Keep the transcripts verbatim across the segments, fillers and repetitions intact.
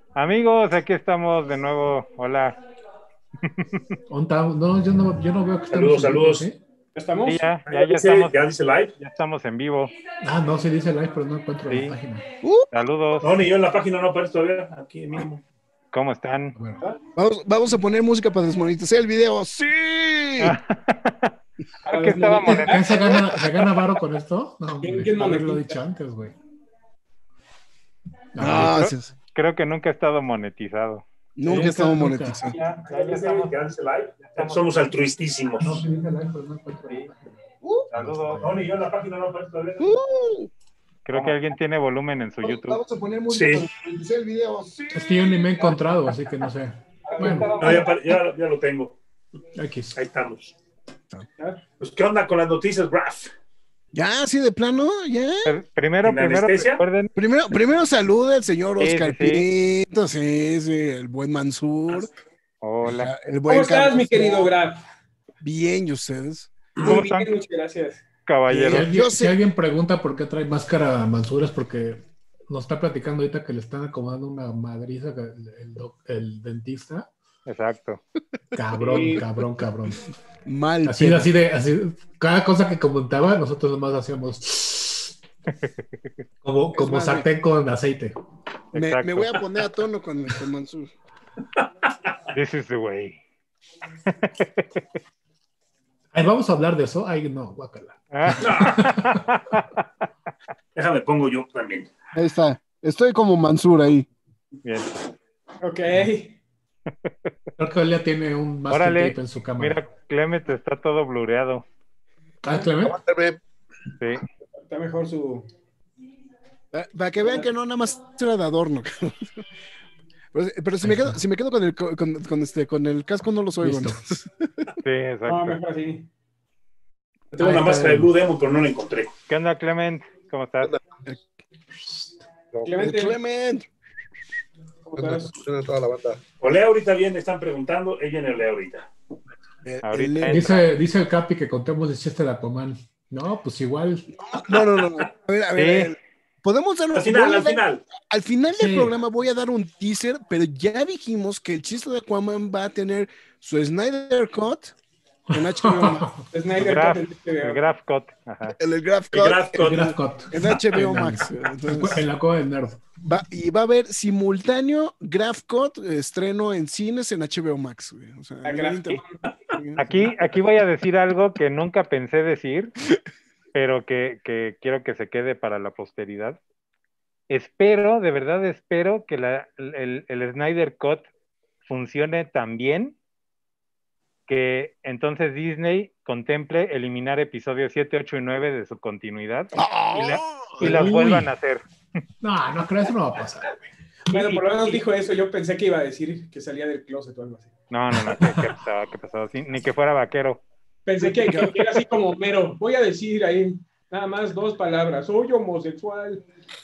Amigos, aquí estamos de nuevo. Hola. Onta- No, yo no, yo no veo que estamos Saludos, en vivo, saludos. ¿sí? ¿Ya Sí, estamos? ya, Ah, ya, ya ya dice, estamos, ya dice live. ya estamos en vivo. Ah, no, se dice live, pero no encuentro la Sí. página. Uh, Saludos. No, ni yo en la página no aparece todavía, aquí mismo. ¿Cómo están? A ver. vamos, vamos a poner música para desmonetizar el video. ¡Sí! Creo que estaba ¿Quién quién se monetizado. gana, se gana varo con esto? No, ¿Quién- hombre, quién haberlo monetiza? dicho antes, güey. A No, ver, sí, sí. Creo que nunca ha estado monetizado. Nunca Sí, estamos nunca. monetizados. Ya, ya, dice, ya dice live. Somos altruistísimos. no, se dice live, pero no encuentro la página. Saludos. No, ni yo en la página no aparece todavía. Uh, Creo que alguien tiene volumen en su vamos, YouTube. vamos a poner música Sí. para desmonetizar el video. ¡Sí! Es que yo ni me he encontrado, así que no sé. Bueno, No, ya, apare- ya, ya lo tengo. X. Ahí estamos. Pues, ¿qué onda con las noticias, Graf? Ya, así de plano, ya. Pero primero, ¿Sin primero anestesia? recuerden. Primero, primero saluda el señor Sí, Oscar sí, sí. Pinto, sí, sí, el buen Mansur. Hola. El buen ¿Cómo estás, Carlos. mi querido Graf? Bien, ¿y ustedes? Muy ¿Cómo bien, están, muchas gracias. Si caballeros? Bien. alguien, Yo si sé- alguien pregunta por qué trae máscara Mansur es porque nos está platicando ahorita que le están acomodando una madriza que el, el doc- el dentista. Exacto. Cabrón, Sí. cabrón, cabrón. Mal. Así, pedo. así de, así, cada cosa que comentaba, nosotros nomás hacíamos como, como más, sartén con aceite. Me, Exacto. me voy a poner a tono con, con Mansur. This is the way. Ay, vamos a hablar de eso. Ay, no, guácala. Déjame, pongo yo también. Ahí está. Estoy como Mansur ahí. Bien. Ok. Creo que Elia tiene un masking Órale. tape en su cámara. Mira, Clement está todo blureado. Ah, Clement. Sí. Está mejor su... Pa- Para que vean que no nada más era de adorno. Pero, pero si, me quedo, si me quedo con el, con, con este, con el casco no los oigo. Listo. entonces. Sí, No, exacto. mejor así. Tengo Ahí una está máscara de bien. Blue Demon, pero no la encontré. ¿Qué onda, Clement? ¿Cómo estás? El Clemente, Clement. ¿cómo estás? Toda la banda. Olea ahorita bien, están preguntando. Ella en Olea ahorita. El- Ahorita el- Dice, dice el Capi que contemos el chiste de Aquaman. No, pues igual. no, no, no. no. A ver, a ver. Sí. a ver. Podemos dar un- Al final, voy a al dar- final. al final del Sí. programa voy a dar un teaser, pero ya dijimos que el chiste de Aquaman va a tener su Snyder Cut en H B O Max. El Snyder graph, Cut en este el video. graph cut. Ajá. El, el Graph El Cut Graph El Cut. Graph Cut. en H B O En- Max. Entonces, En la coda del nerd. va, y va a haber simultáneo Graph Cut, estreno en cines en H B O Max. Güey. O sea, La en Graph internet. Aquí, aquí voy a decir algo que nunca pensé decir, pero que, que quiero que se quede para la posteridad. Espero, de verdad espero que la, el, el Snyder Cut funcione tan bien que entonces Disney contemple eliminar episodios siete, ocho y nueve de su continuidad y, la- y las Uy. vuelvan a hacer. No, no creo, eso no va a pasar. güey. Bueno, Y- por lo menos y- dijo eso. Yo pensé que iba a decir que salía del closet o algo así. No, no, no, ¿qué, qué pasó? ¿Qué pasó? Sí, ni que fuera vaquero. Pensé que, que era así como mero. Voy a decir ahí nada más dos palabras. Soy homosexual.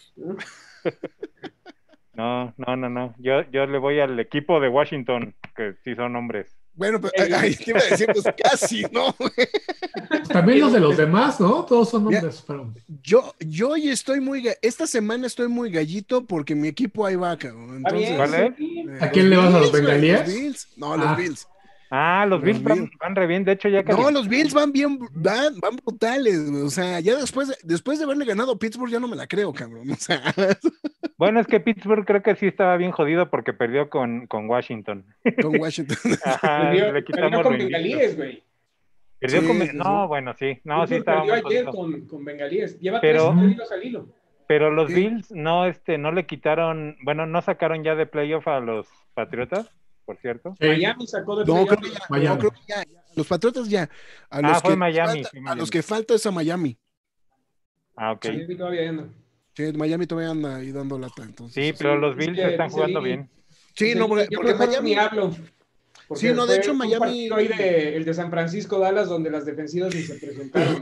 No, no, no, no. Yo, yo le voy al equipo de Washington, que sí son hombres. Bueno, pero ahí te iba a decir, pues casi, ¿no? También los de los demás, ¿no? Todos son Ya. hombres, pero. Yo, yo hoy estoy muy, ga- esta semana estoy muy gallito porque mi equipo ahí va, cabrón. Está bien. Entonces, ¿Cuál es? sí. eh, ¿A quién le vas a los Bills, güey, bengalíes? Los Bills. No, los Ah. Bills. Ah, los Los Bills van, Bills. van re bien. De hecho, ya No, calificaron. los Bills van bien, van, van brutales, güey. O sea, ya después de, después de haberle ganado a Pittsburgh ya no me la creo, cabrón. O sea, Bueno, es que Pittsburgh creo que sí estaba bien jodido porque perdió con, con Washington. con Washington. Ajá, Perdió, le perdió quitamos con lo invicto. bengalíes, güey. Perdió Sí, con... sí, sí. No, bueno, sí. No, sí Pittsburgh estaba perdió muy ayer jodido. con, con bengalíes. Lleva Pero- tres perdidos al hilo. Pero los Sí. Bills no, este, no le quitaron... Bueno, no sacaron ya de playoff a los Patriotas, por cierto. Sí. Miami sacó de No, playoff. creo que ya. Miami. No, creo que ya. ya. Los Patriotas ya. A Ah, los, fue que Miami, falta, fue a Miami. los que falta es a Miami. Ah, ok. Miami todavía anda. Sí, Miami todavía anda ahí dando lata. Entonces, Sí, este, pero los es Bills que están dice jugando Lili- bien. sí, Dice, no, porque, yo porque mejor Miami. ni hablo. Porque Sí, no, de fue hecho, un Miami- partido ahí de, el de San Francisco Dallas donde las defensivas ni se presentaron.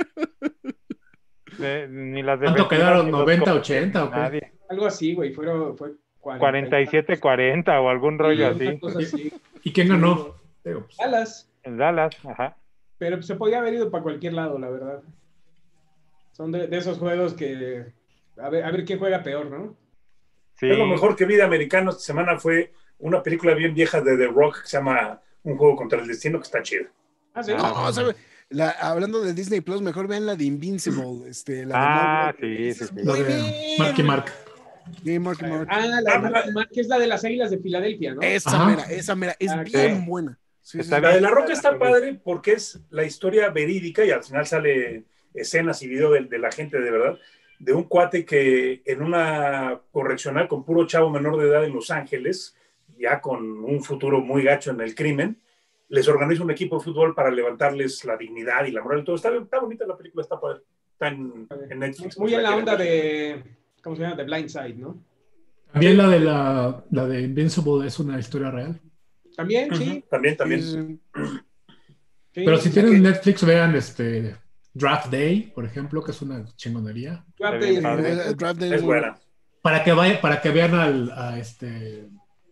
De- ni las ¿Cuánto defensivas, quedaron? ni los ¿noventa, coaches, ochenta o qué? nadie. Algo así, güey. Fueron, fue cuarenta y siete cuarenta o algún rollo Sí, una así. cosa así. ¿Y quién ganó? Digo, pues, Dallas. En Dallas, ajá. Pero pues, se podía haber ido para cualquier lado, la verdad. Son de, de esos juegos que. A ver, a ver quién juega peor, ¿no? Sí. Es lo mejor que vi de americano esta semana fue una película bien vieja de The Rock que se llama Un juego contra el destino, que está chida. Ah, sí. No, no, ¿sabe? La, hablando de Disney Plus, mejor vean la de Invincible, este, la de Ah, Marvel. sí, Esa sí, es sí. Lo muy de bien. Marky Mark. Sí, Marky Mark. Ah, la de Marky Mark, que es la de las Águilas de Filadelfia, ¿no? Esa Ajá. mera, esa mera, es Ah, bien sí. buena. Sí, sí, Está sí. La de La bien. Roca está padre porque es la historia verídica y al final sale escenas y video de, de la gente de verdad, de un cuate que en una correccional con puro chavo menor de edad en Los Ángeles, ya con un futuro muy gacho en el crimen, les organiza un equipo de fútbol para levantarles la dignidad y la moral y todo. Está, está bonita la película, está padre. Está en, en Netflix. Muy si en la quieren onda ver. de, ¿cómo se llama? De Blindside, ¿no? También la de la, la de Invincible es una historia real. También, sí. Uh-huh. También, también. Sí, sí. Sí, Pero si la tienen que- Netflix, vean este Draft Day, por ejemplo, que es una chingonería. Draft Está Day bien es- padre. Eh, Draft Day Es muy buena. Para que vaya, para que vean al a este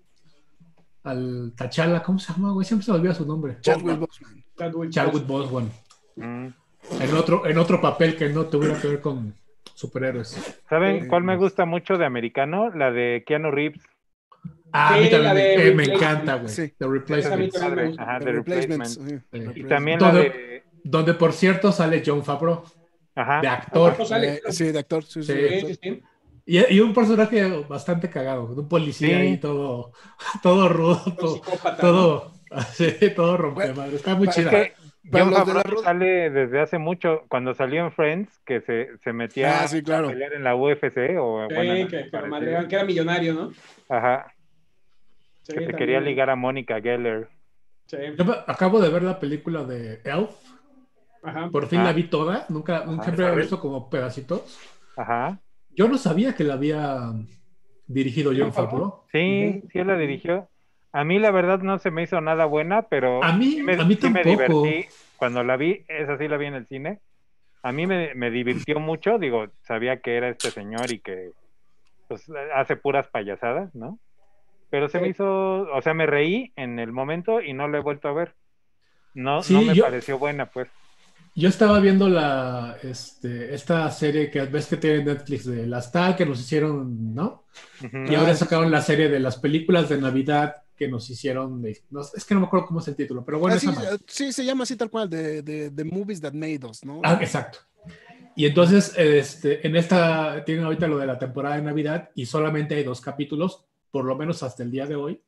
al T'Challa, ¿cómo se llama, güey? Siempre se me olvida su nombre. Chadwick Boseman. Chadwick Chadwick Boseman. Boseman. Mm. En otro, en otro papel que no tuviera que ver con superhéroes. ¿Saben Sí. cuál me gusta mucho de americano? La de Keanu Reeves. Ah, a Sí, mí también la me, de eh, me Replacement. encanta, güey. Sí. The Esa a mí Replacements. también me Padre. gusta. Ajá, The The Replacements. Replacement. Sí. Sí. Y también donde, la de... donde, por cierto, sale Jon Favreau, Ajá. de actor. ¿Cómo sale? Eh, sí, de actor. Sí, sí, Sí. de Sí, actor. sí, sí. Y, y un personaje bastante cagado, un policía Sí. ahí todo, todo rudo, Un todo, psicópata, todo, sí, todo rompemadre. Está muy Pa- chida. Es que Para Jon los de la Favreau rueda. sale desde hace mucho, cuando salió en Friends, que se, se metía Ah, sí, claro. a pelear en la U F C, o Sí, bueno, nada que, que lo parecido. madreaban, que era millonario, ¿no? Ajá, Sí, que se también. quería ligar a Mónica Geller. Sí. Yo me- acabo de ver la película de Elf, Ajá. por fin Ah. la vi toda, nunca, nunca siempre había Isabel. visto como pedacitos. Ajá. Yo no sabía que la había dirigido Jon ¿Jon Favreau? Favreau. Sí, sí él la dirigió. A mí la verdad no se me hizo nada buena, pero A mí, sí me, a mí sí me tampoco. divertí. Cuando la vi, esa sí la vi en el cine. A mí me, me divirtió mucho, digo, sabía que era este señor y que pues, hace puras payasadas, ¿no? Pero se me hizo, o sea, me reí en el momento y no lo he vuelto a ver. No, Sí, no me yo- pareció buena, pues. Yo estaba viendo la, este, esta serie que ves que tiene Netflix de las tal que nos hicieron, ¿no? Ujú. Y ahora Ah, sí, sacaron la serie de las películas de Navidad que nos hicieron. De- no, es que no me acuerdo cómo es el título, pero bueno, Ah, sí, esa madre. eh, sí, se llama así tal cual, de, de, de Movies That Made Us, ¿no? Ah, exacto. Y entonces, este, en esta, tienen ahorita lo de la temporada de Navidad y solamente hay dos capítulos, por lo menos hasta el día de hoy,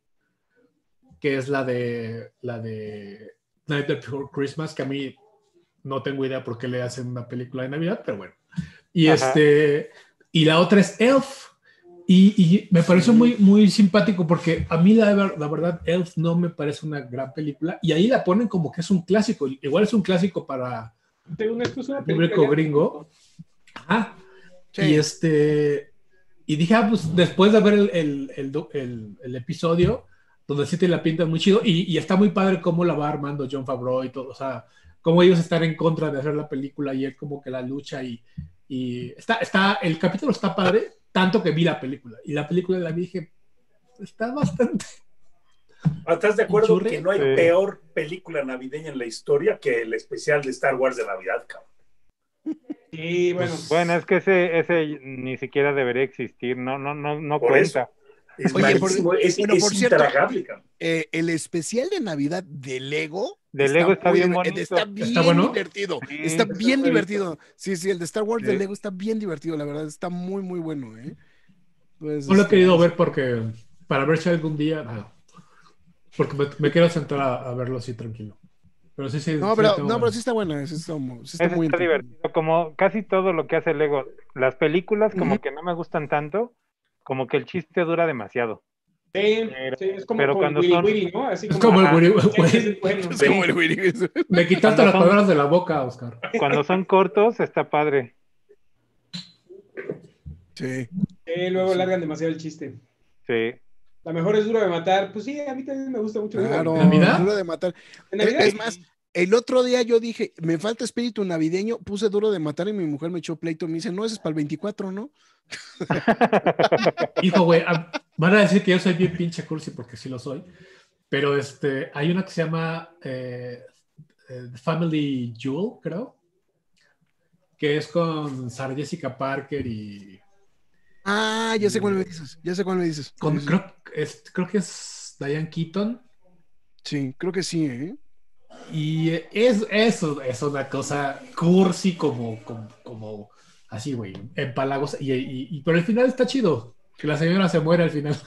que es la de, la de Night Before Christmas, que a mí no tengo idea por qué le hacen una película de Navidad, pero bueno. Y, Ajá. este, y la otra es Elf. Y, y me pareció muy, muy simpático porque a mí la, la verdad Elf no me parece una gran película y ahí la ponen como que es un clásico. Igual es un clásico para Según esto es una el público película ya- gringo. Ajá. Sí. Y este y dije, ah, pues después de ver el, el, el, do- el- el episodio, donde sí te la pintan muy chido, y, y está muy padre cómo la va armando Jon Favreau y todo, o sea, cómo ellos están en contra de hacer la película y él como que la lucha y, y está, está, el capítulo está padre, tanto que vi la película, y la película la vi y dije, está bastante... ¿Estás de acuerdo Churri? que no hay Sí. peor película navideña en la historia que el especial de Star Wars de Navidad, cabrón? Sí, bueno. Bueno, es que ese, ese ni siquiera debería existir, no, no, no, no Por cuenta. Es Oye, por- malísimo, es, bueno, es por cierto, intragable, cabrón. Eh, el especial de Navidad de Lego. De Lego está muy bien diver- bonito. Está bien ¿Está bueno? divertido. Sí, está ese bien lo he divertido. Sí, sí, el de Star Wars de Sí. Lego está bien divertido, la verdad. Está muy, muy bueno, ¿eh? Pues, No lo he este, querido ver porque, para ver si algún día, no, porque me, me quiero sentar a, a verlo así tranquilo. Pero sí, sí. No, sí pero, tengo no, pero ganas. sí está bueno. Sí está, mu- sí está Ese muy está entretenido. divertido, como casi todo lo que hace Lego. Las películas como Ujú. que no me gustan tanto, como que el chiste dura demasiado. Sí, Pero- sí, es como, pero como el cuando Willy son- Willy, ¿no? Así Es como, como el Ajá. güey, Ese güey, es bueno. Es como el Willy. me quitaste Cuando las son- palabras de la boca, Oscar. Cuando son cortos está padre. Sí. Sí, luego largan demasiado el chiste. Sí. La mejor es Duro de Matar. Pues sí, a mí también me gusta mucho. Duro de Claro. Matar. ¿Navidad? Duro de matar. ¿En Navidad? Es- es más, el otro día yo dije, me falta espíritu navideño, puse Duro de Matar y mi mujer me echó pleito. Me dice, no, ese es para el veinticuatro, ¿no? Hijo, güey, a- van a decir que yo soy bien pinche cursi porque sí lo soy, pero este, hay una que se llama eh, eh, The Family Jewel, creo, que es con Sarah Jessica Parker y... Ah, Ah, ya sé cuál me dices. Ya sé cuál me dices. Con, Sí, sí. creo, es, creo que es Diane Keaton. Sí, creo que sí, ¿eh? Y es, eso es una cosa cursi como, como, como así, güey, empalagosa. Y, y, y, pero el final está chido. Que la señora se muere al final.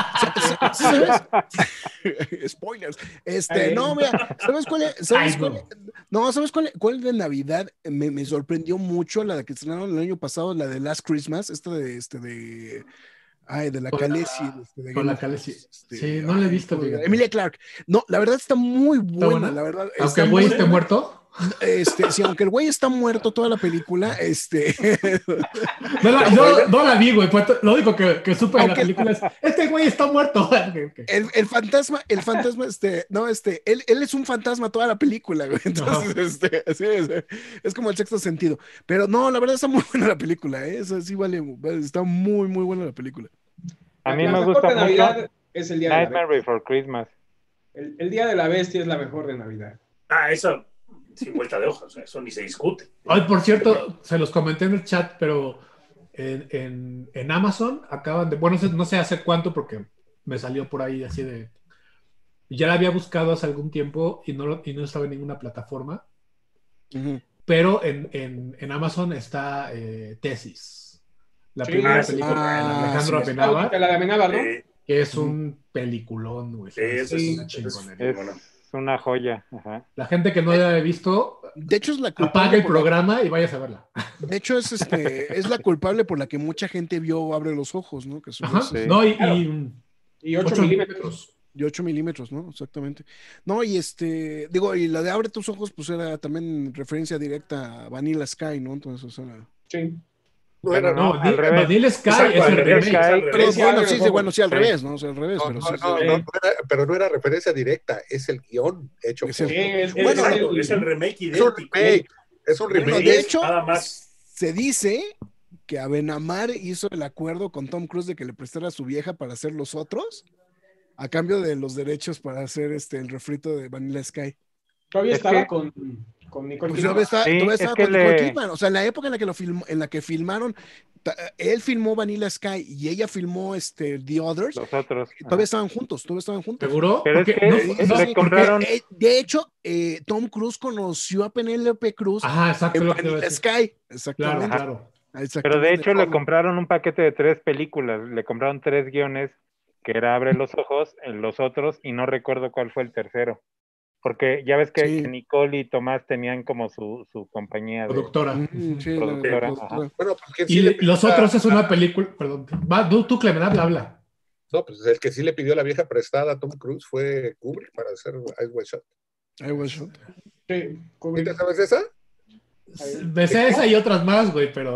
¿Sabes? Spoilers. Este, no, mira, ¿sabes cuál es? ¿Sabes Ay, cuál no. es? No, ¿sabes cuál, cuál de Navidad me, me sorprendió mucho? La que estrenaron el año pasado, la de Last Christmas, esta de este de ay, de la Con Khaleesi, la, este, de con Game la of Khaleesi. Thrones, este, Sí, no la he ay, visto, ¿cómo se llama? fíjate. Emilia Clarke. No, la verdad está muy ¿Está buena, buena? la verdad. Aunque Está el güey muy esté buena. muerto. Este, sí, aunque el güey está muerto toda la película, este. No la, no, no la vi, güey. Fue to- Lo único que, que supe de la Aunque- película es: este güey está muerto. Ok, ok. El, el fantasma, el fantasma, este, no, este, él, él es un fantasma toda la película, güey. Entonces, este, sí, es, es como el sexto sentido. Pero no, la verdad está muy buena la película, ¿eh? Eso sí vale, está muy, muy buena la película. A La- mí la me mejor gusta de mucho Navidad es el día de la Nightmare bestia. Before Christmas. El, el día de la bestia es la mejor de Navidad. Ah, esa sin vuelta de hojas, o sea, eso ni se discute. Ay, por cierto, se los comenté en el chat, pero en, en, en Amazon acaban de. Bueno, no sé, no sé hace cuánto porque me salió por ahí así de. Ya la había buscado hace algún tiempo y no, lo- y no estaba en ninguna plataforma. Ujú. Pero en, en, en Amazon está eh, Tesis, la Sí, primera ah, sí. película de Ah, Alejandro sí. Está Amenábar, la de Amenábar, ¿no? Eh, que es Ujú. un peliculón, güey. Sí, Es esa es- una esa es- chingonería. Es bueno. una joya. Ajá. La gente que no la haya visto, De hecho, es la apague culpable el por la, programa y vayas a verla. de hecho, es este, es la culpable por la que mucha gente vio Abre los Ojos, ¿no? Que son Ajá. esos Sí. No, y, Claro. y Y ocho ocho milímetros. milímetros. de ocho milímetros, ¿no? Exactamente. No, y este, digo, y la de Abre tus ojos, pues era también referencia directa a Vanilla Sky, ¿no? Entonces, o sea. Sí. No Bueno, era, no, No, al Di- revés. Vanilla Sky Exacto, es al el revés, remake. es al Pero revés. Sí, bueno, Abre sí, los sí, bueno, ojos. sí, al Sí. revés, ¿no? O sea, al revés, no, pero no, sí, no, sí. no, no era- pero no era referencia directa, es el guión hecho Es por. el- Sí, es, Es, Bueno, exacto, el- es el remake Es un idéntico. remake, es un Bueno, remake. de es hecho, nada más. se dice que Abenamar hizo el acuerdo con Tom Cruise de que le prestara a su vieja para hacer los otros, a cambio de los derechos para hacer este el refrito de Vanilla Sky. todavía Es estaba que- con, con Nicole Pues Kidman. todavía estaba, Sí, todavía es estaba que con Nicole le- Kidman. O sea, en la época en la que lo filmó, en la que filmaron, ta- él filmó Vanilla Sky y ella filmó este The Others, Los otros. todavía Ajá. estaban juntos, todavía estaban juntos. ¿Seguro? Pero es Porque que no, Sí, no, le porque- compraron. Eh, de hecho, eh, Tom Cruise conoció a Penélope Cruz Ajá, exacto. en Lo que te iba a Vanilla decir. Sky. Claro, Exactamente. claro. Pero Exactamente. de hecho le compraron un paquete de tres películas. Le compraron tres guiones, que era Abre los ojos, en los otros, y no recuerdo cuál fue el tercero. Porque ya ves que, Sí. que Nicole y Tomás tenían como su, su compañía de Productora. Mm, sí, la- productora. la- Ajá. Bueno, pues quien Y sí le pidió los la- otros es una película. Perdón. Va, tú, tú Clemen, habla, habla. No, pues el que sí le pidió la vieja prestada a Tom Cruise fue Kubrick para hacer Ice White Shot. I was shot. Sí, ¿Sí Kubrick. te sabes esa? Me sé esa y otras más, güey, pero.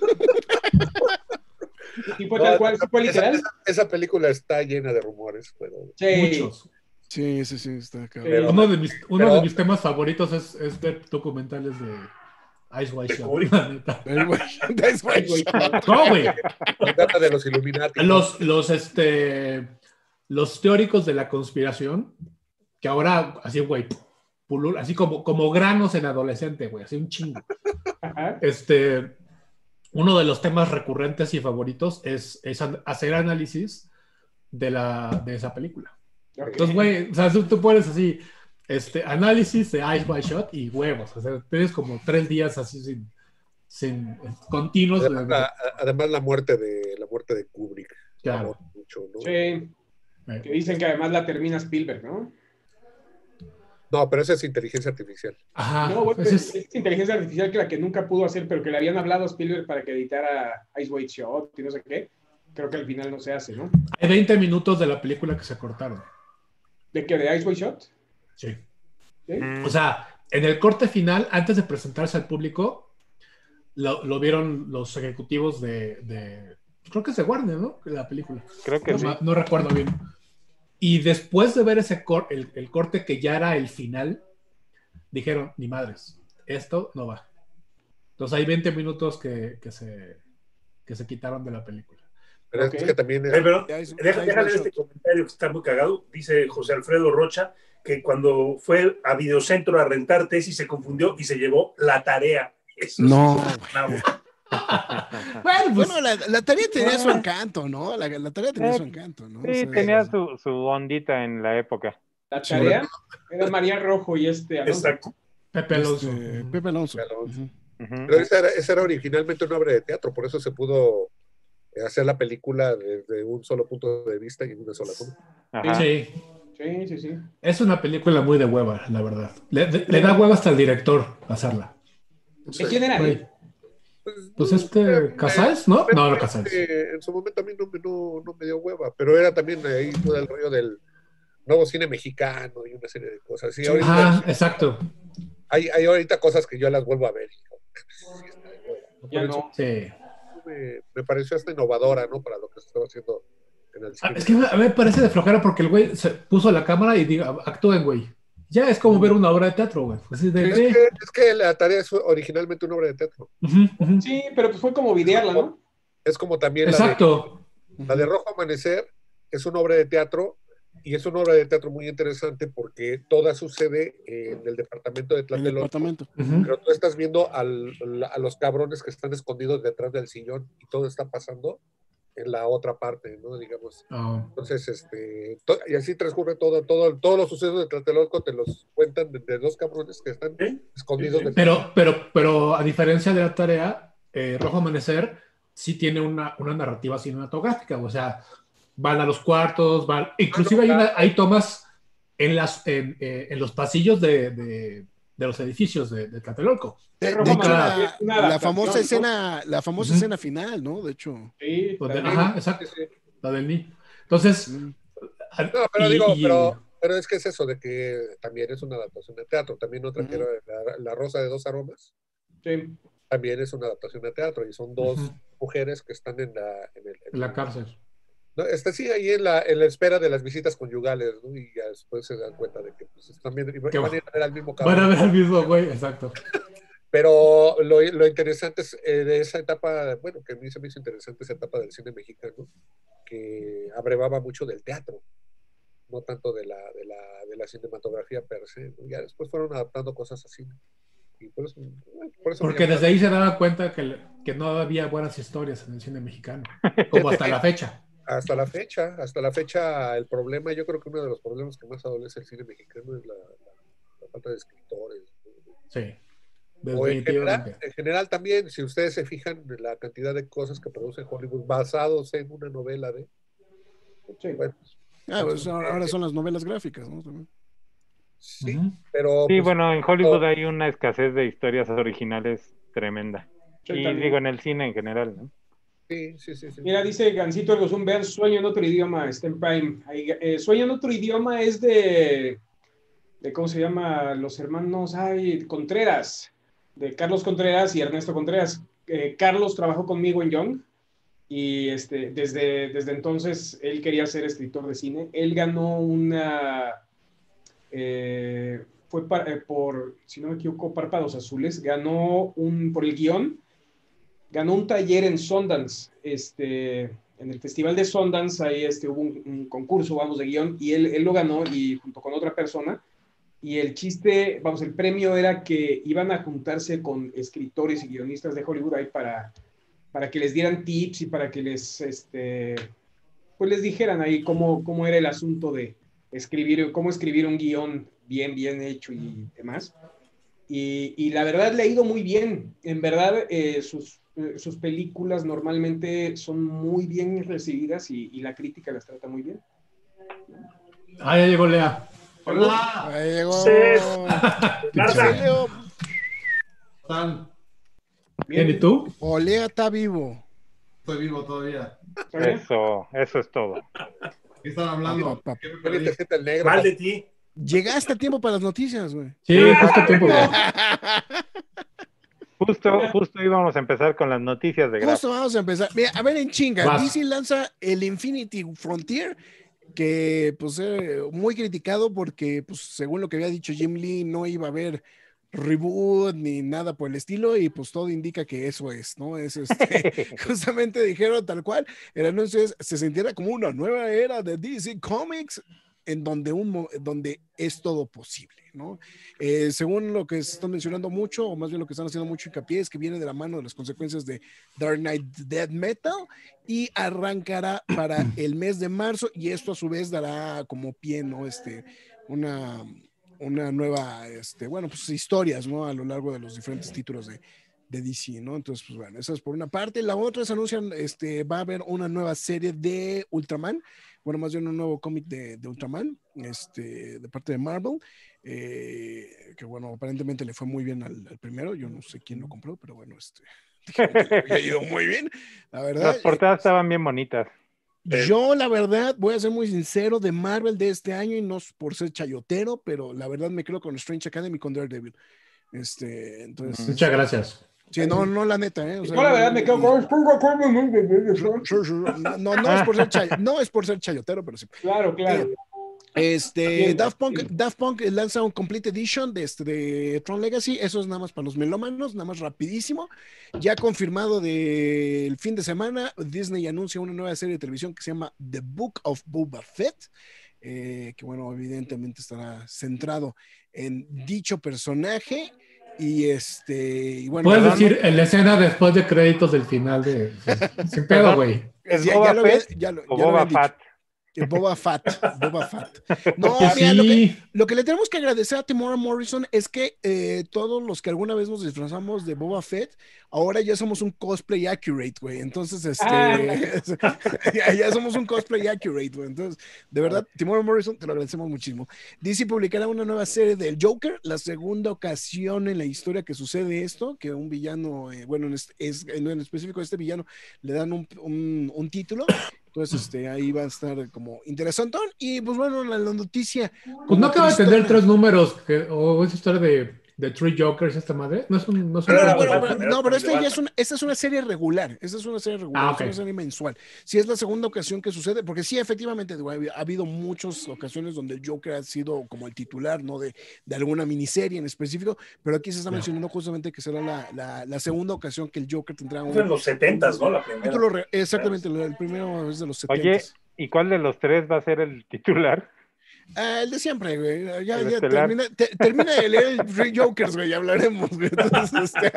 ¿Y fue No, tal cual? esa- ¿Fue esa, literal? esa- esa película está llena de rumores, pero Sí. Muchos. Sí, sí, sí, está cabrón. Pero- Uno de mis, uno pero- de mis temas favoritos es, es ver documentales de Ice White De Shot. Kubrick. la neta. I was shot. That's what shot. No, güey. trata de los Illuminati. Los, los, este, los teóricos de la conspiración, que ahora, así, güey, pulul- así como, como granos en adolescente, güey, así un chingo. Ajá. Este, uno de los temas recurrentes y favoritos es, es an- hacer análisis de, la, de esa película. Ok. Entonces, güey, o sea, tú, tú pones así, este, análisis de Ice White Shot y huevos, o sea, tienes como tres días así sin, sin continuos. Además, de- la, además la muerte de la muerte de Kubrick. Claro. Amor mucho, ¿no? Sí, Eh, que dicen que además la termina Spielberg, ¿no? No, pero esa es inteligencia artificial. Ajá. No, bueno, ese es, es- es inteligencia artificial que la que nunca pudo hacer, pero que le habían hablado a Spielberg para que editara Ice White Shot y no sé qué. Creo que al final no se hace, ¿no? hay veinte minutos de la película que se cortaron. ¿De qué? ¿De Ice White Shot? Sí. ¿Sí? Mm, O sea, en el corte final, antes de presentarse al público, lo, lo vieron los ejecutivos de, de- creo que es de Warner, ¿no? La película. creo que No, sí. ma- no recuerdo bien. Y después de ver ese cor- el, el corte que ya era el final, dijeron, ni madres, esto no va. Entonces hay veinte minutos que, que, se, que se quitaron de la película. Pero Ok. es que también Eh, pero Ya es- deja- ya es déjale one este shot. comentario que está muy cagado. Dice José Alfredo Rocha que cuando fue a Videocentro a rentar tesis se confundió y se llevó La Tarea. Eso No, sí, bravo. Bueno, pues, Bueno, la, la tarea tenía su encanto, ¿no? La, la tarea tenía Eh, su encanto, ¿no? Sí, O sea, tenía su, su ondita en la época. La Sí. tarea era María Rojo y este Alonso. Exacto. Pepe Alonso. este, Ujú. Pepe Alonso. Pepe Alonso. Ujú. Ujú. Pero esa era, esa era originalmente una obra de teatro, por eso se pudo hacer la película desde un solo punto de vista y en una sola toma. Ajá. Sí, Sí, sí, sí. es una película muy de hueva, la verdad. Le, de- le da hueva hasta el director hacerla. ¿De quién era? Güey, eh? Pues, pues no, este, eh, ¿Casals? ¿No? en su No, no momento, Casals. eh, en su momento a mí no, me- no, no me dio hueva, pero era también ahí todo el rollo del nuevo cine mexicano y una serie de cosas. Sí, Sí. ahorita, Ajá, exacto. hay, hay ahorita cosas que yo las vuelvo a ver. y digo, sí está de hueva, ¿no? Ya Pero en su no. Sí. me, me pareció hasta innovadora, ¿no? Para lo que se estaba haciendo en el Ah, cine. es que a mí me parece de flojera porque el güey se puso la cámara y diga, actúen, güey. Ya es como ver una obra de teatro, güey. Así de, Es ¿qué? que, es que la tarea es originalmente una obra de teatro. Ujú, ujú. Sí, pero pues fue como videarla, ¿no? Es como también la de, Exacto. la de Rojo Amanecer, es una obra de teatro y es una obra de teatro muy interesante porque toda sucede en el departamento de El Tlatelolco, departamento. Ujú. pero tú estás viendo al- a los cabrones que están escondidos detrás del sillón y todo está pasando en la otra parte, ¿no? Digamos. Ah, Entonces, este, to- y así transcurre todo, todo, todos los sucesos de Tlatelolco te los cuentan de, de dos cabrones que están ¿Sí? escondidos Sí, sí. detrás. Pero, pero, pero a diferencia de la tarea, eh, Rojo Amanecer sí tiene una, una narrativa cinematográfica. O sea, van a los cuartos, van. Inclusive hay, una, hay tomas en, las, en, eh, en los pasillos de, de, de los edificios de, de Tlatelolco. De, Rojo de hecho, Amanecer la, es una la adaptación, famosa ¿no? escena, la famosa Ujú. escena final, ¿no? De hecho. Sí, Donde- también. ajá, exacto. La del Ni. Entonces, Mm. No, pero y- digo, y- pero, pero es que es eso de que también es una adaptación de teatro. También otra que Ujú. era la, la Rosa de dos Aromas, Sí. también es una adaptación de teatro y son dos Ujú. mujeres que están en la, en el, en en la el- cárcel. no, está sí ahí en la, en la espera de las visitas conyugales, ¿no? Y ya después se dan cuenta de que pues, están viendo, y Que van a ir a ver al mismo van a cabrón. ver al mismo güey, exacto. Pero lo, lo interesante es eh, de esa etapa, bueno, que a mí se me hizo interesante esa etapa del cine mexicano, que abrevaba mucho del teatro, no tanto de la, de la, de la cinematografía per se, ¿no? Ya después fueron adaptando cosas así. Y por eso, bueno, por eso me Porque llamó desde la- ahí se daba cuenta que, que no había buenas historias en el cine mexicano, como hasta la fecha. hasta la fecha, hasta la fecha, el problema, yo creo que uno de los problemas que más adolece el cine mexicano es la, la, la falta de escritores, ¿no? Sí, O en general, definitivamente. en general también, si ustedes se fijan en la cantidad de cosas que produce Hollywood basados en una novela de, Sí. bueno, Ah, pues ahora ahora son las novelas gráficas, ¿no? También. sí, Ujú. pero Sí, pues, bueno, en Hollywood hay una escasez de historias originales tremenda. Sí, Y también. digo, en el cine en general, ¿no? sí, sí, sí, sí. Mira, dice Gancito Ergozún, vean Sueño en otro idioma, está en Prime. Ahí, eh, Sueño en otro idioma es de, de, ¿cómo se llama? Los hermanos, ay, Contreras, de Carlos Contreras y Ernesto Contreras. Eh, Carlos trabajó conmigo en Young y este, desde, desde entonces él quería ser escritor de cine. Él ganó una, eh, fue par, eh, por, si no me equivoco, Párpados Azules, ganó un, por el guión, ganó un taller en Sundance, este, en el Festival de Sundance, ahí este, hubo un, un concurso, vamos, de guión, y él, él lo ganó y junto con otra persona, y el chiste, vamos, el premio era que iban a juntarse con escritores y guionistas de Hollywood ahí para, para que les dieran tips y para que les, este, pues les dijeran ahí cómo, cómo era el asunto de escribir, cómo escribir un guión bien, bien hecho y demás. Y, y la verdad le ha ido muy bien. En verdad, eh, sus, eh, sus películas normalmente son muy bien recibidas y, y la crítica las trata muy bien. Ah, ya llegó Lea. Salud. Ahí llegó. Sí. Pinche Nada. Leo. ¿Están? Bien. Bien, ¿y tú? Olea está vivo. Estoy vivo todavía. ¿Está bien? Eso, eso es todo. ¿Qué están hablando? Pa, pa, ¿Qué me Ahorita perdí? siente el negro. Mal de ti. Llegaste a tiempo para las noticias, güey. Sí, justo a tiempo, güey. Justo, justo íbamos a empezar con las noticias de Graf. Justo vamos a empezar. Mira, a ver, en chinga, Vas. D C lanza el Infinity Frontier, que pues eh, muy criticado porque, pues, según lo que había dicho Jim Lee, no iba a haber reboot ni nada por el estilo, y pues todo indica que eso es, ¿no? Es este, justamente dijeron tal cual, el anuncio es, se sintiera como una nueva era de D C Comics en donde, un, donde es todo posible, ¿no? Eh, según lo que se están mencionando mucho, o más bien lo que están haciendo mucho hincapié, es que viene de la mano de las consecuencias de Dark Knight Death Metal y arrancará para el mes de marzo, y esto a su vez dará como pie, ¿no? Este, una, una nueva, este, bueno, pues historias, ¿no? A lo largo de los diferentes títulos de, de D C, ¿no? Entonces, pues bueno, esa es por una parte. La otra se anuncian, este, va a haber una nueva serie de Ultraman, bueno, más bien un nuevo cómic de, de Ultraman, este, de parte de Marvel, eh, que bueno, aparentemente le fue muy bien al, al primero, yo no sé quién lo compró, pero bueno, este, dijeron que le había ido muy bien, la verdad. Las portadas eh, estaban bien bonitas. Yo, la verdad, voy a ser muy sincero, de Marvel de este año, y no es por ser chayotero, pero la verdad me quedo con Strange Academy, con Daredevil. Este, entonces. Muchas gracias. Sí, no, no, la neta, ¿eh? O sea, yo la verdad me quedo con... No, no, no es por ser chay, no es por ser chayotero, pero sí. Claro, claro. Eh, Este, Daft Punk, Daft Punk lanza un Complete Edition de, este, de Tron Legacy. Eso es nada más para los melómanos, nada más rapidísimo. Ya confirmado del fin de semana, Disney anuncia una nueva serie de televisión que se llama The Book of Boba Fett, eh, que bueno, evidentemente estará centrado en dicho personaje. Y este, y bueno, puedes perdón, decir en la escena después de créditos del final de. Sin pedo, güey. ¿Es ya, Boba ya lo había, Fett ya lo, o ya lo Boba habían dicho. Fett? El Boba Fett, Boba Fett. No, Porque mira, lo, que, sí. lo que le tenemos que agradecer a Temuera Morrison es que eh, todos los que alguna vez nos disfrazamos de Boba Fett, ahora ya somos un cosplay accurate, güey. Entonces, este, Ah. ya, ya somos un cosplay accurate, güey. Entonces, de verdad, Temuera Morrison, te lo agradecemos muchísimo. D C publicará una nueva serie del Joker, la segunda ocasión en la historia que sucede esto, que un villano, eh, bueno, en, este, es, en, en específico a este villano le dan un, un, un título. Entonces, este, ahí va a estar como interesante. Y pues bueno, la, la noticia. Pues no acaba de tener tristona. tres números, que, o esa historia de, de Three Jokers, esta madre. No es un. No, es un No, Era bueno, Batman, pero, era no, con pero el de esta ya es Batman. una, esta es una serie regular. Esta es una serie regular, Ah, es una ok. serie mensual. Si es la segunda ocasión que sucede, porque sí, efectivamente, güey, ha habido muchas ocasiones donde el Joker ha sido como el titular, ¿no? De, de alguna miniserie en específico, pero aquí se está Ya. mencionando justamente que será la, la, la segunda ocasión que el Joker tendrá Fue un en los setentas, ¿no? La primera. título. re- Exactamente, el primero es de los Oye, setentas. ¿y cuál de los tres va a ser el titular? Ah, el de siempre, güey. Ya, El ya estelar. termina, te- termina de leer el Three Jokers, güey, ya hablaremos, güey. Entonces, este,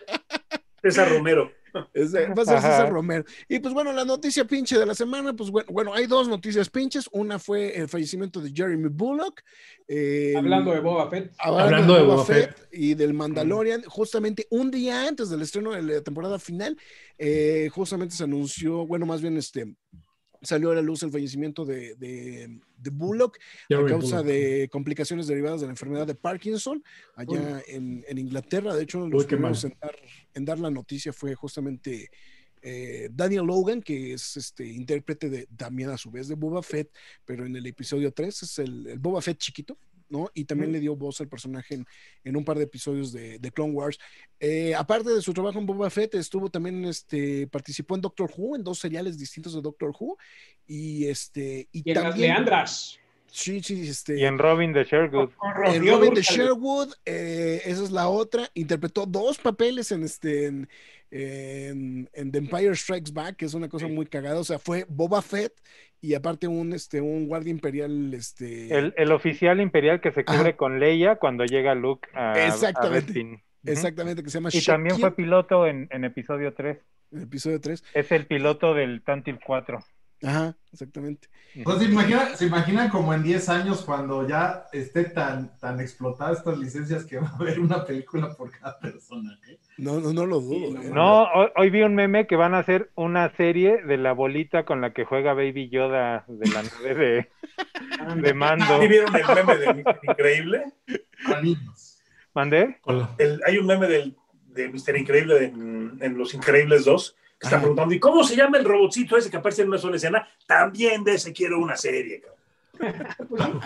César Romero. ese, va a ser Ajá. César Romero. Y pues bueno, la noticia pinche de la semana, pues bueno, bueno, hay dos noticias pinches. Una fue el fallecimiento de Jeremy Bullock. eh, Hablando de Boba Fett. Hablando, Hablando de de Boba, Boba Fett, Fett. y del Mandalorian, justamente un día antes del estreno de la temporada final, eh, justamente se anunció, bueno, más bien este, salió a la luz el fallecimiento de, de, de Bullock a Jeremy causa Bullock. de complicaciones derivadas de la enfermedad de Parkinson allá en, en Inglaterra. De hecho, uno de los Uy, qué primeros mal. en dar, en dar la noticia fue justamente eh, Daniel Logan, que es este intérprete de, también a su vez de Boba Fett, pero en el episodio tres es el, el Boba Fett chiquito, ¿no? Y también Mm. le dio voz al personaje en, en un par de episodios de, de Clone Wars. Eh, aparte de su trabajo en Boba Fett, estuvo también, este, participó en Doctor Who, en dos seriales distintos de Doctor Who, y este, y, Y en las también, Leandras. sí, sí, este, Y en Robin de Sherwood. Con en Rocío Robin de Dúrcal. Sherwood, eh, esa es la otra. Interpretó dos papeles en este en, en, en The Empire Strikes Back, que es una cosa muy cagada. O sea, fue Boba Fett y aparte un este un guardia imperial, este El, el oficial imperial que se cubre Ajá. con Leia cuando llega Luke a, a Exactamente. Bespin. Ujú. exactamente, que se llama Y también Shakir, fue piloto en, en episodio tres. en el episodio tres. Es el piloto del Tantive cuatro. Ajá, exactamente. Pues se imaginan, se imaginan como en diez años cuando ya esté tan, tan explotada estas licencias que va a haber una película por cada personaje. No, no, no lo dudo. Sí, no, eh. No, hoy, hoy vi un meme que van a hacer una serie de la bolita con la que juega Baby Yoda de la nave de, de Mando. ¿Sí vieron el meme de mister Increíble? Para niños. ¿Mandé? Hola. El- hay un meme del, de mister Increíble en, en Los Increíbles dos que está Ajá. preguntando, ¿y cómo se llama el robotcito ese que aparece en una sola escena? También de ese quiero una serie, cabrón.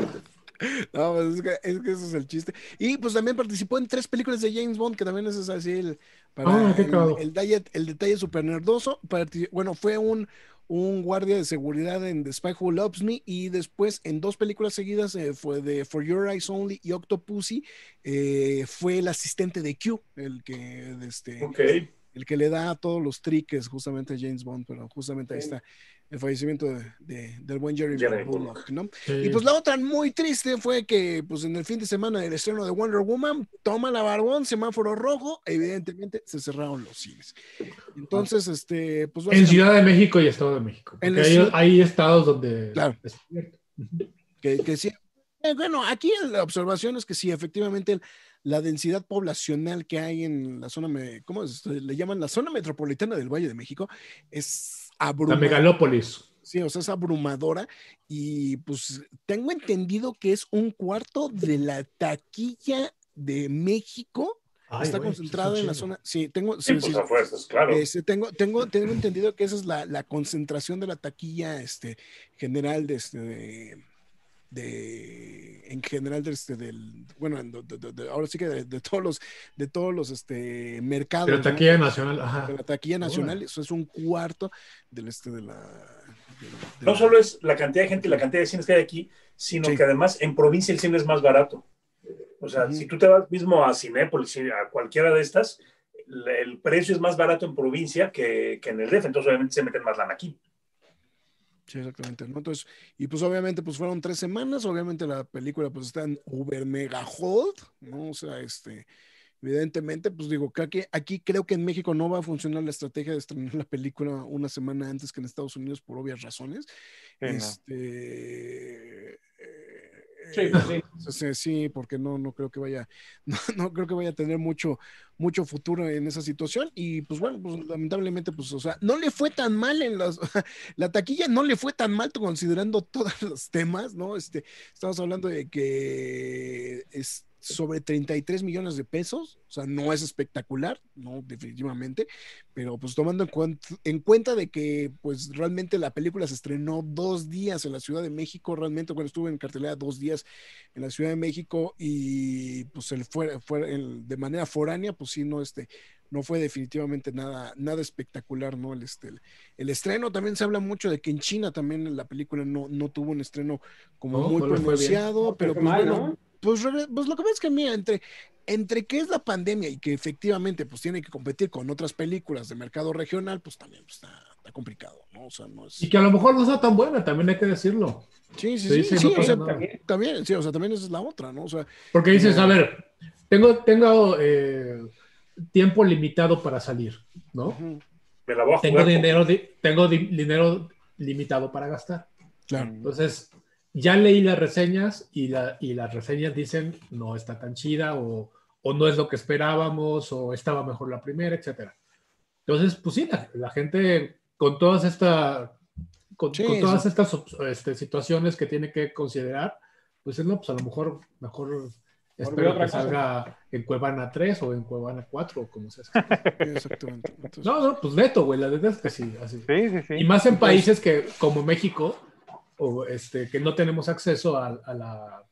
No, pues es que, es que ese es el chiste. Y pues también participó en tres películas de James Bond, que también ese es así el, para Ah, qué el, cagado. el, detalle, el detalle super nerdoso. Partic- Bueno, fue un, un guardia de seguridad en The Spy Who Loves Me, y después en dos películas seguidas, eh, fue de For Your Eyes Only y Octopussy, eh, fue el asistente de Q, el que este, Ok. el que le da a todos los triques justamente a James Bond, pero justamente ahí Sí. está el fallecimiento de, de- del buen Jeremy Jeremy Bullock, ¿no? Sí. Y pues la otra muy triste fue que pues en el fin de semana del estreno de Wonder Woman, toma la barbón, semáforo rojo, evidentemente se cerraron los cines. Entonces, este, pues En básicamente, Ciudad de México y Estado de México. Porque En la hay, ciudad- hay estados donde Claro. es cierto. que, que sí. Eh, bueno, aquí la observación es que sí, efectivamente, la densidad poblacional que hay en la zona, me- ¿cómo es? Le llaman la zona metropolitana del Valle de México, es La abrumadora. megalópolis. Sí, o sea, es abrumadora y pues tengo entendido que es un cuarto de la taquilla de México. Ay, Está güey, concentrada pues, en la está chido. zona. Sí, tengo, Sí, sí, pues sí, a fuerzas, claro. este, tengo, tengo, tengo entendido que esa es la, la concentración de la taquilla este, general de, este, de, de- en general de este, del, bueno, de- de- de- de- ahora sí que de, de todos los, de todos los este, mercados. De la ¿no? taquilla nacional, ajá. De la taquilla nacional, Órale. eso es un cuarto del este de la. del- del- No solo es la cantidad de gente y la cantidad de cines que hay aquí, sino Sí. que además en provincia el cine es más barato. O sea, Ujú. si tú te vas mismo a Cinépolis, a cualquiera de estas, el, el precio es más barato en provincia que, que en el D F, entonces obviamente se meten más lana aquí. Sí, exactamente, ¿no? Entonces, y pues obviamente pues fueron tres semanas, obviamente la película pues está en uber mega hot, ¿no? O sea, este, evidentemente, pues digo, que aquí, aquí creo que en México no va a funcionar la estrategia de estrenar la película una semana antes que en Estados Unidos por obvias razones. Sí, no. Este... Sí, eh, pues sí. Sí, sí, porque no, no creo que vaya, no, no creo que vaya a tener mucho, mucho futuro en esa situación. Y pues bueno, pues lamentablemente, pues, o sea, no le fue tan mal en las, la taquilla no le fue tan mal considerando todos los temas, ¿no? Este, estamos hablando de que es sobre treinta y tres millones de pesos, o sea, no es espectacular, no, definitivamente, pero pues tomando en, cuenta, en cuenta de que pues realmente la película se estrenó dos días en la Ciudad de México, realmente cuando estuve en cartelera dos días en la Ciudad de México y pues el fue, fue el, de manera foránea, pues sí, no, este, no fue definitivamente nada, nada espectacular, ¿no? El, este, el, el estreno también se habla mucho de que en China también la película no, no tuvo un estreno como No, muy no le fue bien. pronunciado, pero Fue pues mal, bueno, ¿no? pues, pues lo que pasa es que mira, entre, entre que es la pandemia y que efectivamente pues tiene que competir con otras películas de mercado regional, pues también pues, está, está complicado, ¿no? O sea, no es... Y que a lo mejor no está tan buena, también hay que decirlo. Sí, sí, Se sí, dice, sí, no o pasa sea, nada. también. también, sí, o sea, también esa es la otra, ¿no? O sea, Porque dices, como- a ver, tengo, tengo eh, tiempo limitado para salir, ¿no? Ujú, Me la voy a Tengo jugar. dinero, di- tengo di- dinero limitado para gastar. claro. Entonces, ya leí las reseñas y, la, y las reseñas dicen no está tan chida o, o no es lo que esperábamos o estaba mejor la primera, etcétera. Entonces, pues sí, la, la gente con todas esta, con, Sí, con todas sí. estas este, situaciones que tiene que considerar, pues no, pues a lo mejor mejor espero otra que cosa. salga en Cuevana tres o en Cuevana cuatro o como sea. Sí, exactamente. Entonces, No, no, pues neto, güey, la verdad es que sí, así. Sí, sí, sí. Y más en Entonces- países que, como México, o este, que no tenemos acceso a, a la,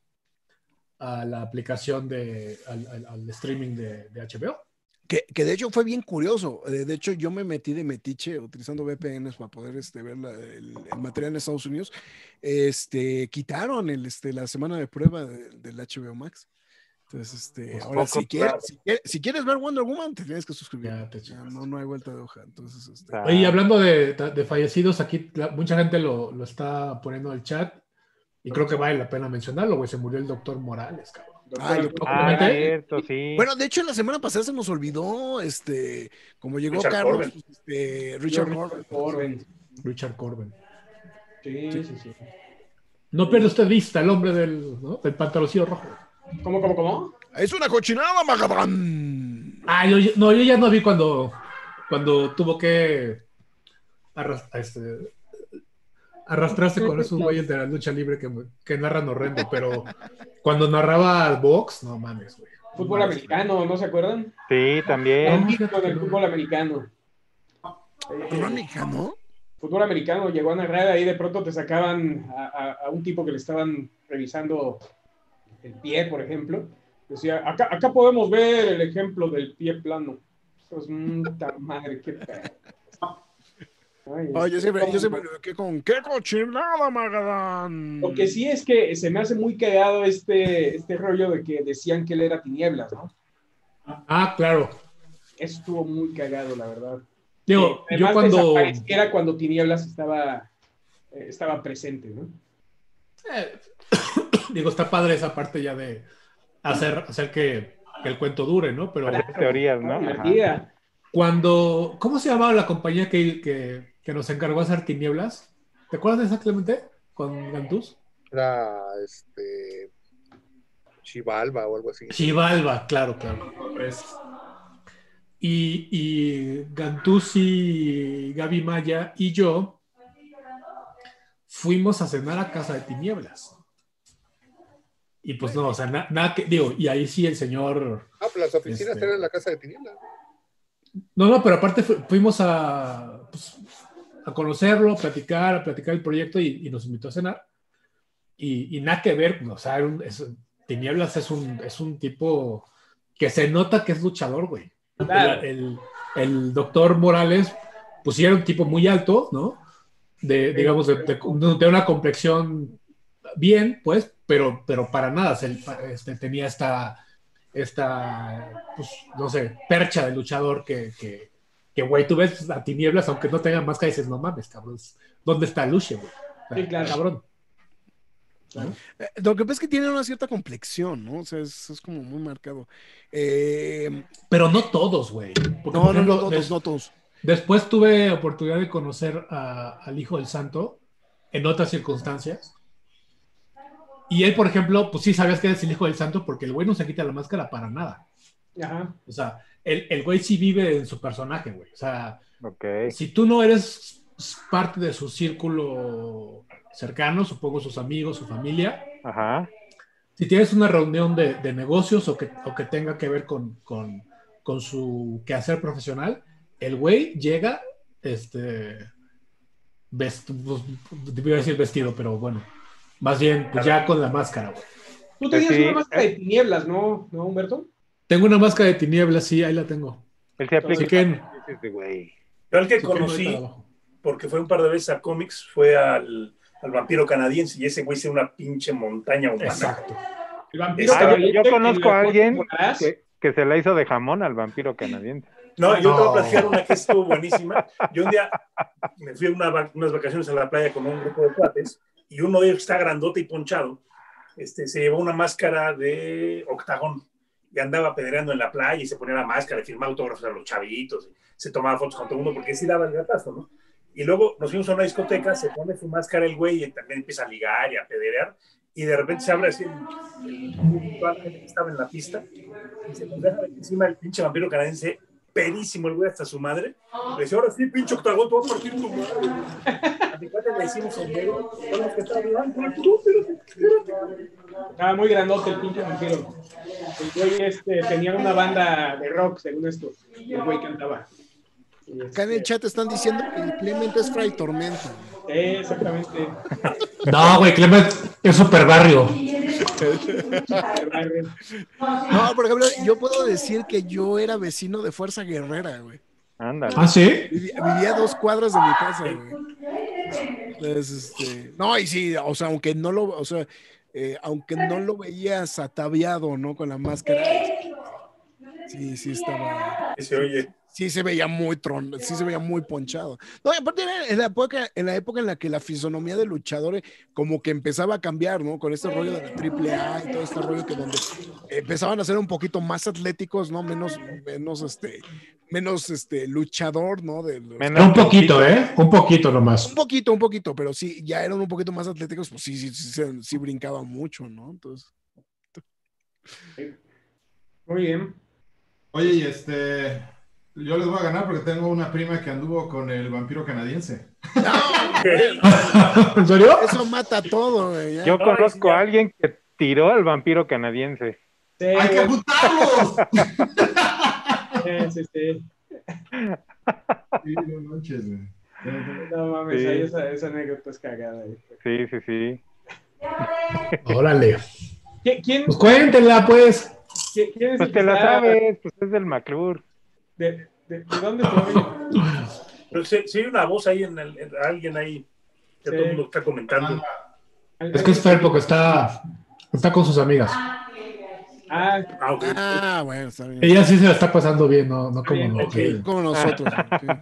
a la aplicación de, al, al- al streaming de, de H B O. Que, que de hecho fue bien curioso. Eh, De hecho, yo me metí de metiche utilizando V P Ns para poder este, ver la- el, el material en Estados Unidos. Este, quitaron el, este, la semana de prueba de- del H B O Max. Entonces, este, Pues ahora, poco, si quieres, claro. si, quieres, si quieres ver Wonder Woman, te tienes que suscribir. Ya te Ya, chingaste. no, no hay vuelta de hoja. Entonces, este, Ah. Oye, y hablando de, de fallecidos, aquí la- mucha gente lo, lo está poniendo en el chat y creo que vale la pena mencionarlo, güey. Se murió el doctor Morales, cabrón. Ah, yo- Ah, Obviamente. cierto, sí. bueno, de hecho, la semana pasada se nos olvidó, este, como llegó Richard Carlos, Corbin. pues, este, Richard Richard Corbin. Corbin. Richard Corbin. Sí, sí, sí. No pierde usted vista, el hombre del, ¿no? del pantaloncillo rojo. ¿Cómo, cómo, cómo? Es una cochinada, Magadán. Ah, yo, no, yo ya no vi cuando, cuando tuvo que arras- este, arrastrarse con esos güeyes de la lucha libre que, que narran horrendo, pero cuando narraba al box, no mames, güey. Fútbol No mames, americano, ¿no se acuerdan? Sí, también. No. México en el fútbol americano. Eh, ¿Crónica, no? fútbol americano llegó a narrar, ahí de pronto te sacaban a, a- a un tipo que le estaban revisando el pie, por ejemplo. Decía, acá, acá podemos ver el ejemplo del pie plano. Pues, puta madre, qué pedo. Ay, Oh, yo siempre, ¿cómo? yo siempre me quedé con ¿qué cochinada, Magadán? Lo que sí es que se me hace muy cagado este, este rollo de que decían que él era tinieblas, ¿no? Ah, claro. Eso estuvo muy cagado, la verdad. Digo, que yo cuando... desapareciera cuando Tinieblas estaba, eh, estaba presente, ¿no? Eh, digo, está padre esa parte ya de hacer, hacer que, que el cuento dure, ¿no? Pero Hacer teorías, ¿no? Divertida. cuando... ¿Cómo se llamaba la compañía que, que, que nos encargó de hacer Tinieblas? ¿Te acuerdas exactamente? Con Gantús. Era este Chivalba o algo así. Chivalba, claro, claro. Pues, Y, y Gantús y Gaby Maya y yo fuimos a cenar a Casa de Tinieblas. Y pues no, o sea, na- nada que, digo, y ahí sí el señor... Ah, pues las oficinas Este- eran en la casa de Tinieblas. No, no, pero aparte fu- fuimos a, pues, a conocerlo, a platicar, a platicar el proyecto y, y nos invitó a cenar. Y, y nada que ver, o sea, era un- es- Tinieblas es un, es un tipo que se nota que es luchador, güey. Claro. El, el, el doctor Morales, pues sí era un tipo muy alto, ¿no? De, digamos, de, de- de una complexión bien, pues, pero, pero para nada, se, este, tenía esta, esta, pues, no sé, percha de luchador que, que, que, güey, tú ves a Tinieblas, aunque no tenga máscara, y dices, no mames, cabrón, ¿dónde está Luche, güey? O sea, Sí, claro. cabrón. Eh, Lo que pasa es que tiene una cierta complexión, ¿no? O sea, es, es como muy marcado. Eh, Pero no todos, güey. Porque, no, por no, ejemplo, no, todos, des- no todos. después tuve oportunidad de conocer a- al Hijo del Santo en otras circunstancias. Y él, por ejemplo, pues sí sabías que es el Hijo del Santo porque el güey no se quita la máscara para nada. Ajá. O sea, el, el güey sí vive en su personaje, güey. O sea, Ok. si tú no eres parte de su círculo cercano, supongo sus amigos, su familia, Ajá. si tienes una reunión de, de negocios o que, o que tenga que ver con, con, con su quehacer profesional, el güey llega, este, vest, pues, iba a decir vestido, pero bueno, más bien, pues ya con la máscara, güey. Tú tenías Sí, una máscara eh. de Tinieblas, ¿no, ¿no, Humberto? Tengo una máscara de tinieblas, sí, ahí la tengo. Él se aplica. Así que, Ese güey. Yo el que sí que no hay para conocí, abajo. porque fue un par de veces a cómics, fue al, al vampiro canadiense y ese güey es una pinche montaña humana. Exacto. El vampiro Ah, yo, canadiense, yo que conozco en a las alguien fotos volarás. que, que se la hizo de jamón al vampiro canadiense. No, yo te voy a No. platicar una que estuvo buenísima. Yo un día me fui a una va- unas vacaciones a la playa con un grupo de cuates y uno de ellos que está grandote y ponchado, este, se llevó una máscara de octagón y andaba pedreando en la playa y se ponía la máscara y firmaba autógrafos a los chavitos, y se tomaba fotos con todo el mundo porque sí daba el gatazo, ¿no? Y luego nos fuimos a una discoteca, se pone su máscara el güey y también empieza a ligar y a pedrear y de repente se abre así el, el, toda la gente que estaba en la pista y se nos deja de encima el pinche vampiro canadiense, pedísimo el güey hasta su madre. Le dice, ahora sí, pinche octagón, te voy a partir tu madre. A mi cuate le decimos sombrero, son los que estaban hablando, tú, espérate, espérate. Estaba muy grandote el pinche vampiro. El güey este, tenía una banda de rock, según esto. Y el güey cantaba. Y Acá en el este, chat están diciendo que Clemente es Fray Tormenta. eh, exactamente. No, güey, Clement es super barrio. No, por ejemplo, yo puedo decir que yo era vecino de Fuerza Guerrera, güey. Ándale. ¿Ah, sí? Vivía, vivía a dos cuadras de mi casa, güey. Entonces, este, no, y sí, o sea, aunque no lo, o sea, eh, aunque no lo veías ataviado, ¿no? Con la máscara, sí, sí estaba, Dice, oye, sí se veía muy tron, sí se veía muy ponchado. No, y aparte era en la época, en la época en la que la fisonomía del luchador eh, como que empezaba a cambiar, ¿no? Con este rollo de la triple A y todo este rollo que donde empezaban a ser un poquito más atléticos, ¿no? Menos, menos, este, menos, este, luchador, ¿no? De los- Menos Un poquito, ¿eh? Un poquito nomás. Un poquito, un poquito, pero sí, ya eran un poquito más atléticos, pues sí, sí, sí, sí, sí brincaban mucho, ¿no? Entonces, Muy bien. oye, y este, yo les voy a ganar porque tengo una prima que anduvo con el vampiro canadiense. ¿En serio? eso mata todo, güey. ya. Yo Ay, conozco sí, a alguien que tiró al vampiro canadiense. Sí, ¡Hay que apuntarlos! sí, sí, sí. Sí, no manches, güey. No mames, Sí. ahí esa, esa anécdota es cagada. ahí. Sí, sí, sí. Órale. ¿Qui- ¿Quién, Pues cuéntenla, pues. qui- quién es Pues el que te la está- sabes, pues es del McClure. ¿De, de, de dónde fue? pero sí, sí hay una voz ahí, en, el, en alguien ahí, que Sí. todo el mundo está comentando. Es que es Fer porque está, está con sus amigas. Ah, Ah, ok. Ah, bueno, está bien. Ella sí se la está pasando bien, no, no como Bien, nosotros. ok. Como nosotros.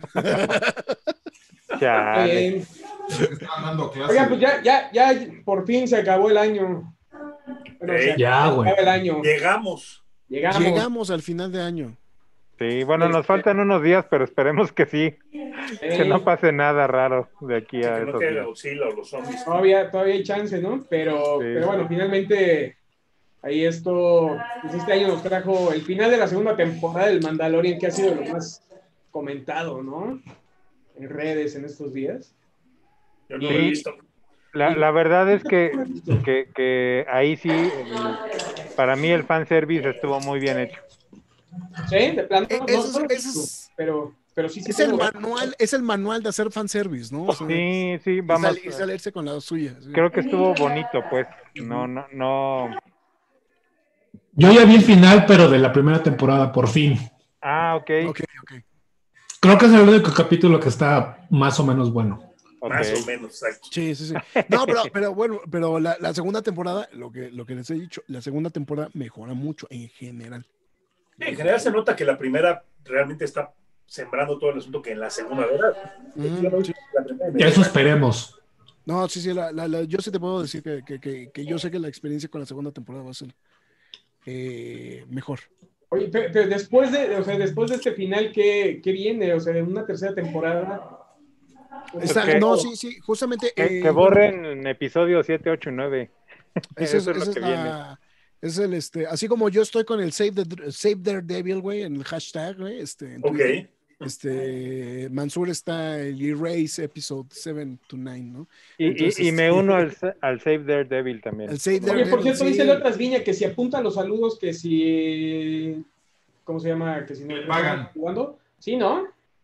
está Chale. bien. Estaban dando clases. Oigan, pues ya, ya, ya por fin se acabó el año. Bueno, Ey, se ya, acabó güey. el año. Llegamos. Llegamos. Llegamos al final de año. Sí, bueno, nos Este- faltan unos días, pero esperemos que sí, que no Eh, pase nada raro de aquí Sí, a que no esos caiga días. Godzilla o los zombies. todavía, todavía hay chance, ¿no? Pero, Sí. pero bueno, finalmente ahí esto, pues este año nos trajo el final de la segunda temporada del Mandalorian, que ha sido lo más comentado, ¿no? En redes en estos días. Yo no lo he Sí. visto. La, la verdad es que, que, que ahí sí, el- para mí el fanservice estuvo muy bien hecho. Sí, de plano, Eh, no, eso es- no lo he eso visto, es- pero, pero sí, sí Es el tengo ganas. manual, es el manual de hacer fanservice, ¿no? O sea, Sí, sí, y, vamos. sal- y salirse con la suya. sí. Creo que estuvo bonito, pues. No, no, no. Yo ya vi el final, pero de la primera temporada, por fin. Ah, ok. Ok, ok. Creo que es el único capítulo que está más o menos bueno. Ok. Más o menos, exacto. Sí, sí, sí. No, pero, pero bueno, pero la, la segunda temporada, lo que, lo que les he dicho, la segunda temporada mejora mucho en general. Sí, en general se nota que la primera realmente está sembrando todo el asunto que en la segunda, ¿verdad? Ujú, Yo no vi sí. la primera y me Ya eso dio- esperemos. No, sí, sí, la, la- la- yo sí te puedo decir que, que, que, que yo sé que la experiencia con la segunda temporada va a ser eh, mejor. Oye, pero, pero después de, o sea, después de este final, ¿qué, qué viene? O sea, en una tercera temporada. Está- que- no, sí, sí, justamente. Que, eh, que bueno, borren en episodio siete, ocho y nueve. ese es, Eso es lo ese es que la- viene. es el, este, así como yo estoy con el Save, the, Save Their Devil, güey, en el hashtag, güey, este, en Ok. Twitter. Este, Mansur está el Erase Episode siete to nueve, ¿no? Y, Entonces, y, y me este, uno al, al Save Daredevil también. El Save Oye, por Daredevil, cierto, sí. dice Letras Viña que si apunta los saludos, que si. ¿Cómo se llama? Que si no Le pagan. jugando. Sí, ¿no?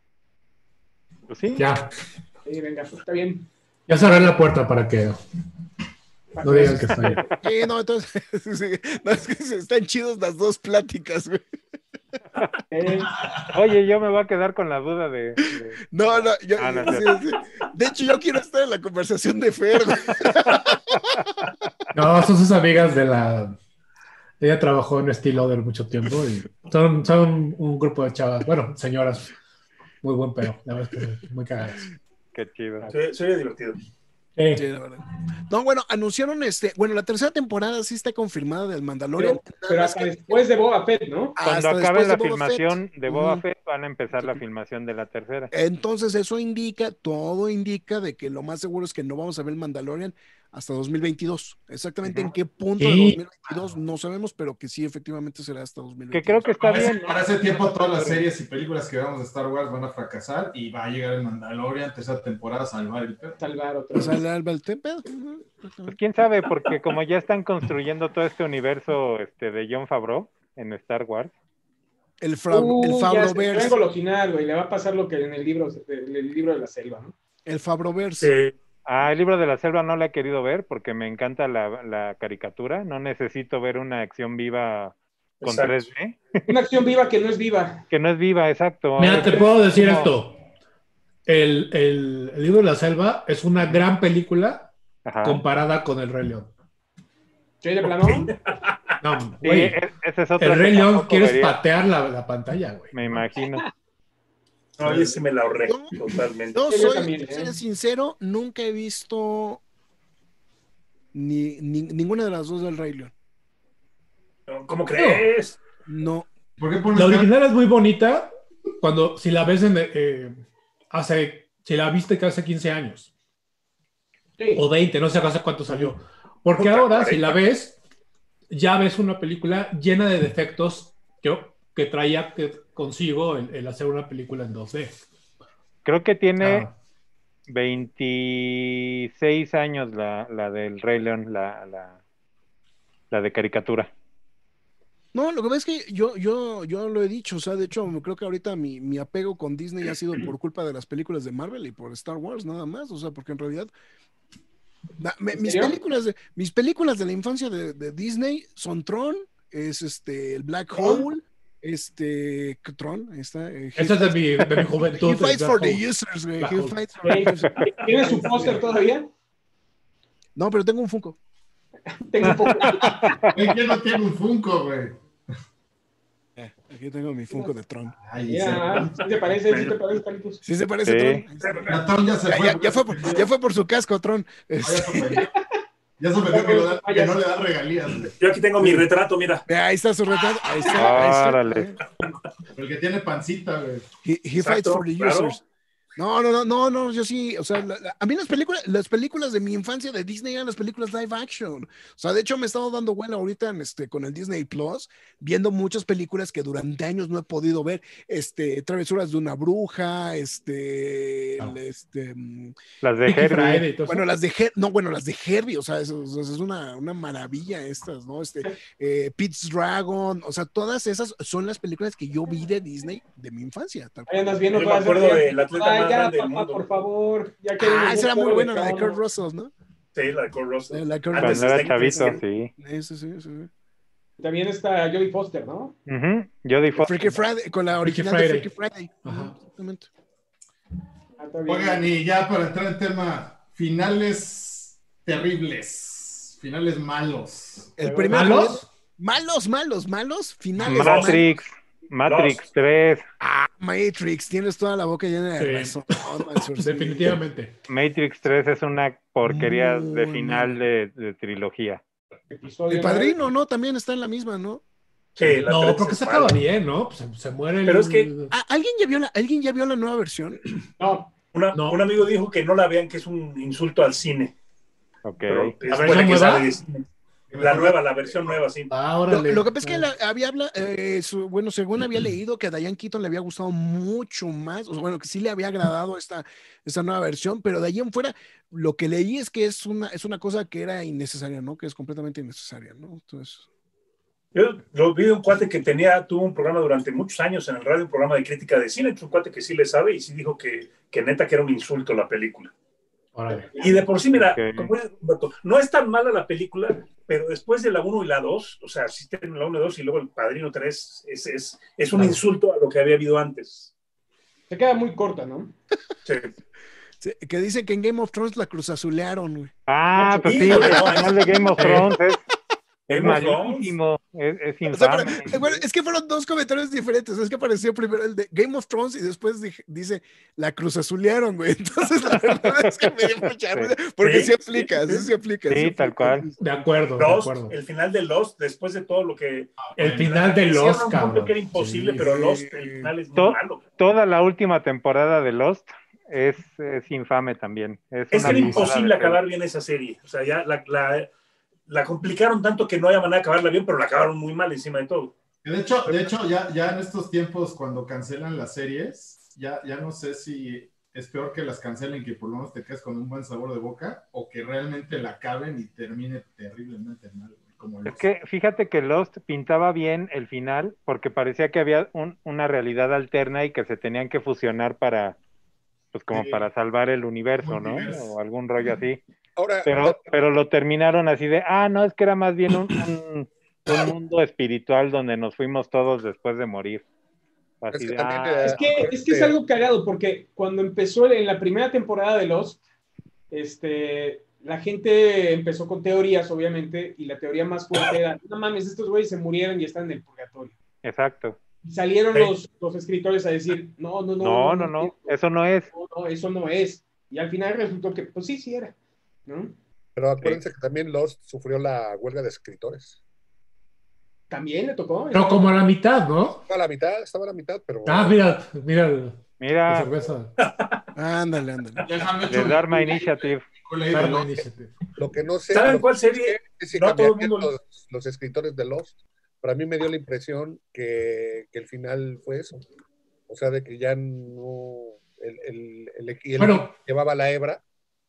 Pues sí. Ya. Sí, venga, está bien. Ya cerré la puerta para que no digan que estoy. Sí, no, entonces, sí, no, es que están chidos las dos pláticas, güey. Eh, Oye, yo me voy a quedar con la duda de. de- No, no, yo, Ah, no, sí, sí. sí. De hecho, yo quiero estar en la conversación de Fer, güey. No, son sus amigas de la. Ella trabajó en Steel Other mucho tiempo y son, son un grupo de chavas, bueno, señoras, muy buen pedo, la verdad es que muy cagadas. Qué chido. Se, se oye divertido. Eh, Sí, la verdad. No, bueno, anunciaron este, bueno, la tercera temporada sí está confirmada del Mandalorian. pero, nada pero más hasta que después de Boba Fett, ¿no? Cuando hasta acabe después la de Boba Fett. filmación de Boba Ujú. Fett, van a empezar la filmación de la tercera. Entonces eso indica, todo indica de que lo más seguro es que no vamos a ver el Mandalorian hasta dos mil veintidós. Exactamente Ujú. en qué punto Sí. de dos mil veintidós no sabemos, pero que sí efectivamente será hasta dos mil veintidós. Que creo que está Para ese, bien, ¿no? para ese tiempo todas las series y películas que veamos de Star Wars van a fracasar y va a llegar el Mandalorian, tercera temporada, a salvar el pedo. Salvar otra O sea, vez. el Alba el Tempe, ujú, Pues exactamente. quién sabe, porque como ya están construyendo todo este universo este, de Jon Favreau en Star Wars. El, Fra- el Uh, ya sé, Fabroverse. vengo lo final, güey. Le va a pasar lo que en el libro, el, el libro de la selva, ¿no? El Fabroverse. Sí. Ah, el libro de la selva no la he querido ver porque me encanta la, la caricatura. No necesito ver una acción viva con Exacto. tres D. Una acción viva que no es viva. Que no es viva, exacto. Mira, te puedo decir Como- esto. El, el- el libro de la selva es una gran película Ajá. comparada con El Rey León. ¿Sí, de plano? No, Sí, güey, e- esa es otra El que Rey León tampoco quieres vería, patear la, la pantalla, güey. me imagino. No, yo sí me la ahorré No. totalmente. Yo Sí, yo soy, también, yo ¿eh? seré sincero, nunca he visto ni, ni- ninguna de las dos del Rey León. ¿Cómo crees? No. ¿Por qué pones La cara? original es muy bonita cuando, si la ves en, eh, hace, si la viste que hace quince años Sí. o veinte, no sé hace cuánto salió. Porque Puta, ahora, si cuarenta. la ves, ya ves una película llena de defectos que, que traía que, consigo el, el hacer una película en dos D. Creo que tiene Ah, veintiséis años la, la del Rey León, la, la, la de caricatura. No, lo que pasa es que yo, yo, yo lo he dicho, o sea, de hecho, creo que ahorita mi, mi apego con Disney ha sido por culpa de las películas de Marvel y por Star Wars, nada más, o sea, porque en realidad na- me- ¿En mis serio? películas de, mis películas de la infancia de, de Disney son Tron, es este, el Black ¿Tron? Hole, este, Tron, ahí está. eh, esa es de mi, de mi juventud. He el fights Black for the Hole. users, güey. Black He Hole. fights for the users. ¿Tiene su póster todavía? No, pero tengo un Funko. Tengo un poco. Güey, ¿quién no tiene un Funko, güey? Eh, aquí tengo mi Funko de Tron. Ay, Mira, sí te parece, sí te parece, Carlitos. ¿Sí se parece Sí. Tron? ya Tron ya se Ya, fue. ya- ya fue por, ya fue por su casco, Tron. Ya Este, sorprendió. Ya sorprendió que, lo da- que no le dan regalías, güey. Yo aquí tengo mi retrato, mira. ahí está su retrato. Ahí está. Ahí está. Órale. El que tiene pancita, güey. He, he fights Exacto, for the claro. users. No, no, no, no, no, yo sí, o sea, la- la- a mí las películas, las películas de mi infancia de Disney eran las películas live action. O sea, de hecho me he estado dando vuelo ahorita en este, con el Disney Plus, viendo muchas películas que durante años no he podido ver. Este, Travesuras de una bruja, este, Ah. el, este, mm, Las de Freaky Herbie. Friday y todo bueno, eso. las de Her- no, bueno, las de Herbie, o sea, eso, eso es una, una maravilla estas, ¿no? Este, eh, Pete's Dragon, o sea, todas esas son las películas que yo vi de Disney de mi infancia. tal Ahí andas viendo Yo me todas acuerdo esas- del atleta Ay, más ya, grande del papá, mundo. por favor. Ya que Ah, esa era muy buena, la de Kurt Kurt Russell, ¿no? Sí, la de Kurt Russell. La de Kurt Antes Cuando de era Snake chavito, Plissken. sí. Ese sí, ese sí. También está Jodie Foster, ¿no? Ujú. Jodie Foster. Freaky Friday, con la Freaky original de Friday. Freaky Friday. Ajá. Exactamente. Ah, está bien. Oigan, y ya para entrar en tema, finales terribles, finales malos. El Pero primero. ¿Malos? Malos, malos, malos. Finales. Matrix. Matrix Lost. tres. Ah, Matrix, tienes toda la boca llena de Sí. razón. Mansur, sí. Definitivamente. Matrix tres es una porquería de Muy final de, de trilogía. Episodio El padrino, ¿no? También está en la misma, ¿no? Sí, la No, tres porque es se acaba mala. bien, ¿no? Pues se, se muere el... Pero es que- Ah, ¿alguien ya vio la, ¿alguien ya vio la nueva versión? nueve. No, Una- No. Un amigo dijo que no la vean, que es un insulto al cine. Ok. Pero ¿La después versión de que nueva? sale de cine. La nueva, la versión nueva, sí. Ah, Lo, órale. lo que pasa es que Ah. la- había habla, eh, su- bueno, según había leído que a Diane Keaton le había gustado mucho más, o sea, bueno, que sí le había agradado esta, esta nueva versión, pero de ahí en fuera, lo que leí es que es una, es una cosa que era innecesaria, ¿no? Que es completamente innecesaria, ¿no? Entonces, Yo lo vi de un cuate que tenía, tuvo un programa durante muchos años en el radio, un programa de crítica de cine, es un cuate que sí le sabe y sí dijo que, que neta que era un insulto la película. Órale. Y de por sí, mira, Ok. como dice Humberto, no es tan mala la película, pero después de la uno y la dos, o sea, si tienen la uno y dos y luego el Padrino tres, es, es, es un Claro. insulto a lo que había habido antes. se queda muy corta, ¿no? Sí. sí, que dicen que en Game of Thrones la cruzazulearon, güey. Ah, pues sí, Híjole, el no. final de Game of Thrones es, es Game of Thrones. malísimo. Es, es O sea, infame. pero, eh, bueno, es que fueron dos comentarios diferentes. Es que apareció primero el de Game of Thrones y después dije- dice la cruzazulearon, güey. Entonces, la verdad es que me dio mucha Sí. risa, porque Sí, se aplica, sí, sí, se aplica. Sí, sí tal aplica. cual. De acuerdo, de Lost, acuerdo. el final de Lost, después de todo lo que... El final de Hicieron Lost, un punto cabrón. que era imposible, Sí. pero Lost, el final es muy To- malo. Toda la última temporada de Lost es, es infame también. Es, Es una que era mamada imposible de acabar bien esa serie. O sea, ya la, la, la complicaron tanto que no había manera de acabarla bien, pero la acabaron muy mal encima de todo. De hecho, de hecho ya, ya en estos tiempos, cuando cancelan las series, ya, ya no sé si es peor que las cancelen, que por lo menos te quedes con un buen sabor de boca, o que realmente la acaben y termine terriblemente mal, güey, como Es Lost. que fíjate que Lost pintaba bien el final porque parecía que había un- una realidad alterna y que se tenían que fusionar para, pues como Sí. para salvar el universo, ¿no? Multiverso. O algún rollo así. Ahora, Pero, pero lo terminaron así de, ah, no, es que era más bien un, un, un mundo espiritual donde nos fuimos todos después de morir. Así Es que de, también, ah, eh, Es que, es que es algo cagado, porque cuando empezó en la primera temporada de Lost, este, la gente empezó con teorías, obviamente, y la teoría más fuerte era, no mames, estos güeyes se murieron y están en el purgatorio. exacto. Y salieron Sí. los, los escritores a decir, no, no, no. No, no, no, eso no es. no, no, eso no es. Y al final resultó que, pues sí, sí era, ¿no? pero acuérdense que también Lost sufrió la huelga de escritores. También le tocó. Pero como a la mitad, ¿no? Estaba a la mitad, estaba a la mitad, pero... Ah, mira, mira la Mira, cerveza. Ándale, ándale. Les han hecho de Dharma Initiative. película y de Dharma Lost. Initiative. Lo que no sé... ¿Saben lo cuál que no serie? sé es si No todo el cambiarían mundo- los, los escritores de Lost. Para mí me dio la impresión que, que el final fue eso. O sea, de que ya no... El, el, el, equi- el Bueno. equipo que llevaba la hebra.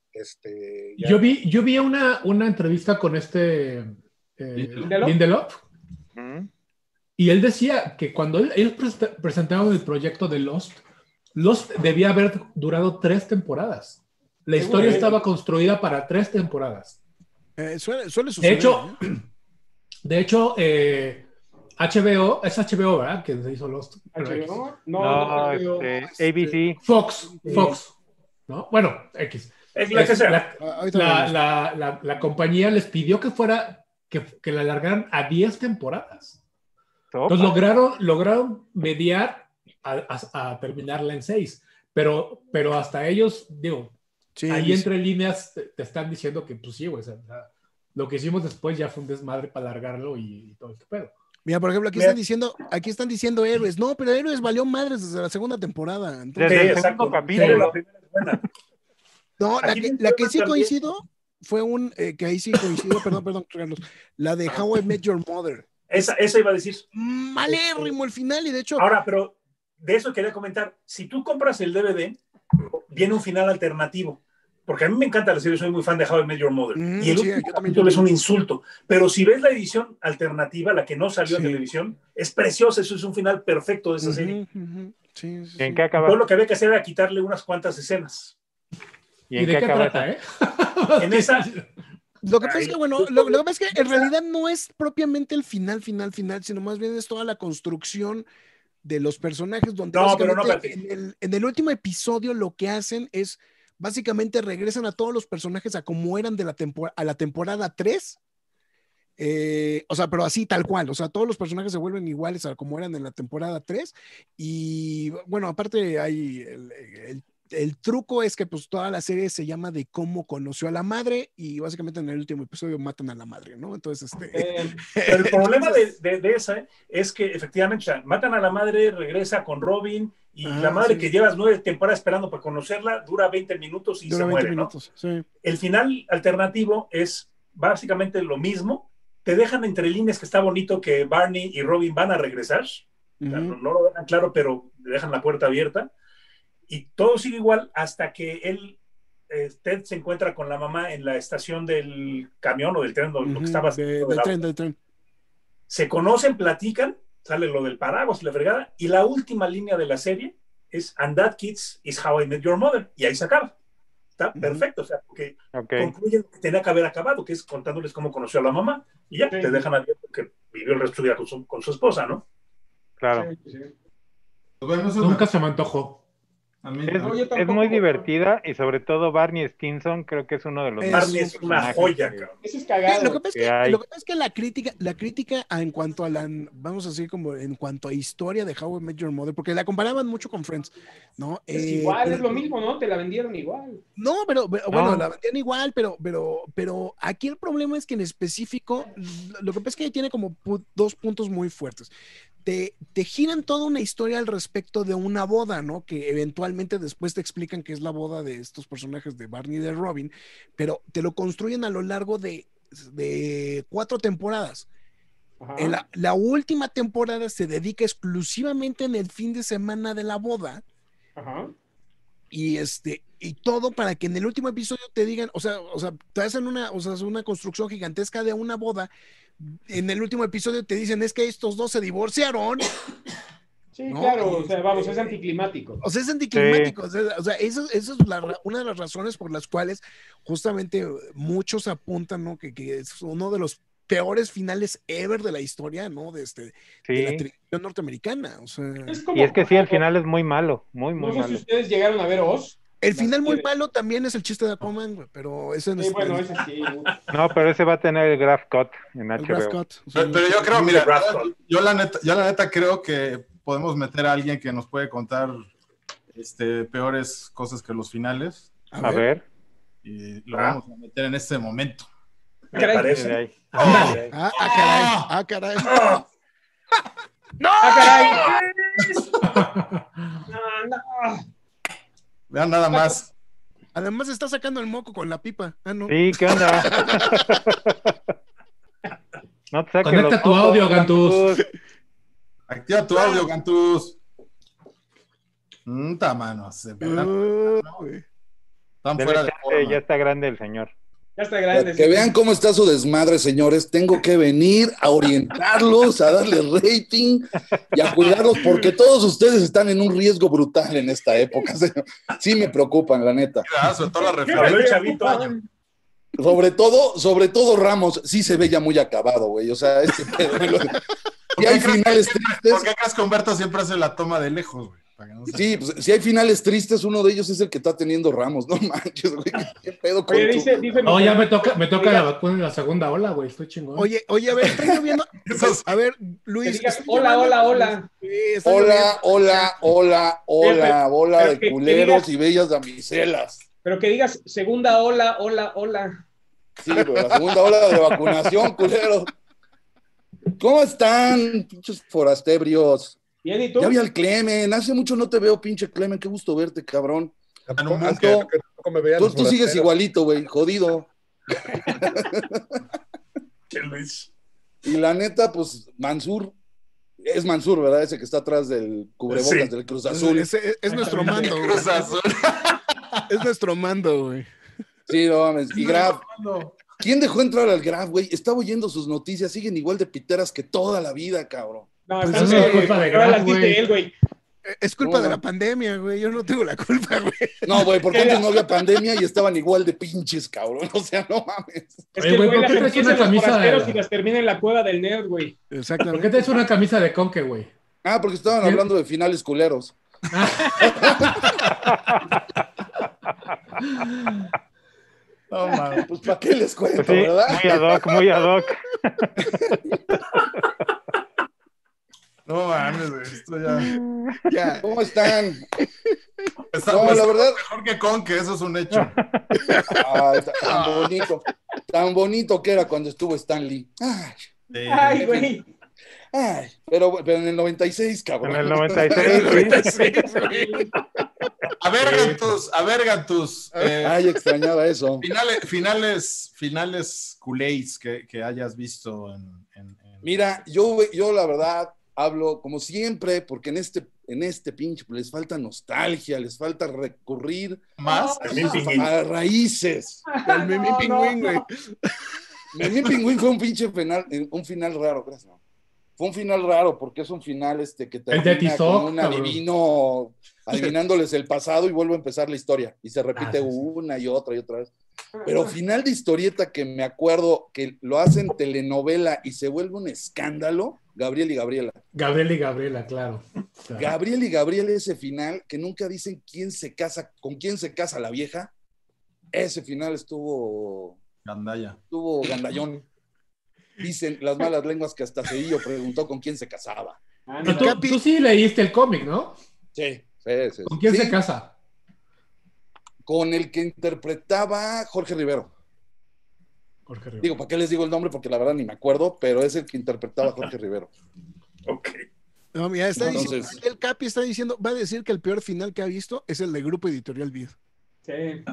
Este, ya- Yo vi, yo vi una, una entrevista con este eh, Lindelof. Lindelof, ¿Mm? y él decía que cuando él- ellos presta- presentaron el proyecto de Lost, Lost debía haber durado tres temporadas. La Qué historia bueno. estaba construida para tres temporadas. Eh, suele, suele suceder. De hecho, ¿eh? de hecho, eh, H B O, es H B O, ¿verdad? Que se hizo Lost. Bueno, X. ¿No? No, No, no, no, este, A B C. Fox, Sí. Fox, ¿no? Bueno, X. Es la que sea. La, Ah, ahorita la, hablamos. la, la, la compañía les pidió que fuera, que, que la alargaran a diez temporadas. Sopa. Entonces lograron, lograron mediar a, a, a terminarla en seis. Pero, pero hasta ellos, digo, Sí, ahí dice- entre líneas te, te están diciendo que, pues sí, güey, o sea, lo que hicimos después ya fue un desmadre para alargarlo y, y todo este pedo. Mira, por ejemplo, aquí Mira. están diciendo, aquí están diciendo Héroes. No, pero Héroes valió madres desde la segunda temporada. Entonces, Desde Sí, el exacto. segundo capítulo. Pero la primera es buena. no, la Aquí que, me la que sí también- coincido fue un, eh, que ahí sí coincido, perdón, perdón, Carlos, la de How I Met Your Mother. Esa, esa iba a decir. Malérrimo el final y de hecho, Ahora, pero de eso quería comentar. Si tú compras el D V D, viene un final alternativo. Porque a mí me encanta la serie, soy muy fan de How I Met Your Mother. Mm, y el sí, último yo también, capítulo yo es un también. insulto. Pero si ves la edición alternativa, la que no salió Sí. a televisión, es preciosa. Eso es un final perfecto de esa ujú, serie. ujú, sí, sí, ¿Y en sí. qué acaba? Todo lo que había que hacer era quitarle unas cuantas escenas. ¿Y ¿Y, en de qué qué acaba trata, esa? eh? En esa, Lo que pasa Ay, es que, bueno, lo, lo que pasa es que en realidad no es propiamente el final, final, final, sino más bien es toda la construcción de los personajes, donde No, pero no, básicamente espérate. en, el, en el último episodio lo que hacen es, básicamente regresan a todos los personajes a como eran de la tempor a la temporada tres. Eh, o sea, pero así tal cual, o sea, todos los personajes se vuelven iguales a como eran en la temporada tres y bueno, aparte hay el, el, el truco es que pues toda la serie se llama de cómo conoció a la madre y básicamente en el último episodio matan a la madre, ¿no? Entonces, este... Eh, Pero el problema de, entonces- de, de esa es que efectivamente, o sea, matan a la madre, regresa con Robin y Ah, la madre sí. que llevas nueve temporadas esperando para conocerla dura veinte minutos y Dura se veinte muere, ¿no? minutos, sí. El final alternativo es básicamente lo mismo. Te dejan entre líneas que está bonito que Barney y Robin van a regresar. O sea, no, Ujú. no lo dejan claro, pero dejan la puerta abierta. Y todo sigue igual hasta que él, eh, Ted se encuentra con la mamá en la estación del camión o del tren, lo, lo Ujú, que estaba de, haciendo del del tren, auto. del tren. Se conocen, platican, sale lo del paraguas y la fregada, y la última línea de la serie es And that, kids, is how I met your mother. Y ahí se acaba. Está Ujú. perfecto, o sea, porque Ok. concluyen lo que tenía que haber acabado, que es contándoles cómo conoció a la mamá, y ya, Sí. te dejan abierto que vivió el resto de su vida con su, con su esposa, ¿no? Claro. sí, sí. Pues bueno, eso Nunca me- se me antojó. a mí- Es, No, yo es tampoco. muy divertida y sobre todo Barney Stinson creo que es uno de los Es Barney un es una personajes joya, que- cabrón. Eso es Sí, cagado. lo que pasa es que que, hay. lo que pasa es que la crítica, la crítica a- en cuanto a la, vamos a decir como en cuanto a historia de How I Met Your Mother, porque la comparaban mucho con Friends, ¿no? Es Eh, igual, pero- es lo mismo, ¿no? Te la vendieron igual. No, pero, pero, bueno, No. la vendían igual, pero, pero, pero aquí el problema es que en específico, lo que pasa es que tiene como pu- dos puntos muy fuertes. Te, te giran toda una historia al respecto de una boda, ¿no? Que eventualmente después te explican que es la boda de estos personajes de Barney y de Robin, pero te lo construyen a lo largo de, de cuatro temporadas. Ajá. En la, la última temporada se dedica exclusivamente en el fin de semana de la boda Ajá. y este y todo para que en el último episodio te digan, o sea, o sea, te hacen una, o sea, es una construcción gigantesca de una boda. En el último episodio te dicen es que estos dos se divorciaron. Sí, No, claro, y o sea, vamos, este- es anticlimático. O sea, es anticlimático. O sea, o sea, eso, eso es la ra- una de las razones por las cuales justamente eh, muchos apuntan, ¿no? Que, que es uno de los peores finales ever de la historia, ¿no? De, este, de la Sí. televisión norteamericana. O sea, Es como, Y es que sí, el como- final es muy malo, muy, muy No sé si malo. ustedes llegaron a ver Oz. el la final muy serie de- malo también es el chiste de Aquaman, güey, pero ese no Sí, es bueno, ese sí. No, pero ese va a tener el Graph Cut en el H B Grass O. Cut, o sea, Pero, pero yo creo, Sí, mira, Brasco. yo la neta, yo la neta creo que podemos meter a alguien que nos puede contar este, peores cosas que los finales A ver, y lo Ah. vamos a meter en este momento. Me Caray. de parece. ahí. Ándale. Ah, ah, caray, ah, caray. ¡Ah! ¡Ah, caray! No, no. Vean nada más. Además está sacando el moco con la pipa. Ah, no. Sí, ¿qué onda? No te saques Conecta los tu ojos, audio, Gantus. Activa tu audio, Gantus. Mmm, mano, se verán. Uy. Están Dele fuera de chance, forma. ya está grande el señor. Ya está grande. Que sí. vean cómo está su desmadre, señores. Tengo que venir a orientarlos, a darles rating y a cuidarlos, porque todos ustedes están en un riesgo brutal en esta época. Sí me preocupan, la neta. Mira, sobre todo la Pero referencia. el chavito año. Sobre todo, sobre todo Ramos, sí se ve ya muy acabado, güey. O sea, este pedo. me lo- ¿Por Y qué hay crees que finales siempre- tristes. ¿Por qué crees que Humberto siempre hace la toma de lejos, güey? Para que no se- Sí, pues si hay finales tristes, uno de ellos es el que está teniendo Ramos. No manches, güey. ¿Qué pedo con Oye, tu- dice, dice No, mi- ya me toca, me toca la vacuna en la segunda ola, güey. Estoy chingón. Oye, oye, a ver, está lloviendo. Esos- A ver, que Luis. digas, ¿está hola, lloviendo? hola, hola. Sí, está lloviendo. Hola, hola, hola, hola, bola pero de que- que culeros digas- y bellas damiselas. Pero que digas, segunda ola, hola, hola. Sí, pero la segunda ola de vacunación, culeros. ¿Cómo están, pinches forastebrios? Bien, ¿y tú? Ya vi al Clemen, hace mucho no te veo, pinche Clemen, qué gusto verte, cabrón. Tampoco, un hace búnker. mucho que tampoco me veían Tú, los tú sigues forasteros. igualito, güey, jodido. Che, Luis. Y la neta, pues, Mansur, es Mansur, ¿verdad? Ese que está atrás del cubrebocas Sí. del Cruz Azul. Es, es- es nuestro mando, güey. Cruz Azul. Es nuestro mando, güey. Sí, no mames. Y Graf, No. ¿quién dejó entrar al Graf, güey? Estaba oyendo sus noticias, siguen igual de piteras que toda la vida, cabrón. No, Pues están eso es bien, culpa güey. de Ahora Graf, las dice güey. él, güey. Es culpa No, de no. la pandemia, güey. Yo no tengo la culpa, güey. No, güey, porque antes no había pandemia y estaban igual de pinches, cabrón. O sea, no mames. Es Oye, que el güey, güey ¿por las qué traes empieza una en los camisa de forasteros la- y las termina en la cueva del nerd, güey. ¿Por qué Exactamente. traes una camisa de conque, güey? Ah, porque estaban ¿Qué? hablando de finales culeros. No, mames. Pues, ¿para qué les cuento, Pues sí, verdad? muy ad hoc, muy ad hoc. No mames, güey. Esto ya. Ya. ¿Cómo están? Está, No, pues, la verdad- mejor que con, que eso es un hecho. Ay, ta- tan bonito. Tan bonito que era cuando estuvo Stan Lee. Ay, Sí. Ay, güey. ay. Pero, pero en el noventa y seis, cabrón. En el noventa y seis, sí. A ver, Gantus, a ver, Gantus. eh, Ay, extrañaba eso. finales, finales, finales culés que, que hayas visto en. en- en- Mira, yo, yo la verdad hablo como siempre, porque en este, en este pinche les falta nostalgia, les falta recurrir Más. También Pinguín. a raíces. El Memín No, Pingüín, no. güey. Memín Pingüín fue un pinche final, un final raro, gracias. No. Fue un final raro porque es un final este que El de termina Tizoc, con un cabrón. adivino adivinándoles el pasado y vuelve a empezar la historia y se repite Ah, sí, sí. una y otra y otra vez. Pero final de historieta que me acuerdo que lo hacen telenovela y se vuelve un escándalo, Gabriel y Gabriela. Gabriel y Gabriela, claro. Claro. Gabriel y Gabriela, ese final que nunca dicen quién se casa, con quién se casa la vieja, ese final estuvo, Gandaya. estuvo gandallón. Dicen las malas lenguas que hasta Cedillo preguntó con quién se casaba. Ah, Pero no, tú, Capi- tú sí leíste el cómic, ¿no? Sí, sí, sí. ¿Con quién Sí, se casa? con el que interpretaba Jorge Rivero. Jorge Rivera. Digo, ¿para qué les digo el nombre? Porque la verdad ni me acuerdo, pero es el que interpretaba a Jorge Rivero. Ok. No, mira, está Entonces- diciendo, el Capi está diciendo, va a decir que el peor final que ha visto es el de Grupo Editorial Vid. sí.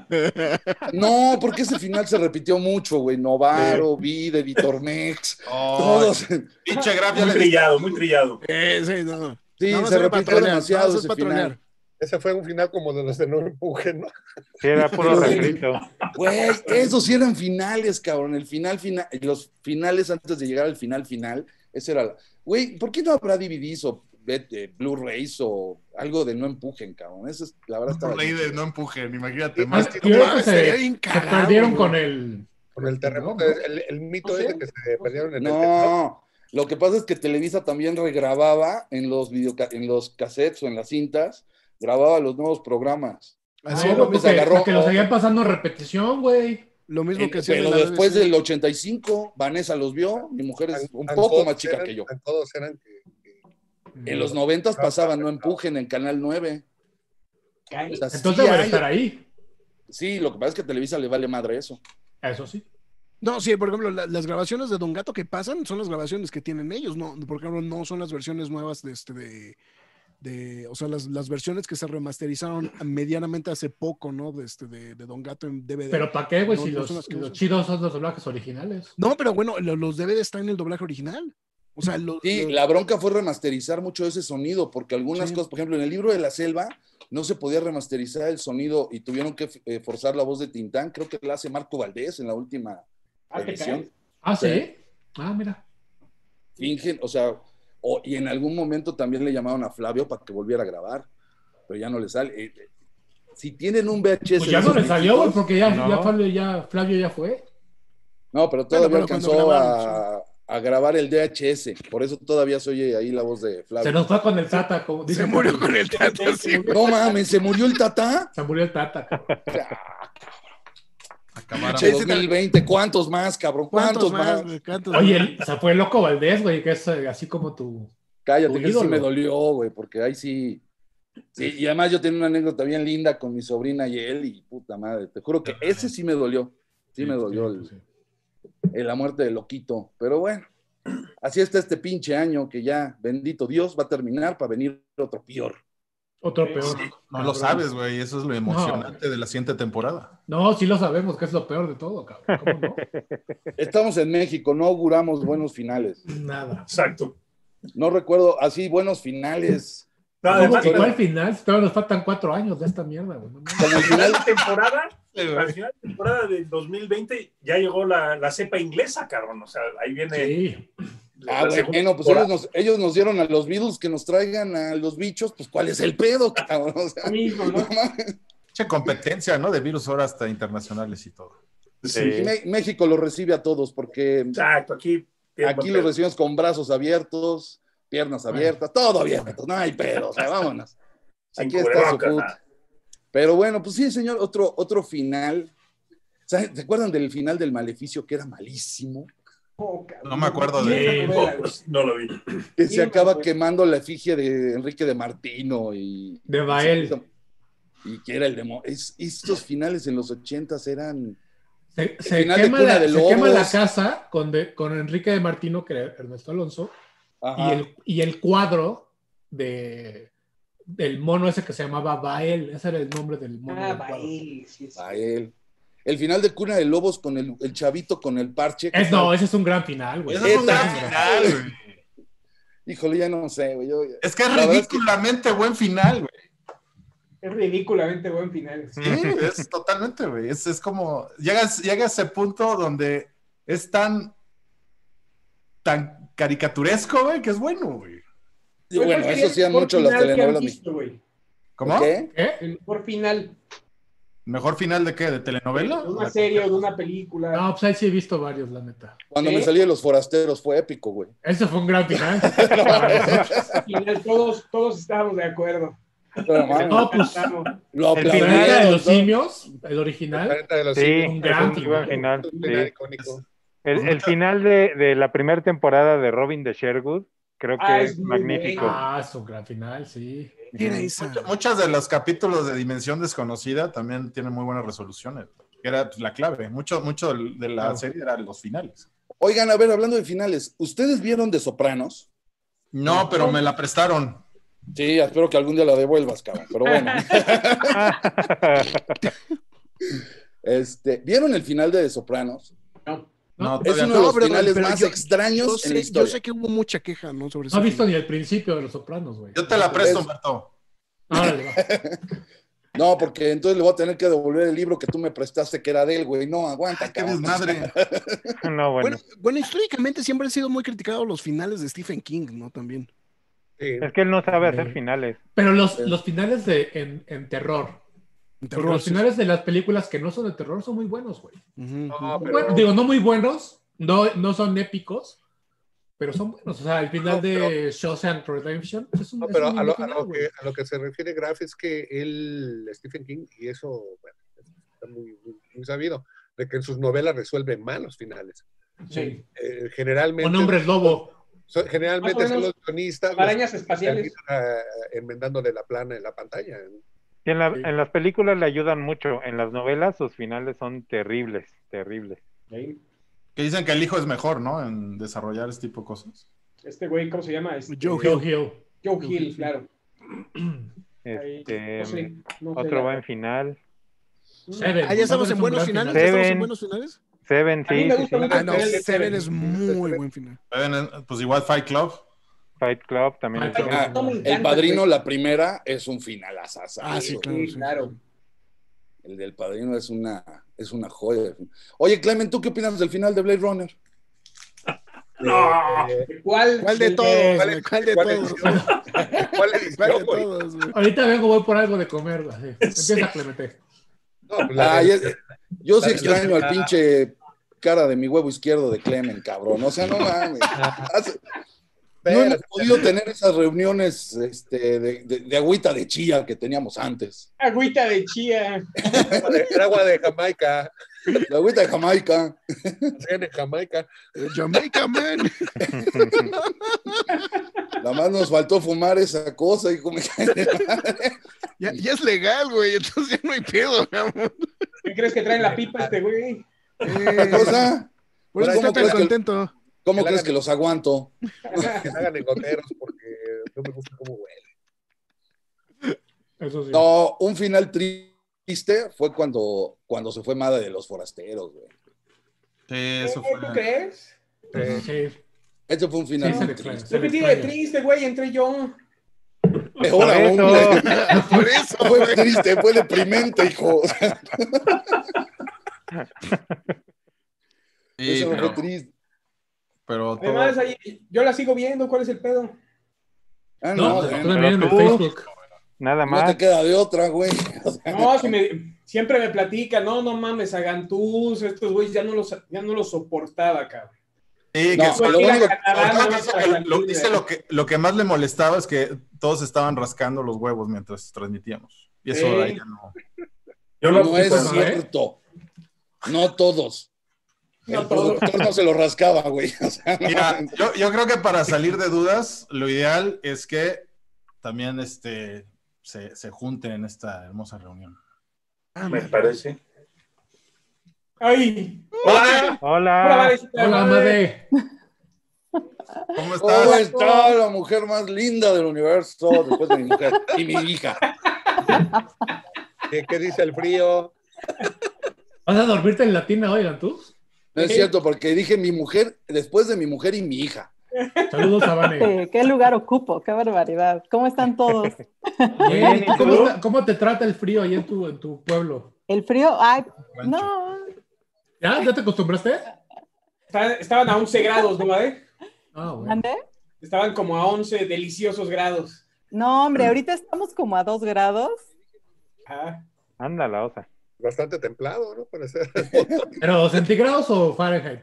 No, porque ese final se repitió mucho, güey. Novaro, Vid, Editor Mex, Oh, todos. pinche Graf, ya Muy le trillado, muy trillado. Eh, sí, no. Sí, Nada más se era repitió patrolear, demasiado nada más ese es patrolear. final. Ese fue un final como de los de No Empujen, ¿no? Sí, era puro refrito. Güey, esos sí eran finales, cabrón. El final, final, los finales antes de llegar al final, final. Ese era la. Güey, ¿por qué no habrá D V Ds o eh, Blu-rays o algo de no empujen, cabrón? Eso es, la verdad, estaba. Ley de no empujen, imagínate. Ah, Más yo creo que sería se, bien se cagado, perdieron güey. con el... Con el terremoto, ¿no? el, el mito No sé. ese que se perdieron en el terremoto. No, lo que pasa es que Televisa también regrababa en los videoca en los cassettes o en las cintas, grababa los nuevos programas. Así No, es lo López mismo, porque, agarró- porque lo seguían pasando en repetición, güey. lo mismo En- que hacía pero en la después B B C. del ochenta y cinco, Vanessa los vio, mi mujer es un Tan- poco todos más chica eran- que yo. tan Todos eran que, que- En los noventas pasaban No Empujen en Canal nueve. Cae. O sea, sí Entonces debe hay- estar ahí. Sí, lo que pasa es que a Televisa le vale madre eso. Eso sí. No, sí, por ejemplo, la- las grabaciones de Don Gato que pasan son las grabaciones que tienen ellos, no, por ejemplo, no son las versiones nuevas de este de, de o sea, las, las versiones que se remasterizaron medianamente hace poco, ¿no? De este de, de Don Gato en D V D. Pero ¿para qué, güey? No, Si no los, son las que los usan. chidos son los doblajes originales. No, pero bueno, lo- los D V D están en el doblaje original. O sea, los, Sí, los- la bronca fue remasterizar mucho ese sonido, porque algunas Sí. cosas, por ejemplo, en el libro de la selva no se podía remasterizar el sonido y tuvieron que eh, forzar la voz de Tintán. Creo que la hace Marco Valdés en la última Ah, ¿te edición. cae? Ah, ¿sí? Sí. Ah, mira. Fingen, o sea, o- y en algún momento también le llamaron a Flavio para que volviera a grabar, pero ya no le sale. Eh, eh, si tienen un V H S. Pues ya de no esos le salió, güey, viejitos- porque ya, No. ya, Flavio, ya Flavio ya fue. No, pero todavía Bueno, pero cuando alcanzó grabaron, a, a grabar el D H S. Por eso todavía se oye ahí la voz de Flavio. Se nos fue con el Tata, como dice. Se murió con el Tata, sí. No mames, ¿se murió el Tata? Se murió el Tata, cabrón. Acabaron. Che, dos mil veinte, ¿cuántos más, cabrón? ¿Cuántos, más? güey? ¿Cuántos Oye, más? el, o sea, fue Loco Valdés, güey, que es eh, así como tu... Cállate, Tu que sí ídolo. me dolió, güey, porque ahí sí... Sí, y además yo tenía una anécdota bien linda con mi sobrina y él, y puta madre, te juro que ese sí me dolió. Sí me dolió el, Sí. el- la muerte de Loquito. Pero bueno, así está este pinche año que ya, bendito Dios, va a terminar para venir otro peor. Otro peor. No lo sabes, güey. Eso es lo emocionante de la siguiente temporada. No, sí lo sabemos, que es lo peor de todo, cabrón. ¿Cómo no? Estamos en México, no auguramos buenos finales. Nada. Exacto. No recuerdo así buenos finales. No, ¿Cómo además, que igual final? Todavía nos faltan cuatro años de esta mierda, güey. No mames. Como el al final final, de temporada, al final de temporada del dos mil veinte ya llegó la, la cepa inglesa, cabrón. O sea, ahí viene. Sí. la ah, segunda bueno, pues temporada. ellos nos, ellos nos dieron a los Beatles que nos traigan a los bichos, pues ¿cuál es el pedo, cabrón? O sea, Lo mismo, ¿no? no mames. Che, competencia, ¿no? De virus ahora hasta internacionales y todo. Sí. Y Me- México los recibe a todos porque Exacto, aquí. aquí los recibimos con brazos abiertos, piernas abiertas, todo abierto, no hay pedo, o sea, vámonos. Sin Aquí está su cubrebocas, puta. nada. Pero bueno, pues sí, señor, otro, otro final. ¿Saben- ¿Se acuerdan del final del Maleficio que era malísimo? Oh, cabrón. No me acuerdo Sí, de- esa No, novela, pues, no lo vi. Que Sí, se me acaba acuerdo. quemando la efigie de Enrique de Martino y... De Bael. Y que era el demo. Es, estos finales en los ochentas eran... Se, se final de quema, Cuna la, de se quema la Lobos. casa con, de- con Enrique de Martino, que era Ernesto Alonso, y Ajá. el, y el cuadro de, del mono ese que se llamaba Bael. Ese era el nombre del mono. Ah, del cuadro. Bael, sí, sí. Bael. El final de Cuna de Lobos con el, el chavito con el parche. que Es, no, está- ese es un gran final, güey. Eso es un Neta. gran final, güey. Híjole, ya no sé, güey. yo- Es que es la verdad es que- ridículamente buen final, güey. Es ridículamente buen final. Sí, es totalmente, güey. Es, es como, llegas, llega a ese punto donde es tan, tan caricaturesco, güey, que es bueno, güey. Y bueno, eso hacían mucho las telenovelas mexicanas. mexicanas. ¿Cómo? ¿Qué? ¿Qué? El mejor final ¿Mejor final de qué? ¿De telenovela? de una serie o de una película. No, pues ahí sí he visto varios, la neta. Cuando ¿Sí? me salí de Los Forasteros fue épico, güey. Ese fue un gran final. Al final todos, todos estábamos de acuerdo. Pero, mano, No, pues, Estamos. lo el la final planeta de aplaudieron, los todo. simios, el original. Planeta de los Sí, simios, un es gran un muy buen final. un final Sí. icónico. El, el final de, de la primera temporada de Robin de Sherwood creo que Ah, es es muy magnífico. bueno. Ah, es un gran final, sí. ¿Qué era esa? Muchos de los capítulos de Dimensión Desconocida también tienen muy buenas resoluciones, que era pues, la clave. Mucho, mucho de la Claro. serie eran los finales. Oigan, a ver, hablando de finales, ¿ustedes vieron de Sopranos? No, pero me la prestaron. Sí, espero que algún día la devuelvas, cabrón, pero bueno. Este, ¿vieron el final de, de Sopranos? No. No, Es todavía uno no. de los pero- finales pero más yo- extraños Yo en sé, la yo historia. sé que hubo mucha queja, ¿no? Sobre No he ese visto final. ni el principio de Los Sopranos, güey. Yo te la presto, Es- Humberto. Órale, va. No, porque entonces le voy a tener que devolver el libro que tú me prestaste que era de él, güey. No, aguanta, Qué cabrón. desmadre. No, bueno. Bueno, bueno, históricamente siempre han sido muy criticados los finales de Stephen King, ¿no? También. Sí. Es que él no sabe hacer Eh, finales. Pero los, los finales de, en, en terror. Porque Terror, los sí. finales de las películas que no son de terror son muy buenos, güey. Ujú. No, pero- Bueno, digo, no muy buenos, no, no son épicos, pero son buenos. O sea, el final No, de Shawshank Redemption es un, No, es pero un a lindo lo, a, final, lo güey. que, a lo que se refiere Graf es que él, Stephen King, y eso bueno, está muy, muy, muy sabido, de que en sus novelas resuelve mal los finales. Sí. Eh, generalmente, Un hombre lobo. son- generalmente Más o son menos los guionistas los Arañas que espaciales. terminan, eh, enmendándole la plana en la pantalla. Y en, la- Sí. en las películas le ayudan mucho. En las novelas sus finales son terribles, terribles. Ahí. Que dicen que el hijo es mejor, ¿no? En desarrollar este tipo de cosas. Este güey, ¿cómo se llama? Este, Joe Joe Hill. Joe Hill, claro. Ahí, Este, no sé, no sé otro la- buen final. Seven. Ah, ya estamos Es en un buenos gran finales. final. ¿Ya estamos en Seven. buenos finales? Seven, A mí sí, me sí, gusta sí. mucho. Ah, no, Seven, Seven Seven. es muy buen final. Saben, Pues igual Fight Club. Fight Club también. Fight es- Club. Ah, No me encanta, el Padrino, güey. la primera, es un final asasa. Ah, sí, claro. Sí, sí. claro. El del Padrino es una, es una joya. Oye, Clemen, ¿tú qué opinas del final de Blade Runner? No. Eh, ¿Cuál? ¿Cuál de Del todos? ¿cuál güey? es- ¿Cuál de cuál todos? edición? ¿Cuál edición, ¿Cuál de güey? todos? güey? Ahorita vengo, voy por algo de comer. Así. Empieza, Clemente. No, pues la Ah, de- ya- yo sí la- extraño la- al pinche cara de mi huevo izquierdo de Clemen, cabrón. O sea, no mames. Hace- No Espera, hemos podido tener esas reuniones este, de, de- de agüita de chía que teníamos antes. Agüita de chía. agua de- era agua de Jamaica. La agüita de Jamaica. Hacían en Jamaica. Eh, Jamaica, man. Nada más nos faltó fumar esa cosa y como Ya, ya es legal, güey. Entonces ya no hay pedo, mi amor. ¿Qué crees que trae en la pipa este güey? Eh, cosa. por eso ¿Cómo está tan crees que- contento. ¿Cómo Que la crees hagan- que los aguanto? Que se hagan en goteros porque no me gusta cómo huele. Eso sí. No, un final triste fue cuando, cuando se fue Madre de los Forasteros, güey. Sí, eso ¿Tú fue. crees? Eh, Sí, Ese fue un final sí, se le muy extraña. triste. Lo que tiene de triste, güey, entré yo. Peor Por aún, eso. güey. Por eso, Fue güey. triste, fue deprimente, hijo. O sea, Sí, eso no pero, fue triste. pero todo- Además, ahí, yo la sigo viendo, ¿cuál es el pedo? Ah, No, no, pues, güey, tú también en el tú- Facebook. Nada no más. te queda de otra, güey. O sea, No, si me, siempre me platica, no, no mames, Agantús, estos güeyes ya no los, ya no los soportaba, cabrón. Sí, No, que lo sobre único- todo Catalán, dice no, que lo- Argentina. dice lo que, lo que más le molestaba es que todos estaban rascando los huevos mientras transmitíamos. Y eso Sí. a ella no. Yo no, no es pues, cierto. No todos. No El todos. productor no se lo rascaba, güey. O sea, no. Mira, yo, yo creo que para salir de dudas, lo ideal es que también este, se, se junten en esta hermosa reunión. me parece. ¡Ay! ¡Hola! Hola, Hola. Varecita, Hola, madre. Made. ¿Cómo ¿Cómo estás? está la mujer más linda del universo después de mi mujer y mi hija? ¿Qué, qué dice el frío? ¿Vas a dormirte en latina, oigan tú? No es cierto, porque dije mi mujer después de mi mujer y mi hija. Saludos a Vane. Eh, ¿Qué lugar ocupo? ¡Qué barbaridad! ¿Cómo están todos? Bien, ¿y ¿y tú cómo, tú? está- cómo te trata el frío ahí en tu, en tu pueblo? ¿El frío? Ay, no. ¿Ya? ¿Ya te acostumbraste? Estaban- Estaban a once grados, ¿no, madre? Ah, bueno. ¿Mande? Estaban como a once deliciosos grados. No, hombre, ahorita estamos como a dos grados. Ah, Anda la osa. Bastante templado, ¿no? Para ser. ¿Pero centígrados o Fahrenheit?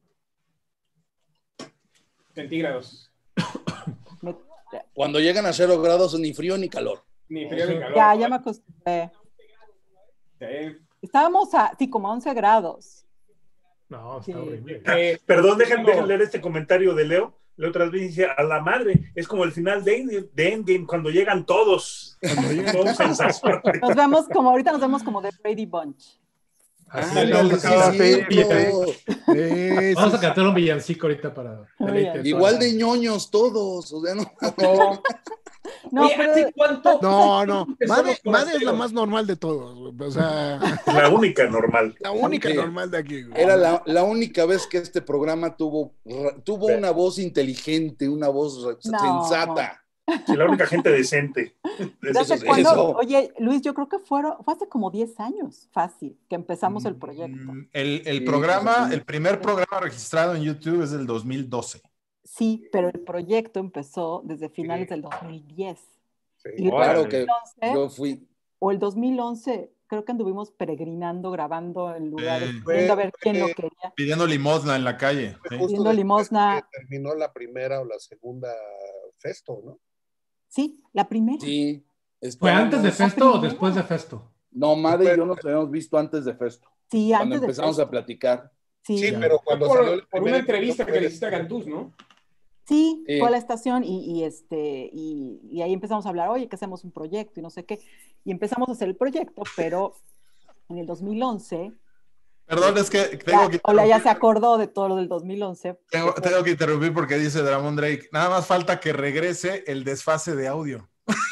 centígrados. Me- Cuando llegan a cero grados, ni frío ni calor. Ni frío ni calor. Ya, ya me acostumbré. Sí. Estábamos a, sí, como a once grados. No, está Sí. horrible. Eh, Perdón, dejen, no. dejen leer este comentario de Leo. Leo otra vez dice, a la madre, es como el final de Endgame, de Endgame cuando llegan todos. Cuando llegan Todos sensacionales. Nos vemos como, ahorita nos vemos como de Brady Bunch. Así Ándale, es, sí, vamos a- es cierto. Eh, Vamos sí, a cantar un villancico ahorita para deleite. Muy Igual de ñoños todos. O sea, no. no. No, Oye, pero ¿hace cuánto? No, no. Que son Made, los Made es la forasteros. más normal de todos, güey. O sea, La única normal. la única Sí. normal de aquí, güey. Era la, la única vez que este programa tuvo, tuvo una voz inteligente, una voz re- No. sensata. Sí, la única gente decente. ¿desde eso es cuándo? eso. Oye, Luis, yo creo que fueron, fue hace como diez años, fácil, que empezamos el proyecto. Mm, El, el Sí, programa, sí. el primer programa registrado en YouTube es del dos mil doce. Sí, pero el proyecto empezó desde finales del dos mil diez. Sí. Y Órale. Claro que once, yo fui. o el dos mil once, creo que anduvimos peregrinando, grabando en lugares, Sí. viendo a ver quién lo Fue- quería, Pidiendo limosna en la calle. ¿sí? Justo pidiendo después limosna. que terminó la primera o la segunda Festo, ¿no? Sí, la primera. Sí. ¿Fue antes de estábamos- Festo o después de Festo? No, Made y yo nos habíamos visto antes de Festo. Sí, Cuando antes de empezamos Festo. a platicar. Sí, Sí, sí, pero cuando por, salió el por una primer entrevista episodio que le de- hiciste a Gantús, ¿no? Sí. fue a la estación y, y este, y, y ahí empezamos a hablar, oye, que hacemos un proyecto y no sé qué. Y empezamos a hacer el proyecto, pero en el dos mil once, Perdón, es que ya, tengo que, Ola ya se acordó de todo lo del dos mil once. tengo, tengo que interrumpir porque dice Dramon Drake, nada más falta que regrese el desfase de audio.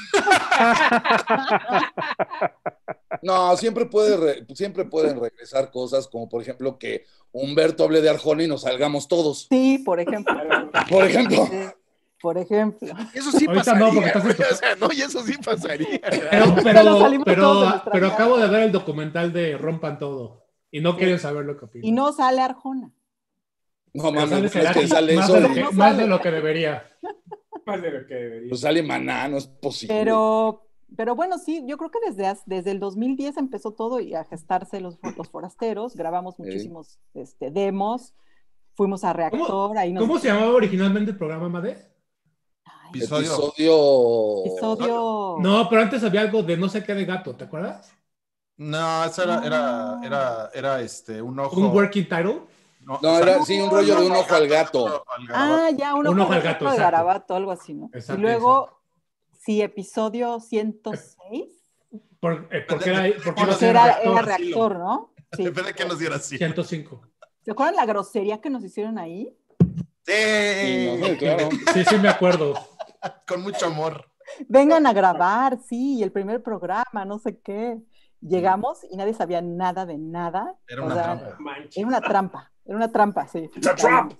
No, siempre, puede re- siempre pueden regresar cosas como, por ejemplo, que Humberto hable de Arjona y nos salgamos todos. Sí, por ejemplo. Por ejemplo. Sí, por ejemplo. Eso sí Ahorita pasaría, no, porque estás en güey. tu- O sea, no, y eso sí pasaría. Pero, Pero pero, salimos pero, todos de nuestra pero casa. acabo de ver el documental de Rompan Todo y no quieren saber lo que opinan. Y no sale Arjona. No Pero mames, sale es que Cerati, sale más, eso. de lo y- que, No más sale. de lo que debería. Más de lo que debería. Pues sale Maná, no es posible. Pero Pero bueno, sí, yo creo que desde, as- desde el dos mil diez empezó todo y a gestarse los, los forasteros, grabamos muchísimos este, demos, fuimos a ¿Cómo, Reactor, ahí nos cómo se llamaba originalmente el programa, Made? Ay, Episodio. Episodio. episodio... No, pero antes había algo de no sé qué de gato, ¿te acuerdas? No, eso era, era, era, era este, un ojo. Un working title. No, No, o sea, era sí, un rollo de un ojo al gato. al garabato. Ah, ya, uno Un con ojo al el gato, otro de exacto. Garabato, algo así, ¿no? Exacto, Y luego, sí, episodio ciento seis, Por, eh, porque era, porque Bueno, iba a porque ser era, reactor. era reactor, ¿no? Sí. Depende de que nos diera así. ciento cinco. ¿Se acuerdan la grosería que nos hicieron ahí? Sí, Sí, no sé, claro. Sí, sí, me acuerdo. con mucho amor. Vengan a grabar, sí, el primer programa, no sé qué. Llegamos y nadie sabía nada de nada. Era O una sea, trampa. Manches. Era una trampa, era una trampa, sí. It's a trap.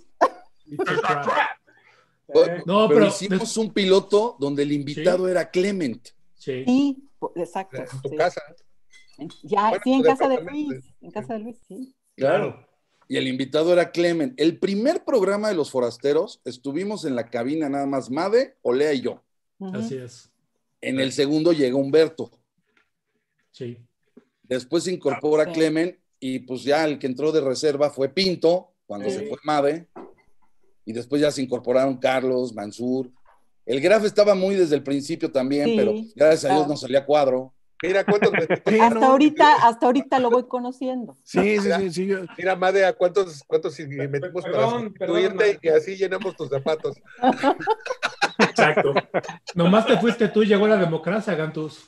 Eh, No, pero, pero. hicimos un piloto donde el invitado Sí. era Clement. Sí. Sí, po- exacto. En tu sí. casa. En- Ya, Bueno, sí, en tu casa de departamento. Luis, en casa de Luis, sí. Claro. Y el invitado era Clement. El primer programa de Los Forasteros, estuvimos en la cabina nada más Made, Olea y yo. Ujú. Así es. En el segundo llega Humberto. Sí. Después se incorpora Sí. Clement y pues ya el que entró de reserva fue Pinto, cuando Sí. se fue Made. Y después ya se incorporaron Carlos, Mansur. El Graf estaba muy desde el principio también, Sí, pero gracias a Dios claro. nos salía cuadro. Mira cuántos Sí, Hasta no. ahorita, hasta ahorita lo voy conociendo. Sí, sí, sí, sí, yo- Mira, Made, a cuántos, cuántos metimos para Perdón, perdón, sustituirte Made. y así llenamos tus zapatos. Exacto. Nomás te fuiste tú y llegó la democracia, Gantus.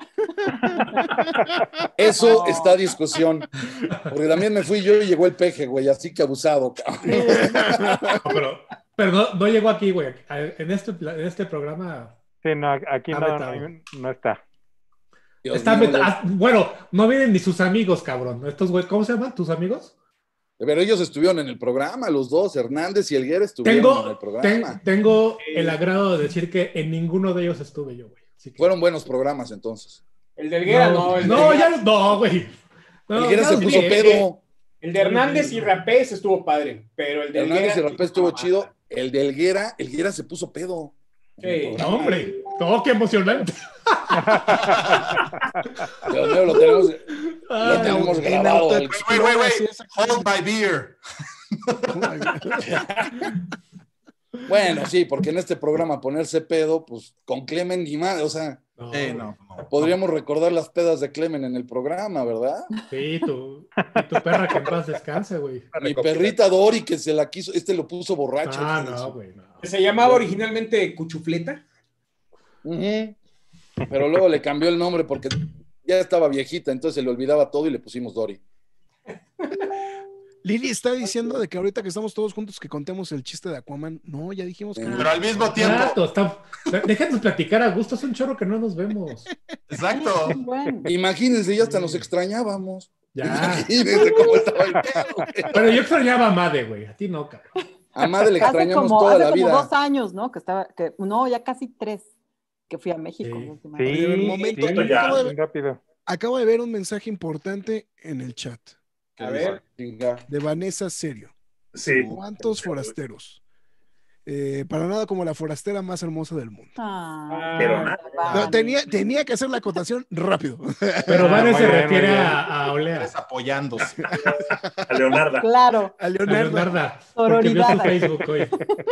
Eso No. está a discusión. Porque también me fui yo y llegó el peje, güey, así que abusado, cabrón. No, pero pero no, no llegó aquí, güey. En este, en este programa Sí, no, aquí Está no, vetado. no, no está. Dios está mío, meta- ya- ah, bueno, no vienen ni sus amigos, cabrón. Estos güey, ¿cómo se llaman tus amigos? Pero ellos estuvieron en el programa, los dos, Hernández y Elguera estuvieron en el Tengo, programa. ten- tengo el agrado de decir que en ninguno de ellos estuve yo, güey. Así que- Fueron buenos programas entonces. El de Elguera, no. no, el de no, Elguera- ya no, güey. No, Elguera ya se los puso vi, eh. pedo. El de Hernández y Rapés estuvo padre, pero el de Hernández y Elguera... Rapé estuvo chido. El de Elguera, Elguera se puso pedo. Sí. No, hombre. No, qué emocionante. Dios mío, lo tenemos, lo Ay, tenemos en grabado. auto- el- Wait, wait, wait. Sí, esa- Hold my beer. Bueno, sí, porque en este programa ponerse pedo, pues con Clemen ni más, o sea, no, Eh, no, no. podríamos recordar las pedas de Clemen en el programa, ¿verdad? Sí, tu, y tu perra que en paz descanse, güey. Mi perrita Dori que se la quiso, este lo puso borracho. Ah, hijo de no, su- güey, no. Se llamaba originalmente Cuchufleta. Ujú. Pero luego le cambió el nombre porque ya estaba viejita, entonces se le olvidaba todo y le pusimos Dori. Lili está diciendo de que ahorita que estamos todos juntos que contemos el chiste de Aquaman. No, ya dijimos que Sí. no. Pero al mismo tiempo. Exacto, está... déjanos platicar a gusto, es un chorro que no nos vemos. Exacto. Sí, bueno. Imagínense, ya hasta nos extrañábamos. Ya. Imagínense cómo estaba el pedo. güey. Pero yo extrañaba a Made, güey. A ti no, cabrón. A Madre le Hace extrañamos como, toda hace la como vida. dos años, ¿no? Que estaba, que, no, ya casi tres, que fui a México. Sí. la última vez. Sí, un momento, sí, ya. acabo de ver rápido. Acabo de ver un mensaje importante en el chat A ver. Chinga. de Vanessa Serio. Sí. ¿Cuántos forasteros? Eh, para nada como la forastera más hermosa del mundo. Ah, Pero nada. Vane. No, tenía, tenía que hacer la acotación rápido. Pero Ah, Vane muy se bien, refiere muy bien. a, a Olea. Ustedes apoyándose. A Leonarda. Claro, A A Leonardo. Leonarda. Porque vio su Sororidad. Facebook hoy.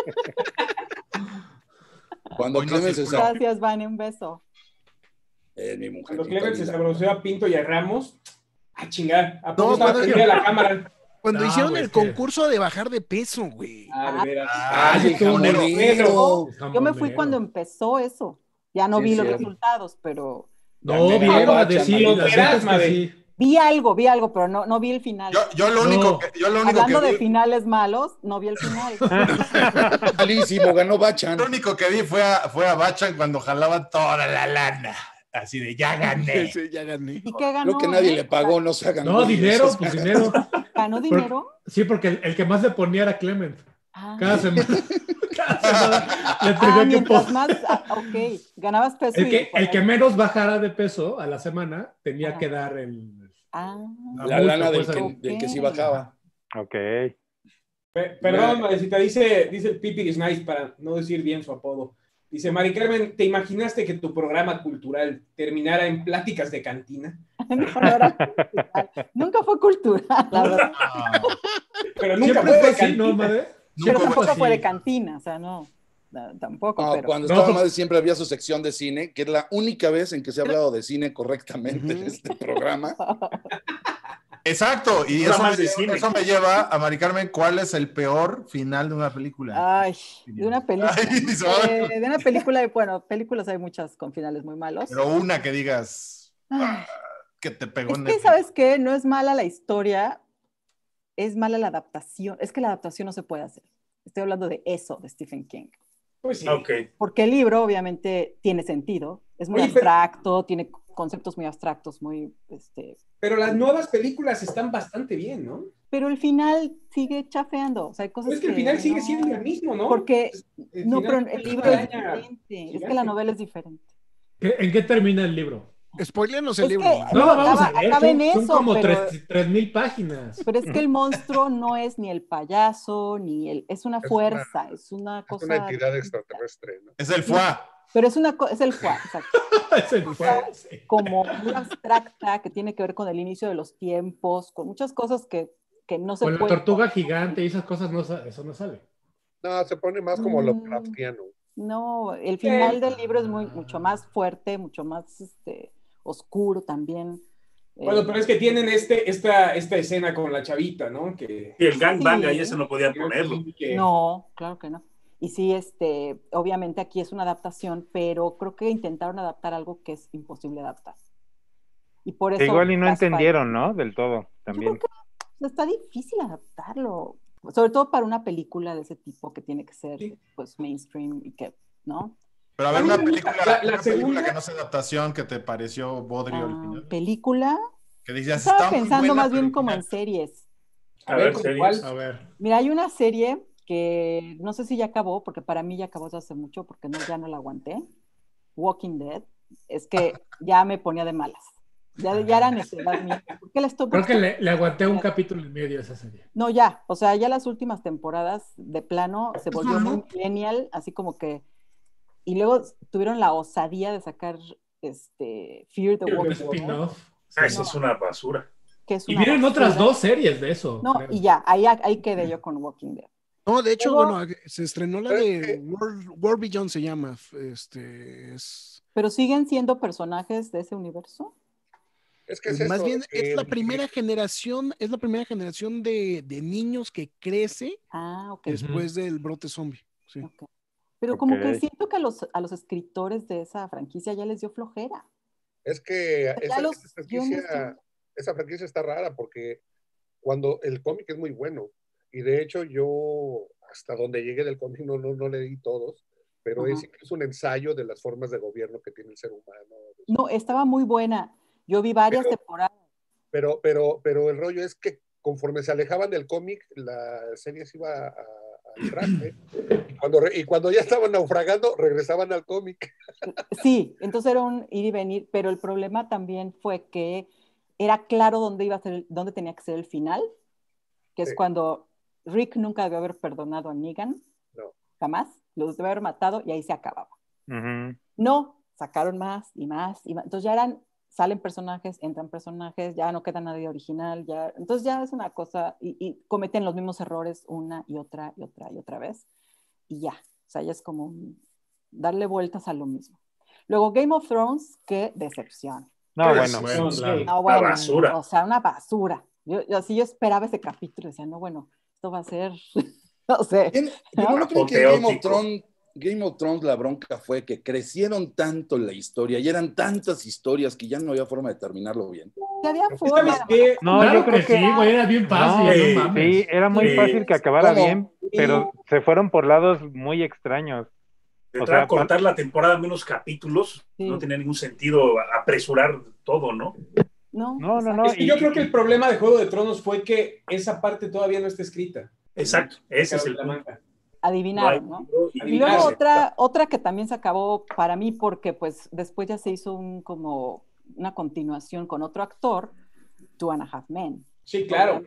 Cuando Hoy no Clemen se circula. sa- gracias, Vane, un beso. es mi mujer. Cuando Clemen se sabroseó a Pinto y a Ramos, a chingar. ¿A No, poco estaba cuando- prendida la cámara? Cuando No, hicieron güey, el es que- concurso de bajar de peso, güey. Ah, de veras. Ay, el estuvo muy jamonero. Yo me fui cuando empezó eso. Ya no Sí, vi los cierto. resultados, pero No, Ya, bien, mira, Made, sí, lo la verás, neta es que Made. sí. vi algo, vi algo, pero no, no vi el final. Yo, yo lo No. único que, yo lo único Hablando que de vi, finales malos, no vi el final. Malísimo, ganó Bachan. lo único que vi fue a, fue a Bachan cuando jalaban toda la lana. Así de ya gané. Sí, ya gané. ¿Y qué ganó? Creo que nadie eh? le pagó, no se hagan. No, güeyes. dinero, pues dinero. ¿Ganó dinero? Sí, porque el, el que más le ponía era Clement. Ah, Cada semana. Cada semana le Ah, tenía que mientras poner. más, ah, ok, ganabas peso. El y- que, el que menos bajara de peso a la semana tenía Ajá. que dar el. Ah, La lana del pues, que, el- del que sí Ok. bajaba. Ok. Pe- Perdón, Madrecita, dice, dice el Pipi is nice para no decir bien su apodo. Dice Mari Carmen, ¿te imaginaste que tu programa cultural terminara en pláticas de cantina? No, no era cultural. Nunca fue cultural, la verdad. Pero nunca Siempre fue fue de así, ¿no, cantina. madre? Pero Nunca tampoco así. fue de cantina, o sea, no, no, tampoco, No, pero... cuando No, estaba porque- Madre siempre había su sección de cine, que es la única vez en que se ha hablado de cine correctamente en Ujú. este programa. Exacto, y Nada eso me, más de lleva, cine. eso me lleva a Mari Carmen, ¿cuál es el peor final de una película? Ay, de una película. Ay, son- eh, de una película, bueno, películas hay muchas con finales muy malos. Pero una que digas Ay, que te pegó es en que, el... ¿sabes qué? No es mala la historia, es mala la adaptación. Es que la adaptación no se puede hacer. Estoy hablando de eso, de Stephen King. Pues sí. Ok. Porque el libro, obviamente, tiene sentido. Es muy Oye, pero- abstracto, tiene conceptos muy abstractos, muy, este... Pero las nuevas películas están bastante bien, ¿no? Pero el final sigue chafeando. O sea, hay cosas Pero es que el final sigue no- siendo el mismo, ¿no? Porque, El no, final pero el es libro una es araña diferente. Es que gigante. la novela es diferente. ¿Qué- ¿En qué termina el libro? Spoilenos el Es libro. que- man. No, No, vamos acaba- a ver, acaba son, en son eso, como pero- tres- tres mil páginas. Pero es que el monstruo no es ni el payaso, ni el... Es una Es fuerza, es una Es cosa... una entidad extraterrestre, ¿no? Es el foie. Pero es una co- es el fuá, exacto. Es el fuego, sí. Como muy abstracta, que tiene que ver con el inicio de los tiempos, con muchas cosas que, que no se Con la pueden... tortuga gigante y esas cosas, no, sa- eso no sale. No, se pone más como Mm. Lovecraftiano. No, el final Eh. del libro es muy, mucho más fuerte, mucho más este, oscuro también. Bueno, Eh, pero es que tienen este, esta, esta escena con la chavita, ¿no? Que, Y el gangbang Sí. ahí ese no podían ponerlo. que- No, claro que no. Y sí, este, obviamente aquí es una adaptación, pero creo que intentaron adaptar algo que es imposible adaptar. Y por eso... Que igual y no las entendieron, fallas. ¿no? Del todo, Yo también. creo que está difícil adaptarlo, sobre todo para una película de ese tipo que tiene que ser Sí. pues mainstream y que, ¿no? Pero a ver, A mí una me gusta. película, La- la una película segunda- que no sea adaptación, que te pareció bodrio al Ah, final. película. Que dices, Estaba está muy pensando buena, más bien pero como al en final- series. A A ver, ver, ¿con series. cuál? A ver. Mira, hay una serie que no sé si ya acabó, porque para mí ya acabó desde hace mucho, porque no, ya no la aguanté. Walking Dead. Es que ya me ponía de malas. Ya, ya era necesidad mía. ¿Por qué la estoy Creo que estoy- le, le aguanté un capítulo y medio a esa serie. No, ya. O sea, ya las últimas temporadas de plano se volvió muy millennial, así como que. Y luego tuvieron la osadía de sacar este Fear the Fear the Walking Un Dead, spin-off. Ah, esa es una basura. que es Y una vienen otras basura. dos series de eso. No, creo. y ya, ahí, ahí quedé yo con Walking Dead. No, de hecho, Pero- bueno, se estrenó la Pero es de que- World, World Beyond se llama. Este es Pero siguen siendo personajes de ese universo. Es que es más eso, bien que es la el- primera generación, es la primera generación de, de niños que crece Ah, ok. después del brote zombie. Sí. ok. Pero como que Ok. siento que a los, a los escritores de esa franquicia ya les dio flojera. Es que Ya esa, los esa guiones franquicia, son- esa franquicia está rara porque cuando el cómic es muy bueno, y de hecho yo hasta donde llegué del cómic no, no, no leí todos, pero Ajá. es incluso un ensayo de las formas de gobierno que tiene el ser humano. No, estaba muy buena. Yo vi varias Pero- temporadas. Pero, pero, pero el rollo es que conforme se alejaban del cómic, la serie se iba a- a- al traste. Y cuando, re- y cuando ya estaban naufragando, regresaban al cómic. Sí, entonces era un ir y venir, pero el problema también fue que era claro dónde iba a ser, dónde tenía que ser el final, que es Sí. cuando Rick nunca debió haber perdonado a Negan, No. jamás, los debió haber matado y ahí se acababa. Ujú. No, sacaron más y más y más, entonces ya eran, salen personajes, entran personajes, ya no queda nadie original, ya, entonces ya es una cosa, y, y cometen los mismos errores una y otra y otra y otra vez, y ya, o sea, ya es como un- darle vueltas a lo mismo. Luego Game of Thrones, qué decepción. No, Pues, bueno. Bueno, Sí. claro. No, bueno, basura. o sea, una basura. Yo, yo así yo esperaba ese capítulo y decía, no, bueno, esto va a ser, no sé. Bien, pero no creo que Game of, Apoteótico. Thrones, Game of Thrones la bronca fue que crecieron tanto en la historia y eran tantas historias que ya no había forma de terminarlo bien. Ya había ¿Sabes forma. qué? No, Claro yo creo que que sí, güey, era bien fácil, no, no, sí, mames. sí, era muy Sí. fácil que acabara ¿Cómo? bien, pero se fueron por lados muy extraños. De O entrar sea, a cortar la temporada en menos capítulos, Sí. no tenía ningún sentido apresurar todo, ¿no? No, No, no, exacto. no. Es que y- yo creo que el problema de Juego de Tronos fue que esa parte todavía no está escrita. Exacto, ese es el La punto. manga. Adivinaron, ¿no? libro y Y Adivinarse. luego adivinarse. otra, otra que también se acabó para mí porque pues después ya se hizo un como una continuación con otro actor, Two and a Half Men, Sí, claro.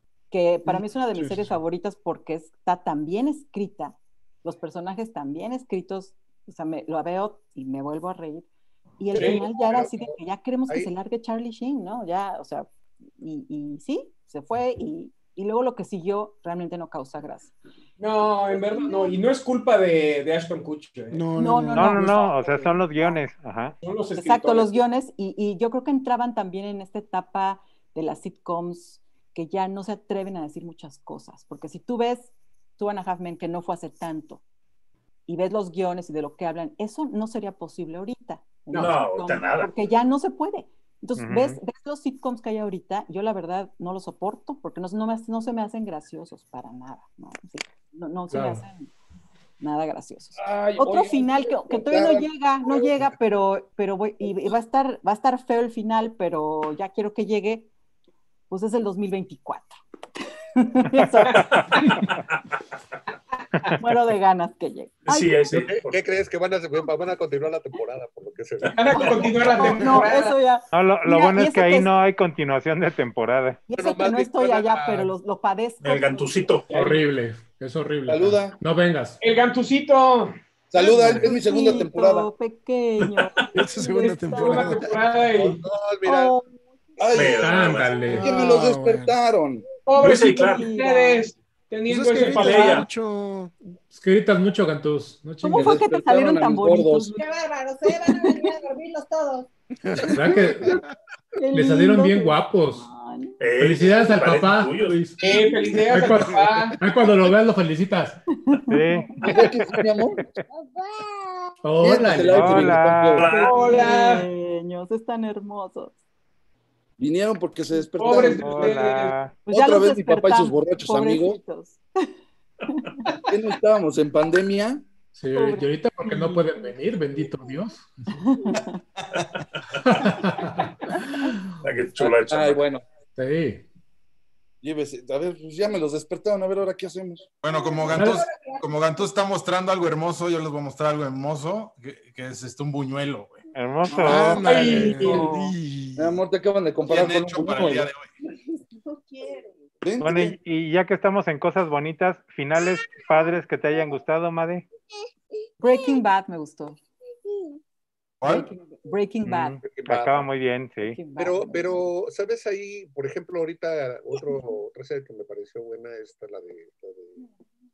que para mí es una de mis Sí, sí, series sí. favoritas porque está tan bien escrita, los personajes tan bien escritos, O sea, me, lo veo y me vuelvo a reír. Y el Sí, final ya era pero- así de que ya queremos que ahí- se largue Charlie Sheen, ¿no? Ya, o sea, y, y sí, se fue y, y luego lo que siguió realmente no causa gracia. No, en verdad, no. Y no es culpa de, de Ashton Kutcher. ¿eh? No, No, no, no, No, no, no. no, o sea, son los guiones. Ajá. Son los Exacto, los escritores. guiones, y, y yo creo que entraban también en esta etapa de las sitcoms que ya no se atreven a decir muchas cosas, porque si tú ves Two and a Half Men, que no fue hace tanto, y ves los guiones y de lo que hablan, eso no sería posible ahorita. en No, un sitcom, ahorita nada. Porque ya no se puede. Entonces, Ujú. ves, ves los sitcoms que hay ahorita, yo la verdad no los soporto, porque no, no, me, no se me hacen graciosos para nada. No, sí, no, no se Claro. me hacen nada graciosos. Ay, Otro oye, final que, que todavía no llega, no llega, pero, pero voy, y, y va a estar, va a estar feo el final, pero ya quiero que llegue, pues es el dos mil veinticuatro. Ya sabes. Muero de ganas que llegue. Ay, Sí, ese. ¿Qué, qué crees que van a, van a continuar la temporada? Por lo que se ve. van a continuar la no, no, temporada. eso ya. No, lo, lo Mira, bueno y es que eso ahí que es- no hay continuación de temporada. Y eso Bueno, que más no bien estoy van a- allá, pero lo, lo padezco. El gantucito. Horrible, es horrible. Saluda. No vengas. El gantucito. Saluda, es mi segunda Chiquito, temporada. pequeño. Es su segunda Está- temporada. Segunda temporada y- No, mira, Oh, Ay, Mira, Ándale. que me los Ah, despertaron. Pobrecitos Claro. ustedes Pues teniendo es que ese gritas papel. mucho. Es que gritas mucho, Gantús. No ¿Cómo chingues. fue que te despertaron salieron a tan mis bonitos? gordos. Qué bárbaros, ¿eh? Van a venir a dormirlos todos. ¿Verdad que Qué le salieron lindos bien están. guapos? Eh, Felicidades al parecen papá, tuyos. Luis. Eh, felicidades Ay, al cuando, papá. ay, cuando lo veas lo felicitas. Sí. ¿Verdad que sí, mi amor? Hola. Siéntate, Laura, que me Hola. contó. Hola. Pequeños, están hermosos. Vinieron porque se despertaron. Pobres de Hola. Pues ya Otra los vez mi papá y sus despertamos, borrachos amigos. pobrecitos. ¿Qué no estábamos en pandemia? Sí, y ahorita porque no pueden venir, bendito Dios. Ah, qué chula, Ay, chamaca. bueno. Sí. Llévese. A ver, pues ya me los despertaron. A ver, ahora qué hacemos. Bueno, como Gantús, como Gantús está mostrando algo hermoso, yo les voy a mostrar algo hermoso, que, que es este, un buñuelo, güey. Hermoso. Ándale. no. Y- Mi amor, te acaban de comparar Bien con hecho un para el día buñuelo. de hoy. No quiero. Vente. Bueno, y, y ya que estamos en cosas bonitas, finales padres que te hayan gustado, Made. Breaking Bad me gustó. ¿Cuál? Breaking, Breaking Bad. Mm, acaba muy bien, sí. Breaking Bad. Pero, pero, ¿sabes ahí? Por ejemplo, ahorita otro, otra serie que me pareció buena es la de, la de,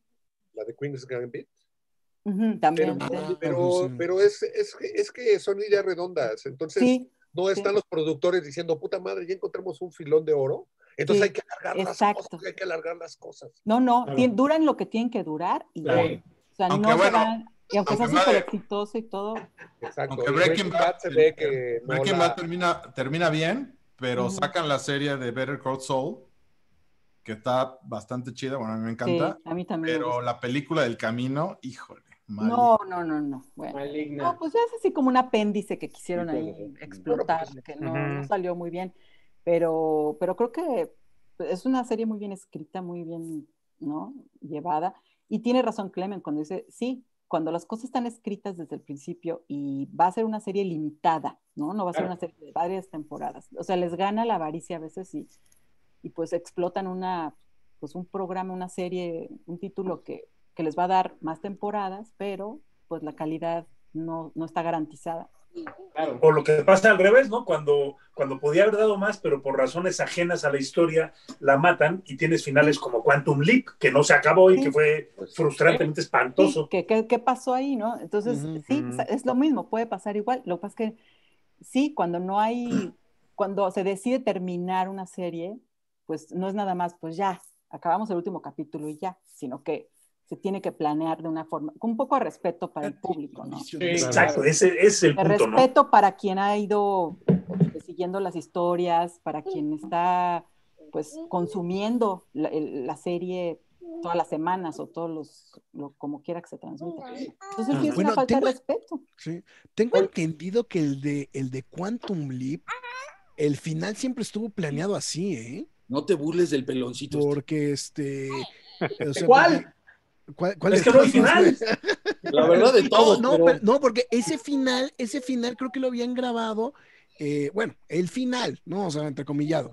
la de Queen's Gambit. Ujú, también. Pero, sí. pero, sí. pero es, es, que- es que son ideas redondas. Entonces, Sí, no están sí. los productores diciendo, puta madre, ya encontramos un filón de oro. Entonces Sí, hay que alargar las exacto. cosas, hay que alargar las cosas. No, no, Claro. tien- duran lo que tienen que durar y ya. Claro. O sea, Aunque no se bueno, van, y aunque sea aunque súper Made- exitoso y todo, Exacto. Aunque Y Breaking Bad, se ve que no Breaking la- Bad termina, termina bien, pero Ujú. sacan la serie de Better Call Saul, que está bastante chida, bueno, a mí me sí, encanta, a mí también me pero gusta. la película del camino, híjole, mal. No, no, no, no. Bueno. Maligna. No, pues ya es así como un apéndice que quisieron Sí, ahí claro, sí. explotar, Bueno, que no, Ujú. no salió muy bien. Pero, pero creo que es una serie muy bien escrita, muy bien, ¿no? Llevada. Y tiene razón Clemen cuando dice, sí, cuando las cosas están escritas desde el principio y va a ser una serie limitada, ¿no? No va a ser Claro. una serie de varias temporadas. O sea, les gana la avaricia a veces y, y pues explotan una, pues un programa, una serie, un título que, que les va a dar más temporadas, pero pues la calidad no, no está garantizada. Claro. O lo que pasa al revés, ¿no? Cuando, cuando podía haber dado más, pero por razones ajenas a la historia la matan y tienes finales como Quantum Leap, que no se acabó y Sí. que fue frustrantemente Sí, espantoso. ¿qué, qué, qué pasó ahí, no? Entonces, Ujú. sí, Ujú. es- es lo mismo, puede pasar igual. Lo que pasa es que sí, cuando no hay, cuando se decide terminar una serie, pues no es nada más, pues ya, acabamos el último capítulo y ya, sino que se tiene que planear de una forma, con un poco de respeto para el público, ¿no? Sí, Exacto, ese, ese es el De punto, ¿no? respeto para quien ha ido este, siguiendo las historias, para quien está pues consumiendo la, el- la serie todas las semanas o todos los, lo- como quiera que se transmita. Entonces sí es Bueno, una falta tengo- de respeto. Sí. Tengo entendido que el de, el de Quantum Leap, el final siempre estuvo planeado así, ¿eh? No te burles del peloncito. este. Porque este. o sea, ¿Cuál? porque- ¿Cuál, cuál Es de que no hay todos, final. güey? La verdad de todos, no, pero- pero- no, porque ese final, ese final creo que lo habían grabado, eh, bueno, el final, ¿no? O sea, entrecomillado.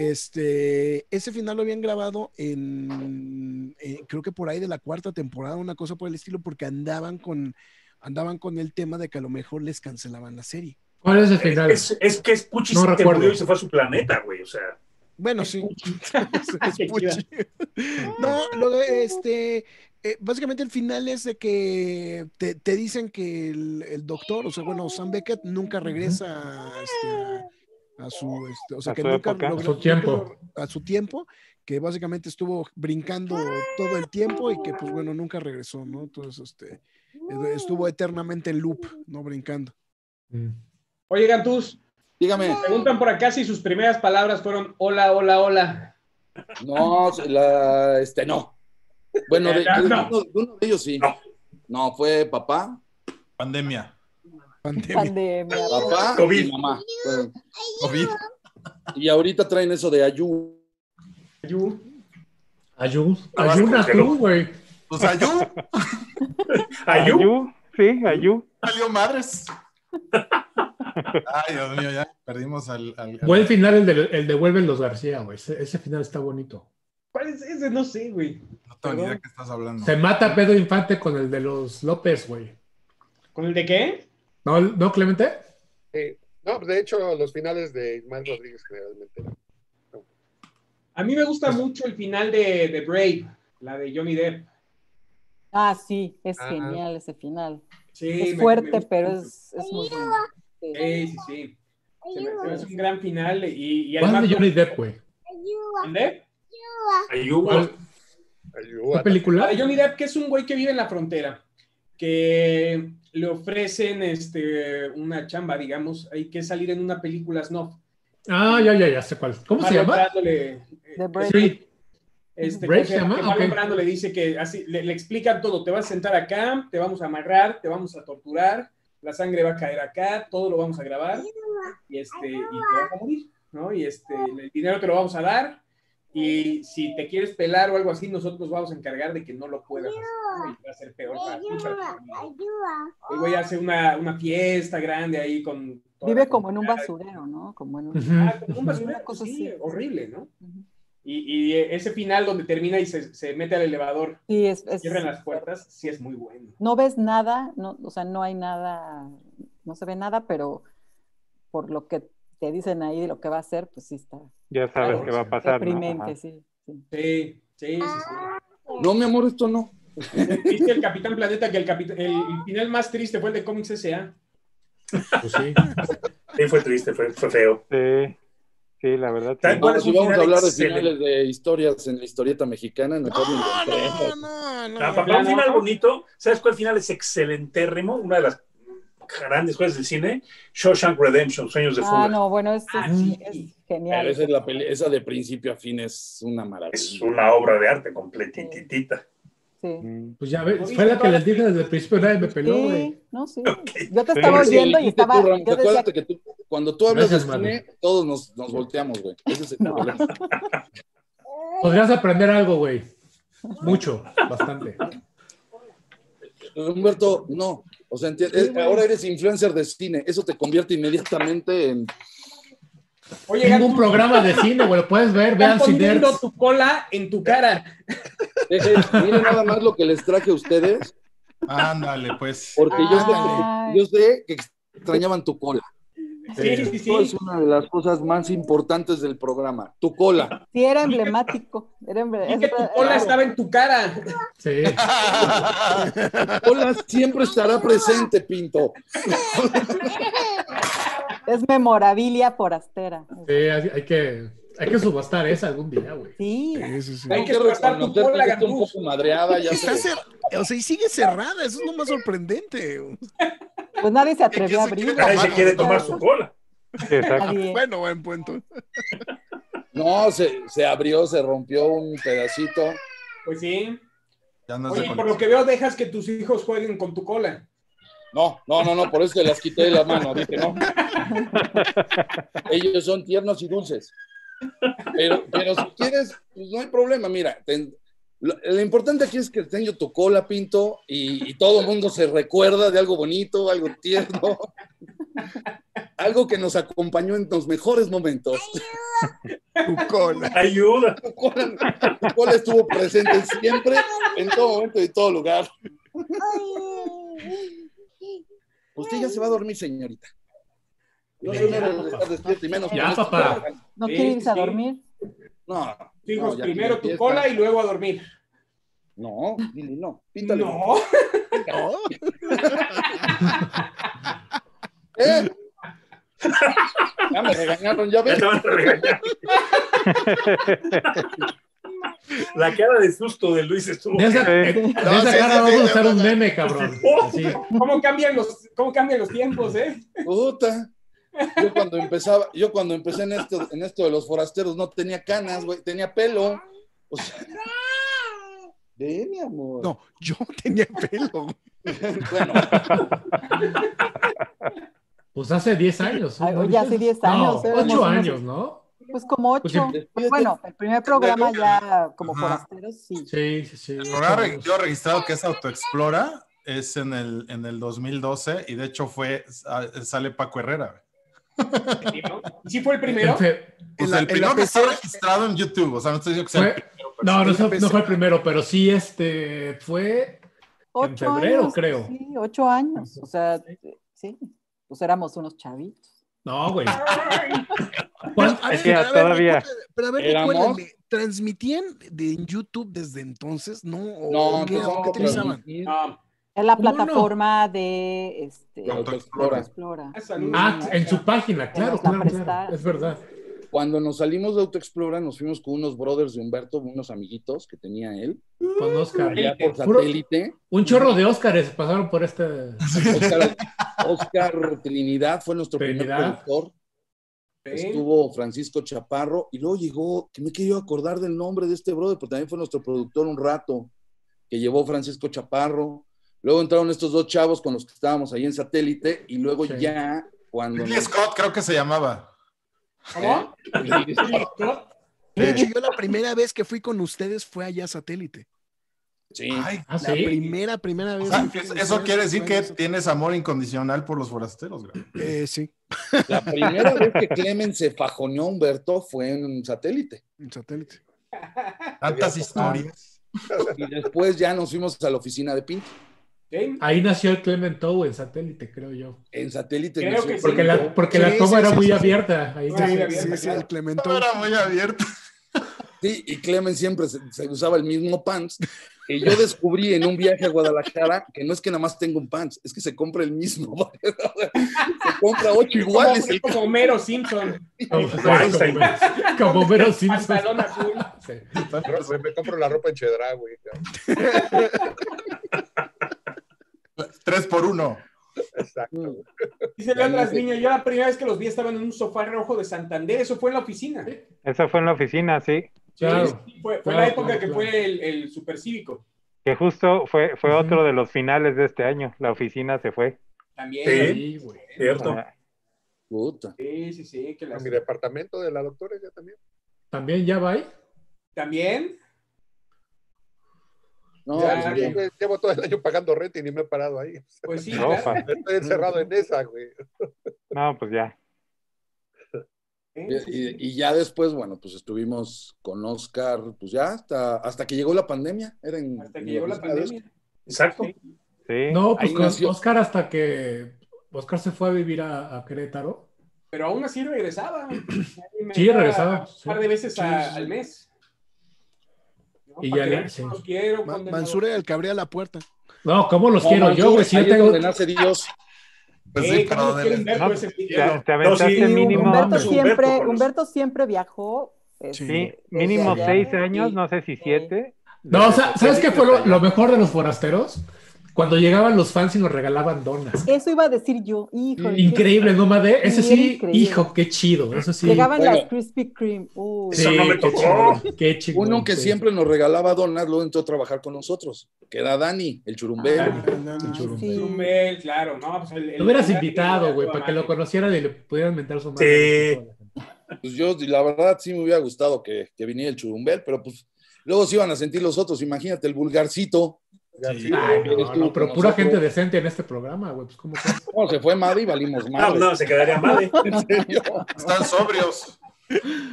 Este, ese final lo habían grabado en, eh, creo que por ahí de la cuarta temporada, una cosa por el estilo, porque andaban con andaban con el tema de que a lo mejor les cancelaban la serie. ¿Cuál es el final? Es, es que es Pucci No se recuerdo. murió y se fue a su planeta, güey. O sea, Bueno, sí. Es- es Pucci. No, lo de este, eh, básicamente el final es de que te, te dicen que el, el doctor, o sea, bueno, Sam Beckett nunca regresa este, a, a su, este, o sea, A que su nunca época. logró- A su tiempo. a su tiempo, que básicamente estuvo brincando todo el tiempo y que, pues bueno, nunca regresó, ¿no? Entonces, este, estuvo eternamente en loop, no brincando. Mm. Oye, Gantús, Dígame. preguntan por acá si sus primeras palabras fueron hola, hola, hola. No, la, este, no. Bueno, de, de- No. uno, de uno de ellos sí. No. No, fue papá, Pandemia. Pandemia. Pandemia. papá COVID. y mamá. Fue- COVID. Y ahorita traen eso de ayú. Ayu. Ayú. Ah, Ayuna congeló. tú, güey. Pues Ayú Ayú. Ayú, sí, Ayú. salió madres. Ay, Dios mío, ya perdimos al. al- al- Buen final el de, el de Vuelven los García, güey. Ese, ese final está bonito. ¿Cuál es ese? No sé, güey. No tengo ni idea Perdón. de qué estás hablando. Se mata Pedro Infante con el de los López, güey. ¿Con el de qué? ¿No, ¿no Clemente? Sí. No, de hecho, los finales de Ismael Rodríguez generalmente eran. A mí me gusta mucho el final de, de Brave, la de Johnny Depp. Ah, sí, es Ah. genial ese final. Sí, Es me- me fuerte, gusta pero mucho. es, es muy bueno. Sí. Sí, sí, sí. Se me, se me hace un gran final y, y ¿Cuál además... de Johnny Depp, güey? ¿Dónde? Ayú. ¿Cuál? Ayú, ¿Qué película? La de Johnny Depp, que es un güey que vive en la frontera, que le ofrecen este, una chamba, digamos, hay que salir en una película snuff. Ah, ya, ya, ya sé cuál. ¿Cómo se Marlon llama? Brando le- The Brave. Sí. Este, Brave que- se llama, que Marlon ok. Brando le dice que así, le, le explican todo, te vas a sentar acá, te vamos a amarrar, te vamos a torturar, la sangre va a caer acá, todo lo vamos a grabar y, este, y te vas a morir, ¿no? Y este, el dinero te lo vamos a dar y si te quieres pelar o algo así, nosotros nos vamos a encargar de que no lo puedas hacer, ¿no? Y va a ser peor para ti, para tu familia. El güey hace una, una fiesta grande ahí con... toda Vive la como en un comunidad. basurero, ¿no? Como en un... Ujú. Ah, como un basurero, Una cosa sí, así. horrible, ¿no? Ujú. Y, y ese final donde termina y se, se mete al elevador, Sí, es, es- cierran las puertas, sí es muy bueno. no ves nada, no, o sea, no hay nada, no se ve nada, pero por lo que te dicen ahí de lo que va a hacer, pues sí está Ya sabes Claro, qué va a pasar, ¿no? deprimente, Ajá. sí, sí. Sí, sí, sí, sí. No, mi amor, esto no. ¿Viste el Capitán Planeta? Que el, capit- el, el final más triste fue el de Comics S A. Pues sí. Sí, fue triste, fue, fue feo. Sí, sí, la verdad. ¿Saben Sí. cuál No, es si un vamos a final hablar de excelente? finales de historias en la historieta mexicana, mejor ni No, no, inventemos. no, no. Ah, para un final bonito, ¿sabes cuál final es excelentérrimo? Una de las grandes cosas del cine, Shawshank Redemption, Sueños de Fuga. Ah, no, bueno, es, Ah, es- sí. es genial. Pero esa, es la peli- esa de principio a fin es una maravilla. Es una obra de arte completitita. Sí. Mm. Pues ya ves, fue la que les dije desde el principio, nadie me peló, güey. Sí, no, sí. Ok. Yo te Sí. estaba Sí, oyendo y dijiste estaba, tú, Ramos, yo decía, acuérdate que tú, cuando tú hablas Gracias, de cine, todos nos, nos volteamos, güey. Ese es el No. problema. Podrías aprender algo, güey. Mucho, bastante. Humberto, no. O sea, enti- es- ahora eres influencer de cine. Eso te convierte inmediatamente en. Oye, Tengo Gato, un programa de cine, güey, lo puedes ver, están vean poniendo Cinerts. tu cola en tu cara. Deje- Miren nada más lo que les traje a ustedes, Ándale, pues. porque yo, sé Ay. que, yo sé que extrañaban tu cola. Sí, sí, Esto es sí. una de las cosas más importantes del programa. Tu cola. sí, era emblemático. Era emble- Y que tu es- cola era- estaba en tu cara. Sí. Tu cola siempre estará presente, Pinto. es memorabilia forastera. Sí, hay, hay que, hay que subastar esa algún día, güey. Sí, Sí, sí, sí. Hay Tengo que que subastar tu reconocer cola, que está un Gatús. poco madreada. Ya Está sé. cer- o sea, y sigue cerrada, eso es lo más sorprendente. pues nadie se atrevió a ¿Quién se quiere abrirla. Nadie se Tomar, quiere ¿no? tomar su cola. Exacto. Nadie. Bueno, buen punto. No, se, se abrió, se rompió un pedacito. Pues sí. Ya no es de Oye, por colección. lo que veo, dejas que tus hijos jueguen con tu cola. No, no, no, no, por eso te las quité de la mano. Dije, no. Ellos son tiernos y dulces. Pero, pero si quieres, pues no hay problema. Mira, ten- lo, lo importante aquí es que tengo tu cola, Pinto, y, y todo el mundo se recuerda de algo bonito, algo tierno, algo que nos acompañó en los mejores momentos. Tu cola. Ayuda. Tu cola, tu cola estuvo presente siempre, en todo momento y en todo lugar. Usted ya se va a dormir, señorita. No soy Ya, mero de estar despierto y menos. Ya, con esto. papá. ¿No Sí, quiere irse a sí. dormir? No. Hijos, no, ya primero tiene tu cola fiesta. y luego a dormir. No, Lili, no. Píntale. No. No. ¿Eh? Ya me regañaron, ya Ya ves. te van a regañar. La cara de susto de Luis estuvo. De esa, de Sí. esa No, sí, cara sí, vamos sí, a usar no, un no. meme, cabrón. Así. ¿Cómo cambian los, cómo cambian los tiempos, eh? Puta. Yo cuando empezaba, yo cuando empecé en esto, en esto de los forasteros no tenía canas, güey, tenía pelo. O sea, ve, mi amor. No, yo tenía pelo. Bueno, Pues hace diez años. Ay, ¿no? oye, hace diez años, No, éramos ocho unos- años, ¿no? Pues como Pues ocho. sí. Pues bueno, el primer programa ya como Ajá. forasteros, sí. Sí, sí, sí. El ocho programa años. yo registrado que es Autoexplora es en el, en el dos mil doce y de hecho fue, sale Paco Herrera. ¿Y si fue el primero? En fe- Pues En la- el en primero la que está P C. registrado en YouTube, o sea, no estoy diciendo que sea el fue- primero, pero no, no, en la no, P C. no fue el primero, pero sí, este, fue Ocho febrero, años, creo. Sí, ocho años. O sea, sí, pues éramos unos chavitos. No, güey. ¿Cuán- A ver, que a ver, todavía. recuérdame, pero a ver, Éramos- recuérdenme, ¿transmitían de en YouTube desde entonces? No, ¿O no, qué, empezamos qué a utilizaban? transmitir Ah, Es la ¿Cómo no? plataforma de este, Autoexplora. Explora. ah, salud. Ah, en su página, claro, nos la claro, claro, prestaron. es verdad. Cuando nos salimos de Autoexplora, nos fuimos con unos brothers de Humberto, unos amiguitos que tenía él, Con Oscar. allá por Puro- satélite. Un chorro de Óscares pasaron por este. Oscar, Oscar Trinidad fue nuestro Trinidad. primer productor. Sí. Estuvo Francisco Chaparro y luego llegó, que me quería acordar del nombre de este brother, pero también fue nuestro productor un rato, que llevó Francisco Chaparro. Luego entraron estos dos chavos con los que estábamos ahí en satélite y luego Sí. ya cuando... Ridley nos- Scott creo que se llamaba. ¿Cómo? De hecho, yo la primera vez que fui con ustedes fue allá a satélite. Sí. Ay, Ah, La sí. primera, primera o vez. sea, que fui es- con eso ustedes quiere decir fue que allá a tienes amor incondicional por los forasteros, güey. satélite. Eh, sí, La primera vez que Clemen se fajoneó a Humberto fue en satélite. en satélite. Tantas historias. Y después ya nos fuimos a la oficina de Pinto. Sí. Ahí nació el Clementou en satélite, creo yo. En satélite. Creo nació que sí. Porque la, porque Sí, la toma sí, era sí, muy sí, sí. abierta. Ahí Muy nació. abierta. Sí, sí, el Clementó. Todo era muy abierto. Sí, y Clemen siempre se, se usaba el mismo pants. Que yo descubrí en un viaje a Guadalajara que no es que nada más tenga un pants, es que se compra el mismo. Se compra ocho iguales. Como, El como Homero Simpson. Como, Einstein. como, como Homero Simpson. Pantalón azul. Sí. Me, me compro la ropa en Chedra, güey. Tres por uno. Exacto. güey. Dice Leandras Niño, yo la primera vez que los vi estaban en un sofá rojo de Santander, eso fue en la oficina. Eso fue en la oficina, sí. Claro. Sí, fue, fue Claro, la época claro, que claro. fue el, el supercívico. Que justo fue, fue Ujú. otro de los finales de este año. La oficina se fue. También. Sí. Sí, güey. Cierto. Ah, Puta. Sí, sí, sí. Que A las- mi departamento de la doctora ya también. También ya va ahí. También. No, Ya, pues, bien. Llevo- Llevo todo el año pagando renta y ni me he parado ahí. Pues sí. no, claro. pa- Estoy encerrado en esa, güey. no, pues ya. Sí, Y, sí, sí. y- y ya después, bueno, pues estuvimos con Oscar, pues ya hasta, hasta que llegó la pandemia. Era en, Hasta en que llegó la oficina de pandemia. Exacto. Sí. Sí. No, pues Ahí con nació. Oscar hasta que Oscar se fue a vivir a, a Querétaro. Pero aún así regresaba. Me Sí, iba regresaba, Un sí. par de veces a- Sí, sí. al mes. No, Y para ya que le- vean sí. cómo los quiero, Ma- condenado. Mansur era el que abría la puerta. No, ¿cómo los No, quiero Mansur, yo, güey? Si yo ahí es tengo. donde nace Dios. Pues Eh, sí, ¿cómo pero los quiero de- Humberto No, ese te, infierno? te aventaste No, sí, mínimo, Humberto Humberto siempre, con los- Humberto siempre viajó. este, sí, desde mínimo allá. seis años, Y- no sé si siete. No, o Desde sea, ¿sabes qué satélite fue lo, hasta lo allá. mejor de los forasteros? Cuando llegaban los fans y nos regalaban donas. Eso iba a decir yo, híjole. Increíble, ¿no, Madre? Ese Sí, sí, increíble. hijo, qué chido. Eso sí. Llegaban Bueno. las Krispy Kreme. Uy. Eso no me qué tocó. chingón, qué chingón, Uno que sí. siempre nos regalaba donas, luego entró a trabajar con nosotros, que era Dani, el churumbel. Ah, El churumbel. sí. Churumbel, claro, no, pues el, el- Lo hubieras el- invitado, el- güey, para que lo conocieran y le pudieran mentar su Sí. madre. Pues yo, la verdad, sí me hubiera gustado que, que viniera el churumbel, pero pues luego se iban a sentir los otros. Imagínate, el vulgarcito. Sí. Ay, no, Estuvo no, pero con pura nosotros. gente decente en este programa, güey. Pues, ¿cómo que? No, se fue Madre y valimos Ah, madre. no, se quedaría mal. ¿eh? En serio. Están sobrios.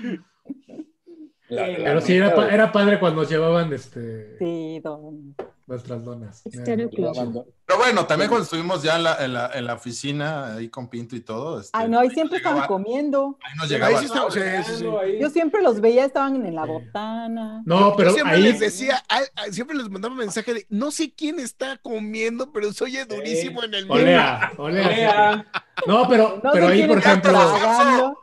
La- la Pero sí, era, neta, pa- era padre cuando nos llevaban este. Sí, don. nuestras donas. Estéreo Club. Pero bueno, también cuando estuvimos ya en la, en la, en la oficina, ahí con Pinto y todo. Este, Ay, no, ahí siempre estaban comiendo. Ahí nos llegaba. Ahí sí estaba- sí, sí, sí. Yo siempre los veía, estaban en la botana. No, Yo pero siempre ahí les decía, a- a- siempre les mandaba mensaje de, no sé quién está comiendo, pero se oye durísimo en el menú. Olea, olea. Olea. No, pero, No pero sé ahí, quién por está ejemplo, tragando.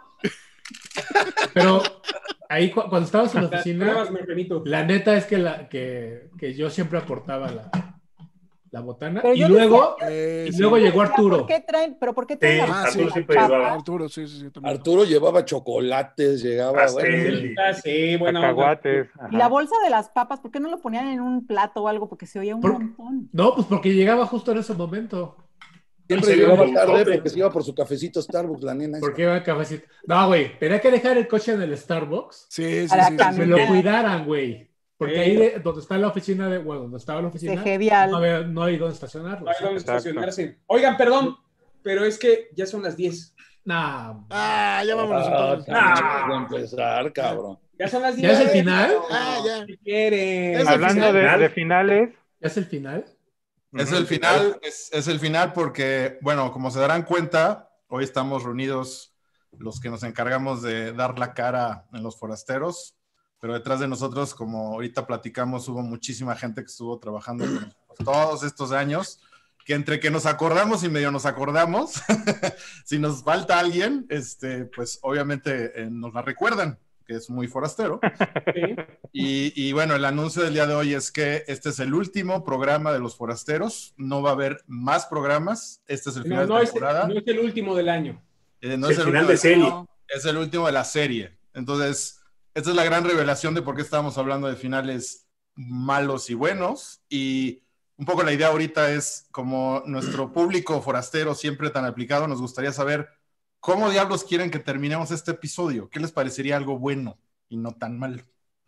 pero ahí cu- cuando estabas en la Las oficina, pruebas me remito. la neta es que, la, que, que yo siempre aportaba la, la botana. Pero Y yo luego, Eh, y sí. luego llegó Decía, Arturo. ¿Por qué traen, pero por qué traen Sí, la Ah, Arturo sí. siempre papa? llevaba. Arturo, sí, sí, sí. también. Arturo llevaba chocolates, llegaba. Pastel. bueno, Ah, sí, bueno. Cacahuates. Y la ajá. bolsa de las papas, ¿por qué no lo ponían en un plato o algo? Porque se oía un Por- montón. No, pues porque llegaba justo en ese momento. siempre Sí, llegaba sí, tarde sí. porque se iba por su cafecito Starbucks, la nena. esta. Porque iba a cafecito. No, güey, tenía que dejar el coche en el Starbucks. Sí, sí, Para sí, sí, caminar. Que sí. lo cuidaran, güey. Porque Sí. ahí de- donde está la oficina de, bueno, donde estaba la oficina, Ese vial. no, había- no hay donde estacionarlo. No hay donde Exacto. estacionarse. Oigan, perdón, pero es que ya son las diez. Nah, Ah, ya vámonos Ah, entonces. acabamos de empezar, cabrón. Ya son las diez. ¿Ya es el final? Ah, ya. ¿Qué quieren? Es el Hablando de, final. de finales. ¿ya es el final? Es el final, es, es el final porque, bueno, como se darán cuenta, hoy estamos reunidos los que nos encargamos de dar la cara en Los Forasteros, pero detrás de nosotros, como ahorita platicamos, hubo muchísima gente que estuvo trabajando con nosotros todos estos años, que entre que nos acordamos y medio nos acordamos, si nos falta alguien, este, pues obviamente eh, nos la recuerdan, que es muy forastero. Sí. Y, y bueno, el anuncio del día de hoy es que este es el último programa de Los Forasteros. No va a haber más programas. Este es el No, final no de es, temporada. no es el último del año. Eh, no Es es el el final último de de- serie. No. es el último de la serie. Entonces, esta es la gran revelación de por qué estamos hablando de finales malos y buenos. Y un poco la idea ahorita es, como nuestro público forastero siempre tan aplicado, nos gustaría saber cómo diablos quieren que terminemos este episodio. ¿Qué les parecería algo bueno y no tan malo?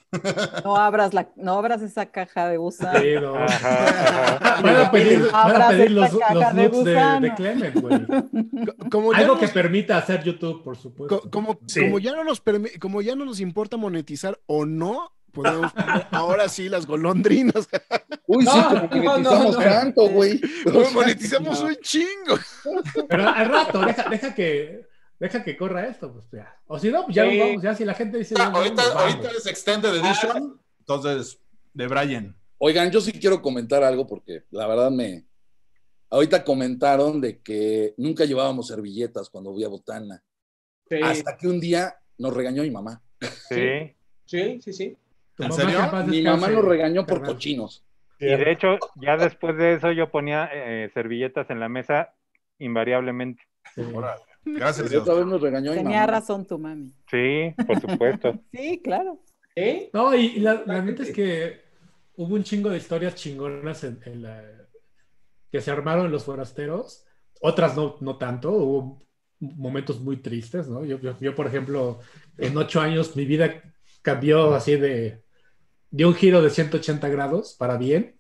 No abras, la, no abras esa caja de gusano. Sí, no. Ajá, ajá. Van a pedir, van a Abras pedir esta los, caja los de nudes de, gusano. de Clement, güey. Co- Como ya, Algo no que nos, permita hacer YouTube, por supuesto. co- como, Sí. como ya no nos permi- como ya no nos importa monetizar o no, podemos poner ahora sí las golondrinas. Uy, sí, No, como no, monetizamos no, no. tanto, güey. O sea, Monetizamos un chingo. Pero al rato, deja, deja que deja que corra esto, pues ya. O si no, pues ya Sí. nos vamos. Ya si la gente dice. ya Ah, nos ahorita, vamos, vamos. ahorita es Extended Edition, entonces, de Brian. Oigan, yo sí quiero comentar algo porque la verdad me... Ahorita comentaron de que nunca llevábamos servilletas cuando había botana. Sí, Hasta que un día nos regañó mi mamá. Sí. sí, sí. sí. Tu ¿En mamá serio? que en paz Mi descanse, mamá nos regañó por carnal. cochinos. Y de hecho, ya después de eso yo ponía eh, servilletas en la mesa invariablemente. Sí. Órale. Gracias, Y Dios. otra vez nos regañó mi Tenía mamá. razón tu mami. Sí, por supuesto. Sí, claro. ¿Eh? No, y, y la, la neta es que hubo un chingo de historias chingonas en, en la, que se armaron en Los Forasteros. Otras no, no tanto. Hubo momentos muy tristes, ¿no? Yo, yo, yo, por ejemplo, en ocho años mi vida cambió así de, de un giro de ciento ochenta grados para bien.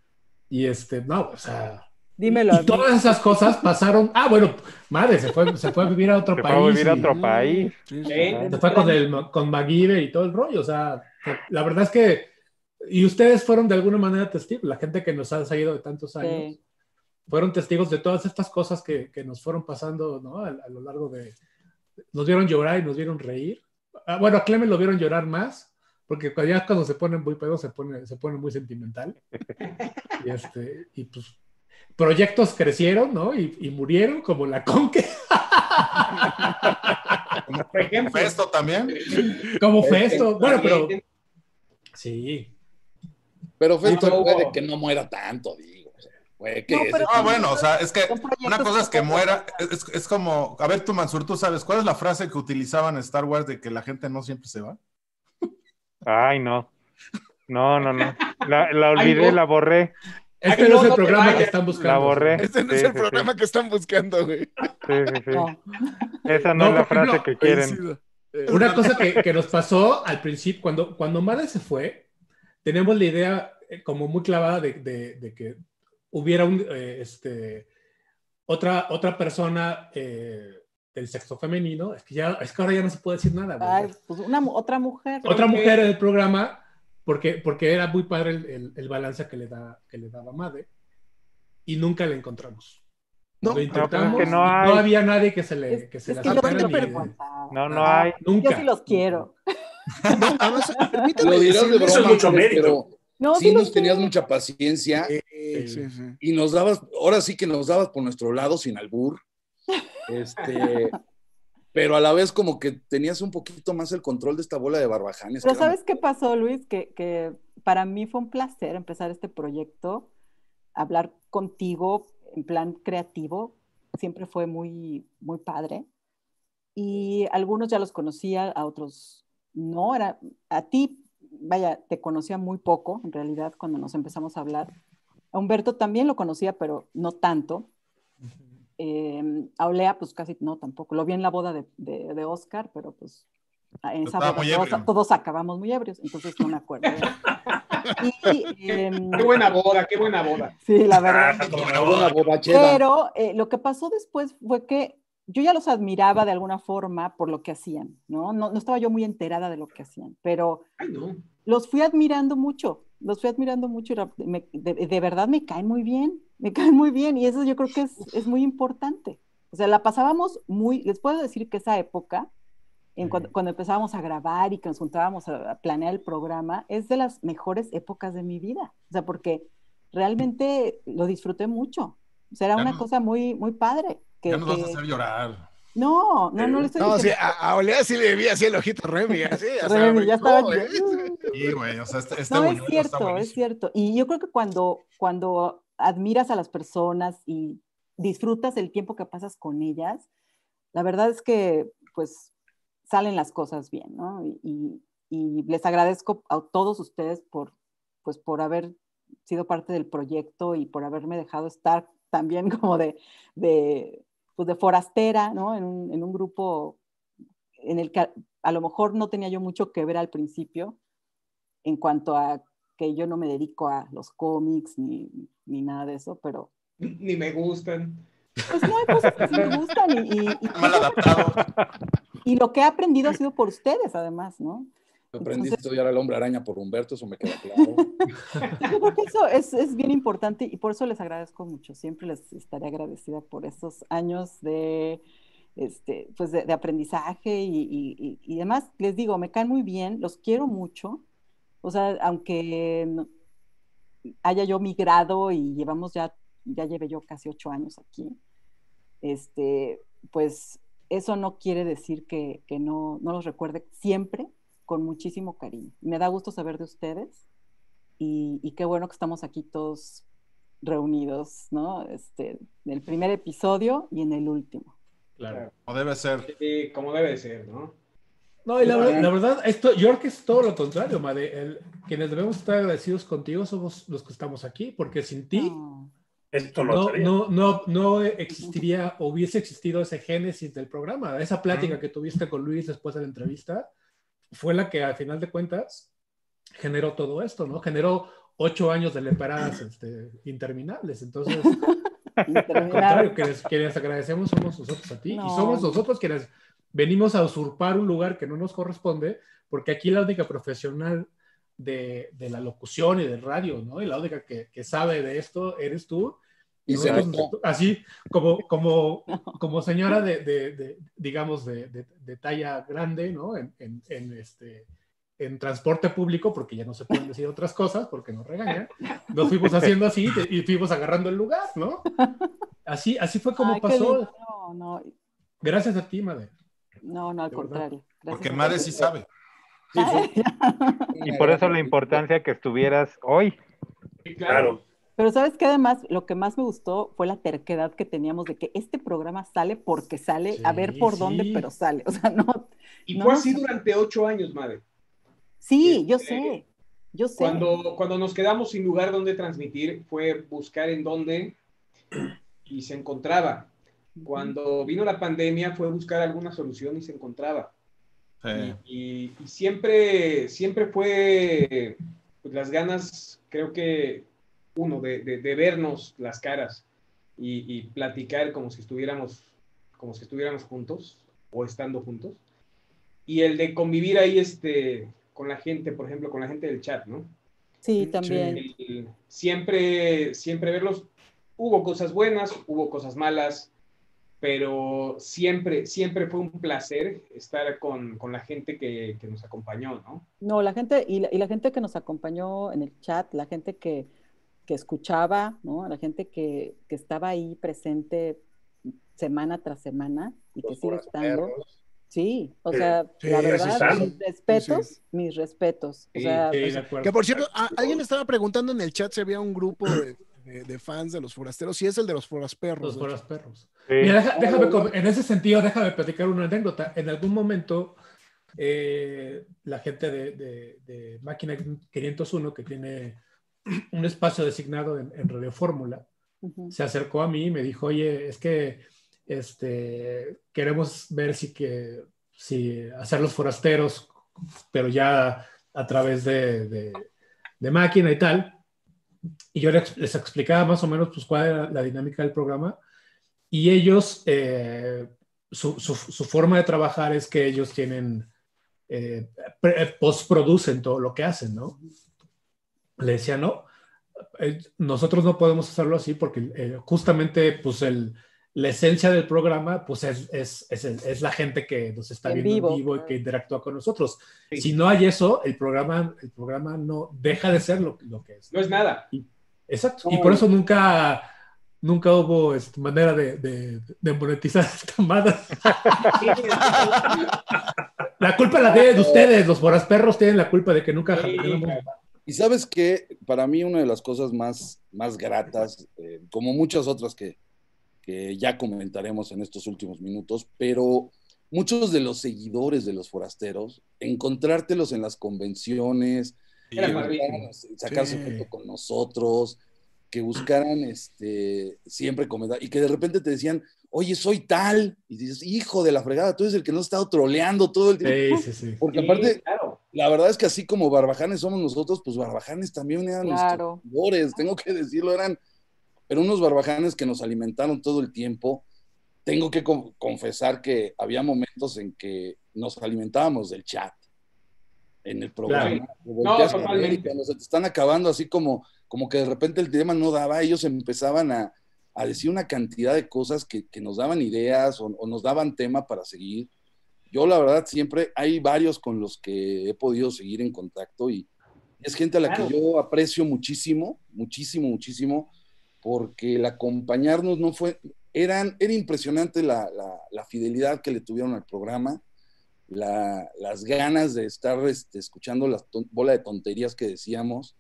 Y este, no, o sea... Dímelo a Y mí. todas esas cosas pasaron. Ah, bueno, madre, se fue, se fue a vivir a otro Se fue país. a vivir a y- otro país. Sí, sí. ¿Eh? Se fue con, el, con MacGyver y todo el rollo. O sea, la verdad es que. Y ustedes fueron de alguna manera testigos, la gente que nos ha seguido de tantos años, Sí. fueron testigos de todas estas cosas que, que nos fueron pasando, ¿no? A, a lo largo de. Nos vieron llorar y nos vieron reír. Ah, bueno, a Clemen lo vieron llorar más, porque cuando- ya cuando se pone muy pedo se pone, se pone muy sentimental. Y, este, y pues. Proyectos crecieron, ¿no? Y, y murieron como la Conque, Por ejemplo. Festo también. como Festo. Bueno, pero. También. Sí. Pero Festo No, puede hubo- que no muera tanto, digo. O sea, puede que No, pero- Ah, bueno, o sea, es que Son proyectos una cosa es que que- muera, es, es como, a ver tú, Mansur, tú sabes, ¿cuál es la frase que utilizaban en Star Wars de que la gente no siempre se va? Ay, no. No, no, no. La, la olvidé, Ay, no. la borré. Este Ay, no no, es el no te programa vayas. que están buscando. La borré. Este no Sí, es el sí, programa que están buscando, güey. Sí, sí, sí. No. Esa no, No, es la por ejemplo, frase que quieren. Coincido. Eh, Una cosa que, que nos pasó al principio, cuando, cuando Madre se fue, tenemos la idea eh, como muy clavada de, de- de que hubiera un, eh, este, otra, otra persona eh, del sexo femenino. Es que, ya, es que ahora ya no se puede decir nada, güey. Ay, pues una mu- otra mujer. Otra mujer en el programa, porque, porque era muy padre el, el, el balance que le, da, que le daba Made, y nunca le encontramos. No, Lo intentamos, no, pues es que no y hay. no había nadie que se le, Es, que se es la que yo sacara sí ni- lo preguntaba. No, no Ah, hay. nunca. Yo sí los quiero. No, además, permítame Lo dirás de decirles- Eso es broma, mucho Alex, mérito. pero No, sí sí los nos tenías quiero. mucha paciencia Sí, sí, sí. y nos dabas, ahora sí que nos dabas por nuestro lado sin albur, este, pero a la vez como que tenías un poquito más el control de esta bola de barbajanes. Pero que ¿sabes éramos- qué pasó, Luis? Que, que para mí fue un placer empezar este proyecto, hablar contigo en plan creativo, siempre fue muy, muy padre. Y algunos ya los conocía, a otros no. Era, a ti, vaya, te conocía muy poco, en realidad, cuando nos empezamos a hablar. A Humberto también lo conocía, pero no tanto. Eh, a Olea, pues casi no, tampoco. Lo vi en la boda de, de, de Oscar, pero pues en esa Estaba boda muy todos, ebrio. todos acabamos muy ebrios, entonces no me acuerdo. Y, eh, Qué buena boda, qué buena boda. sí, la verdad. Ah, cómo Una no. buena borrachera. Pero eh, lo que pasó después fue que yo ya los admiraba de alguna forma por lo que hacían, ¿no? No, no estaba yo muy enterada de lo que hacían, pero Ay, no. los fui admirando mucho, los fui admirando mucho y ra- me- de, de verdad me caen muy bien, me caen muy bien y eso yo creo que es, es muy importante. O sea, la pasábamos muy, les puedo decir que esa época, en cuando, cuando empezábamos a grabar y que nos juntábamos a, a planear el programa, es de las mejores épocas de mi vida. O sea, porque realmente lo disfruté mucho. O sea, era Ya una no- cosa muy, muy padre. Que, Ya nos vas a que- hacer llorar. No, no, no le estoy No, sí, diciendo. a, a Olea sí le vi así el ojito Remy, así, o sea, Remy, ya brincó, estaba. ¿eh? Sí, güey, o sea, este, este No, es buñuelo está cierto, es buenísimo. cierto. Y yo creo que cuando, cuando admiras a las personas y disfrutas el tiempo que pasas con ellas, la verdad es que pues salen las cosas bien, ¿no? Y, y- y les agradezco a todos ustedes por, pues, por haber sido parte del proyecto y por haberme dejado estar también como de, de, pues de forastera, ¿no? En un, en un grupo en el que a, a lo mejor no tenía yo mucho que ver al principio, en cuanto a que yo no me dedico a los cómics ni, ni nada de eso, pero Ni me gustan. pues no hay cosas que sí me gustan y, y, y, Mal adaptado. y lo que he aprendido ha sido por ustedes, además, ¿no? Aprendiste a odiar al hombre araña por Humberto, eso me queda claro. Yo creo que eso es, es bien importante y por eso les agradezco mucho. Siempre les estaré agradecida por esos años de, este, pues de, de aprendizaje y, y, y, y demás. Les digo, me caen muy bien, los quiero mucho. O sea, aunque no- haya yo migrado y llevamos ya, ya llevé yo casi ocho años aquí, este, pues eso no quiere decir que, que no, no los recuerde siempre con muchísimo cariño. Me da gusto saber de ustedes y, y qué bueno que estamos aquí todos reunidos, ¿no? Este, en el primer episodio y en el último. Claro. Como debe ser. Sí, como debe de ser, ¿no? No, y la, ver- la verdad, esto, yo creo que es todo lo contrario, Made. El- quienes debemos estar agradecidos contigo somos los que estamos aquí, porque sin ti No. Esto no, no, estaría. no, no, no existiría, o hubiese existido ese génesis del programa. Esa plática que tuviste con Luis después de la entrevista fue la que, al final de cuentas, generó todo esto, ¿no? Generó ocho años de leperadas este, interminables. Entonces, al Interminable. contrario, quienes, quienes agradecemos somos nosotros a ti. No. Y somos nosotros quienes venimos a usurpar un lugar que no nos corresponde, porque aquí la única profesional de, de la locución y del radio, ¿no? Y la única que, que sabe de esto eres tú. Y se Nosotros, notó. así como, como, como señora de, de, de digamos, de, de, de talla grande, ¿no? En, en, en, este, en transporte público, porque ya no se pueden decir otras cosas, porque nos regañan, nos fuimos haciendo así y fuimos agarrando el lugar, ¿no? Así, así fue como Ay, qué pasó. lindo. No, no, Gracias a ti, Made. no, no, al De verdad. contrario. Gracias Porque a Made ustedes. sí sabe. Sí, fue Y por eso la importancia que estuvieras hoy. Sí, Claro. Pero ¿sabes qué? Además, lo que más me gustó fue la terquedad que teníamos de que este programa sale porque sale, a ver Sí, por sí. dónde, pero sale. O sea, no. Y no fue nos- así durante ocho años, madre. Sí, yo Este, sé. Yo sé. Cuando, cuando nos quedamos sin lugar donde transmitir, fue buscar en dónde y se encontraba. Cuando vino la pandemia, fue buscar alguna solución y se encontraba. Sí. Y, y- y siempre, siempre fue pues, las ganas, creo que uno, de, de- de vernos las caras y, y platicar como si estuviéramos, como si estuviéramos juntos o estando juntos. Y el de convivir ahí, este, con la gente, por ejemplo, con la gente del chat, ¿no? Sí, también. El- siempre, siempre verlos. Hubo cosas buenas, hubo cosas malas, pero siempre, siempre fue un placer estar con, con la gente que, que nos acompañó, ¿no? No, la gente, y la, y la gente que nos acompañó en el chat, la gente que, que escuchaba, ¿no? La gente que, que estaba ahí presente semana tras semana y que Los sigue estando. forasperros. Sí, o Sí, sea, sí, la así verdad, están. mis respetos, Sí, sí. mis respetos. O Sí, sea, Sí, pues, de acuerdo. Que por cierto, a- alguien estaba preguntando en el chat si había un grupo de, de- de fans de los forasteros. Sí, es el de los forasperros. Los de hecho. foras perros. Sí. Mira, deja- déjame, com- en ese sentido, déjame platicar una anécdota. En algún momento, eh, la gente de, de- de Máquina quinientos uno, que tiene un espacio designado en, en Radio Fórmula, ujú. se acercó a mí y me dijo, oye, es que este, queremos ver si, que, si hacer los forasteros, pero ya a través de, de, de Máquina y tal. Y yo les, les explicaba más o menos pues, cuál era la dinámica del programa. Y ellos, eh, su, su, su forma de trabajar es que ellos tienen, eh, pre- postproducen todo lo que hacen, ¿no? Le decía, no, eh, nosotros no podemos hacerlo así porque eh, justamente pues el, la esencia del programa pues es, es, es, el- es la gente que nos está En viendo vivo, en vivo y claro. que interactúa con nosotros. Sí. Si no hay eso, el programa, el programa no deja de ser lo, lo que es. No es nada. Exacto. Y por eso nunca, nunca hubo este, manera de, de, de monetizar esta madre. La culpa la tienen ustedes, los forasperros tienen la culpa de que nunca Sí, ganamos. Y sabes que para mí una de las cosas más, más gratas, eh, como muchas otras que, que ya comentaremos en estos últimos minutos, pero muchos de los seguidores de los forasteros, encontrártelos en las convenciones, Era que padrísimo. buscaran sacarse Sí. foto con nosotros, que buscaran este, siempre comentar, y que de repente te decían, oye, soy tal, y dices, hijo de la fregada, tú eres el que nos ha estado troleando todo el tiempo. Sí, sí, sí. Porque Sí, aparte, claro. la verdad es que así como Barbajanes somos nosotros, pues Barbajanes también eran Claro. nuestros seguidores, tengo que decirlo, eran, pero unos Barbajanes que nos alimentaron todo el tiempo. Tengo que con- confesar que había momentos en que nos alimentábamos del chat en el programa. Claro. Lo volteas a ver y totalmente. cuando se te están acabando, así como, como que de repente el tema no daba, ellos empezaban a, a decir una cantidad de cosas que, que nos daban ideas o, o nos daban tema para seguir. Yo, la verdad, siempre hay varios con los que he podido seguir en contacto y es gente a la Claro. que yo aprecio muchísimo, muchísimo, muchísimo, porque el acompañarnos no fue, eran, era impresionante la, la, la fidelidad que le tuvieron al programa, la, las ganas de estar este, escuchando la ton- bola de tonterías que decíamos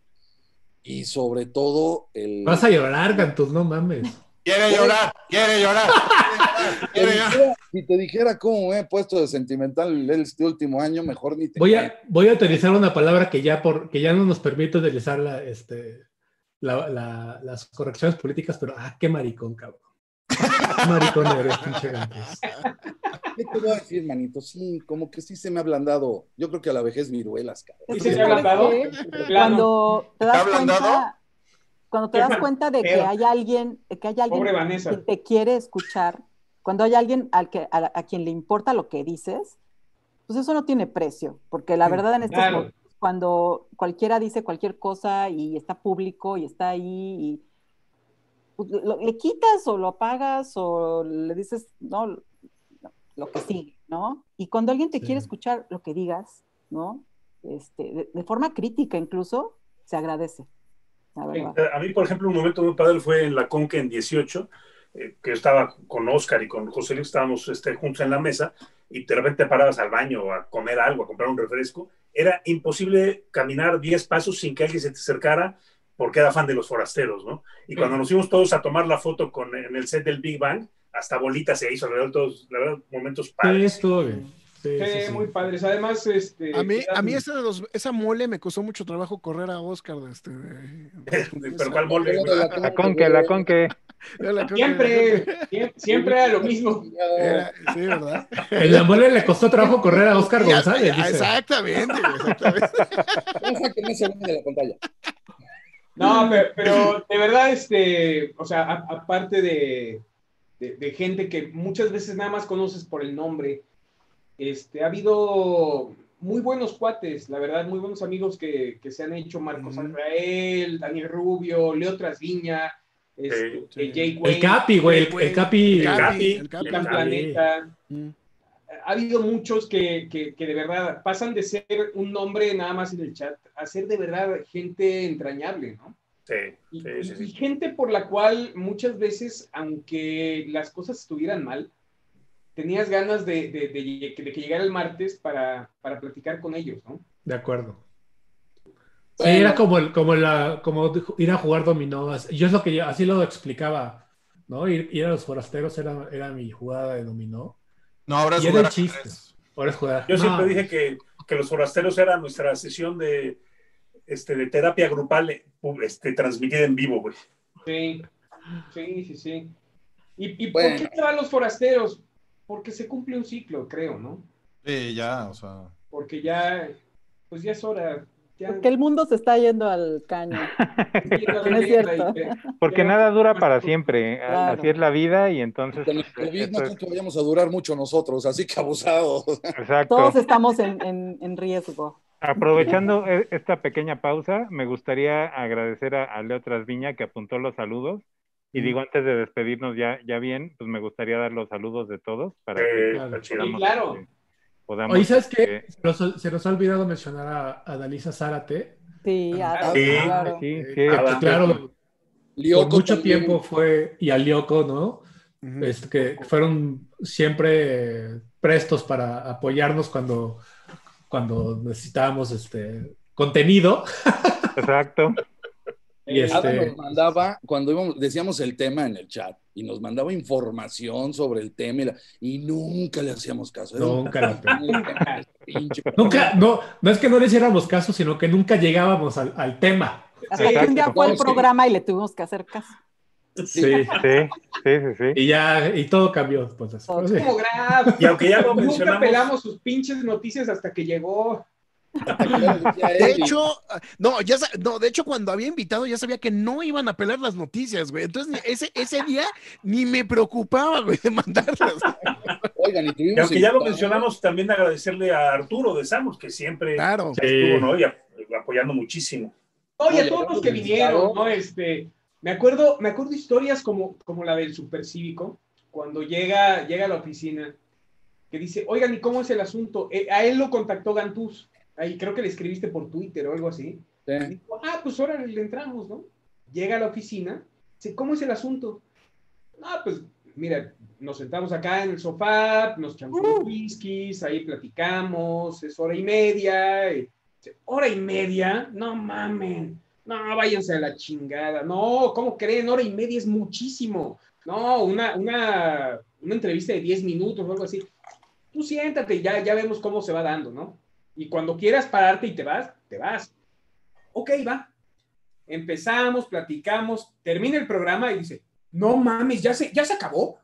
y sobre todo el... Vas a llorar, Cantus, no mames. Quiere llorar, quiere llorar. Si te Quiere llorar. dijera, si te dijera cómo me he puesto de sentimental este último año, mejor ni te Voy cuento. a, voy a utilizar una palabra que ya, por, que ya no nos permite utilizar la, este, la, la, las correcciones políticas, pero ah, qué maricón, cabrón. Qué maricón eres, pinche Cantus. ¿Qué te voy a decir, manito? Sí, como que sí se me ha ablandado. Yo creo que a la vejez viruelas, cabrón. Es ¿Y que, se te ha ¿sabes ablandado? qué? Plano. Cuando te ¿Te ha das ablandado? cuenta, cuando te Qué das mal cuenta de que pedo. hay alguien, que hay alguien Pobre Vanessa. que te quiere escuchar, cuando hay alguien al que, a, a quien le importa lo que dices, pues eso no tiene precio, porque la verdad en estos Claro. momentos, cuando cualquiera dice cualquier cosa y está público y está ahí y pues, lo- le quitas o lo apagas o le dices, no, lo, lo que sigue, ¿no? Y cuando alguien te Sí. quiere escuchar lo que digas, ¿no? Este, de, de forma crítica incluso, se agradece, la verdad. A mí, por ejemplo, un momento muy padre fue en la Conca en dieciocho, eh, que yo estaba con Oscar y con José Luis, estábamos este, juntos en la mesa, y de repente parabas al baño o a comer algo, a comprar un refresco. Era imposible caminar diez pasos sin que alguien se te acercara porque era fan de los forasteros, ¿no? Y cuando nos fuimos todos a tomar la foto con, en el set del Big Bang, hasta bolita se hizo, alrededor de todos, la verdad, momentos Sí, padres. estuvo bien. Sí, Sí, sí, sí. muy padres. Además, este. A mí, quedan- a mí esa, de los- esa mole me costó mucho trabajo correr a Oscar. De este, de- Pero ¿cuál mole? La conque, la conque. Era la cosa- Siempre, sie- siempre era lo mismo. Era- sí, ¿verdad? En la mole le costó trabajo correr a Oscar Ya- González, ya, dice. exactamente, exactamente. Esa que no se ve de la pantalla. No, pero, pero de verdad, este, o sea, a- aparte de, de, de gente que muchas veces nada más conoces por el nombre, este, ha habido muy buenos cuates, la verdad, muy buenos amigos que, que se han hecho, Marcos Ujú. Israel, Daniel Rubio, Leo Trasviña, este, Sí, eh, Jake El Wayne, Capi, güey, el, Güey, el Capi. el Capi, el el Capi. Capitán Capi. Planeta. Mm. Ha habido muchos que, que, que de verdad pasan de ser un nombre nada más en el chat a ser de verdad gente entrañable, ¿no? Sí, Y, sí, sí, y- y sí. gente por la cual muchas veces, aunque las cosas estuvieran mal, tenías ganas de, de, de- de que llegara el martes para, para platicar con ellos, ¿no? De acuerdo. Sí, Bueno. era como, el, como, la, como ir a jugar dominó. Yo es lo que yo, así lo explicaba, ¿no? Ir, ir a los forasteros era, era mi jugada de dominó. No, ahora es Y era jugar el chiste. ajedrez. Ahora es jugar. Yo siempre No, dije que, que los forasteros era nuestra sesión de, este, de terapia grupal este, transmitida en vivo, güey. Sí, sí, sí, sí. ¿Y, y Bueno. por qué se van los forasteros? Porque se cumple un ciclo, creo, ¿no? Sí, ya, o sea. Porque ya, pues ya es hora. Ya, Porque el mundo se está yendo al caño. No es cierto. Porque nada dura para siempre, a- Claro. así es la vida y entonces... Con el pues, COVID no eso creo es- que vayamos a durar mucho nosotros, así que abusados. Exacto. Todos estamos en, en, en riesgo. Aprovechando e- esta pequeña pausa, me gustaría agradecer a, a Leo Trasviña que apuntó los saludos. Y digo, antes de despedirnos ya, ya bien, pues me gustaría dar los saludos de todos para que Eh, Claro. está chido. Sí, podamos, claro. este, podamos, Oye, ¿sabes qué? este, Se nos, se nos ha olvidado mencionar a, a Dalisa Zárate. Sí, Ah, Ada, sí. claro. sí, Eh, sí, que, Ada. claro, por Lyoko mucho también. tiempo fue, y a Lyoko, ¿no? Ujú. Este, que fueron siempre prestos para apoyarnos cuando, cuando necesitábamos este, contenido. exacto. Y Eh, Ada este, nos mandaba, cuando íbamos, decíamos el tema en el chat, y nos mandaba información sobre el tema, y, la- y nunca le hacíamos caso. Era un- Nunca le hacíamos pinche- nunca, no, no es que no le hiciéramos caso, sino que nunca llegábamos al, al tema. Hasta que un día Exacto. fue No, el sí. programa y le tuvimos que hacer caso. Sí. Sí, sí, sí, sí. Y ya, y todo cambió después de eso. Todo. Sí. como Graf. Y aunque ya lo Nunca mencionamos, pelamos sus pinches noticias hasta que llegó. De hecho, no, ya sa- no, de hecho, cuando había invitado ya sabía que no iban a pelar las noticias, güey. Entonces, ni- ese, ese día ni me preocupaba, güey, de mandarlas. Oigan, y y tuvimos aunque ya lo invitados. mencionamos, también agradecerle a Arturo de Samos, que siempre Claro. Sí. estuvo, ¿no? Y a- apoyando muchísimo. Oye, No, a y todos hablando los que de vinieron, invitados. ¿no? Este, me acuerdo, me acuerdo historias como, como la del supercívico, cuando llega, llega a la oficina, que dice, oigan, ¿y cómo es el asunto? Eh, a él lo contactó Gantús, ahí creo que le escribiste por Twitter o algo así. Y Sí. dijo, ah, pues ahora le entramos, ¿no? Llega a la oficina, dice, ¿cómo es el asunto? Ah, pues mira, nos sentamos acá en el sofá, nos echamos unos whiskies, ahí platicamos, es hora y media. Y, dice, ¿hora y media? No mamen, no, váyanse a la chingada. No, ¿cómo creen? Hora y media es muchísimo. No, una, una, una entrevista de diez minutos o algo así. Tú siéntate y ya, ya vemos cómo se va dando, ¿no? Y cuando quieras pararte y te vas, te vas. Ok, va. Empezamos, platicamos, termina el programa y dice, no mames, ya se, ya se acabó.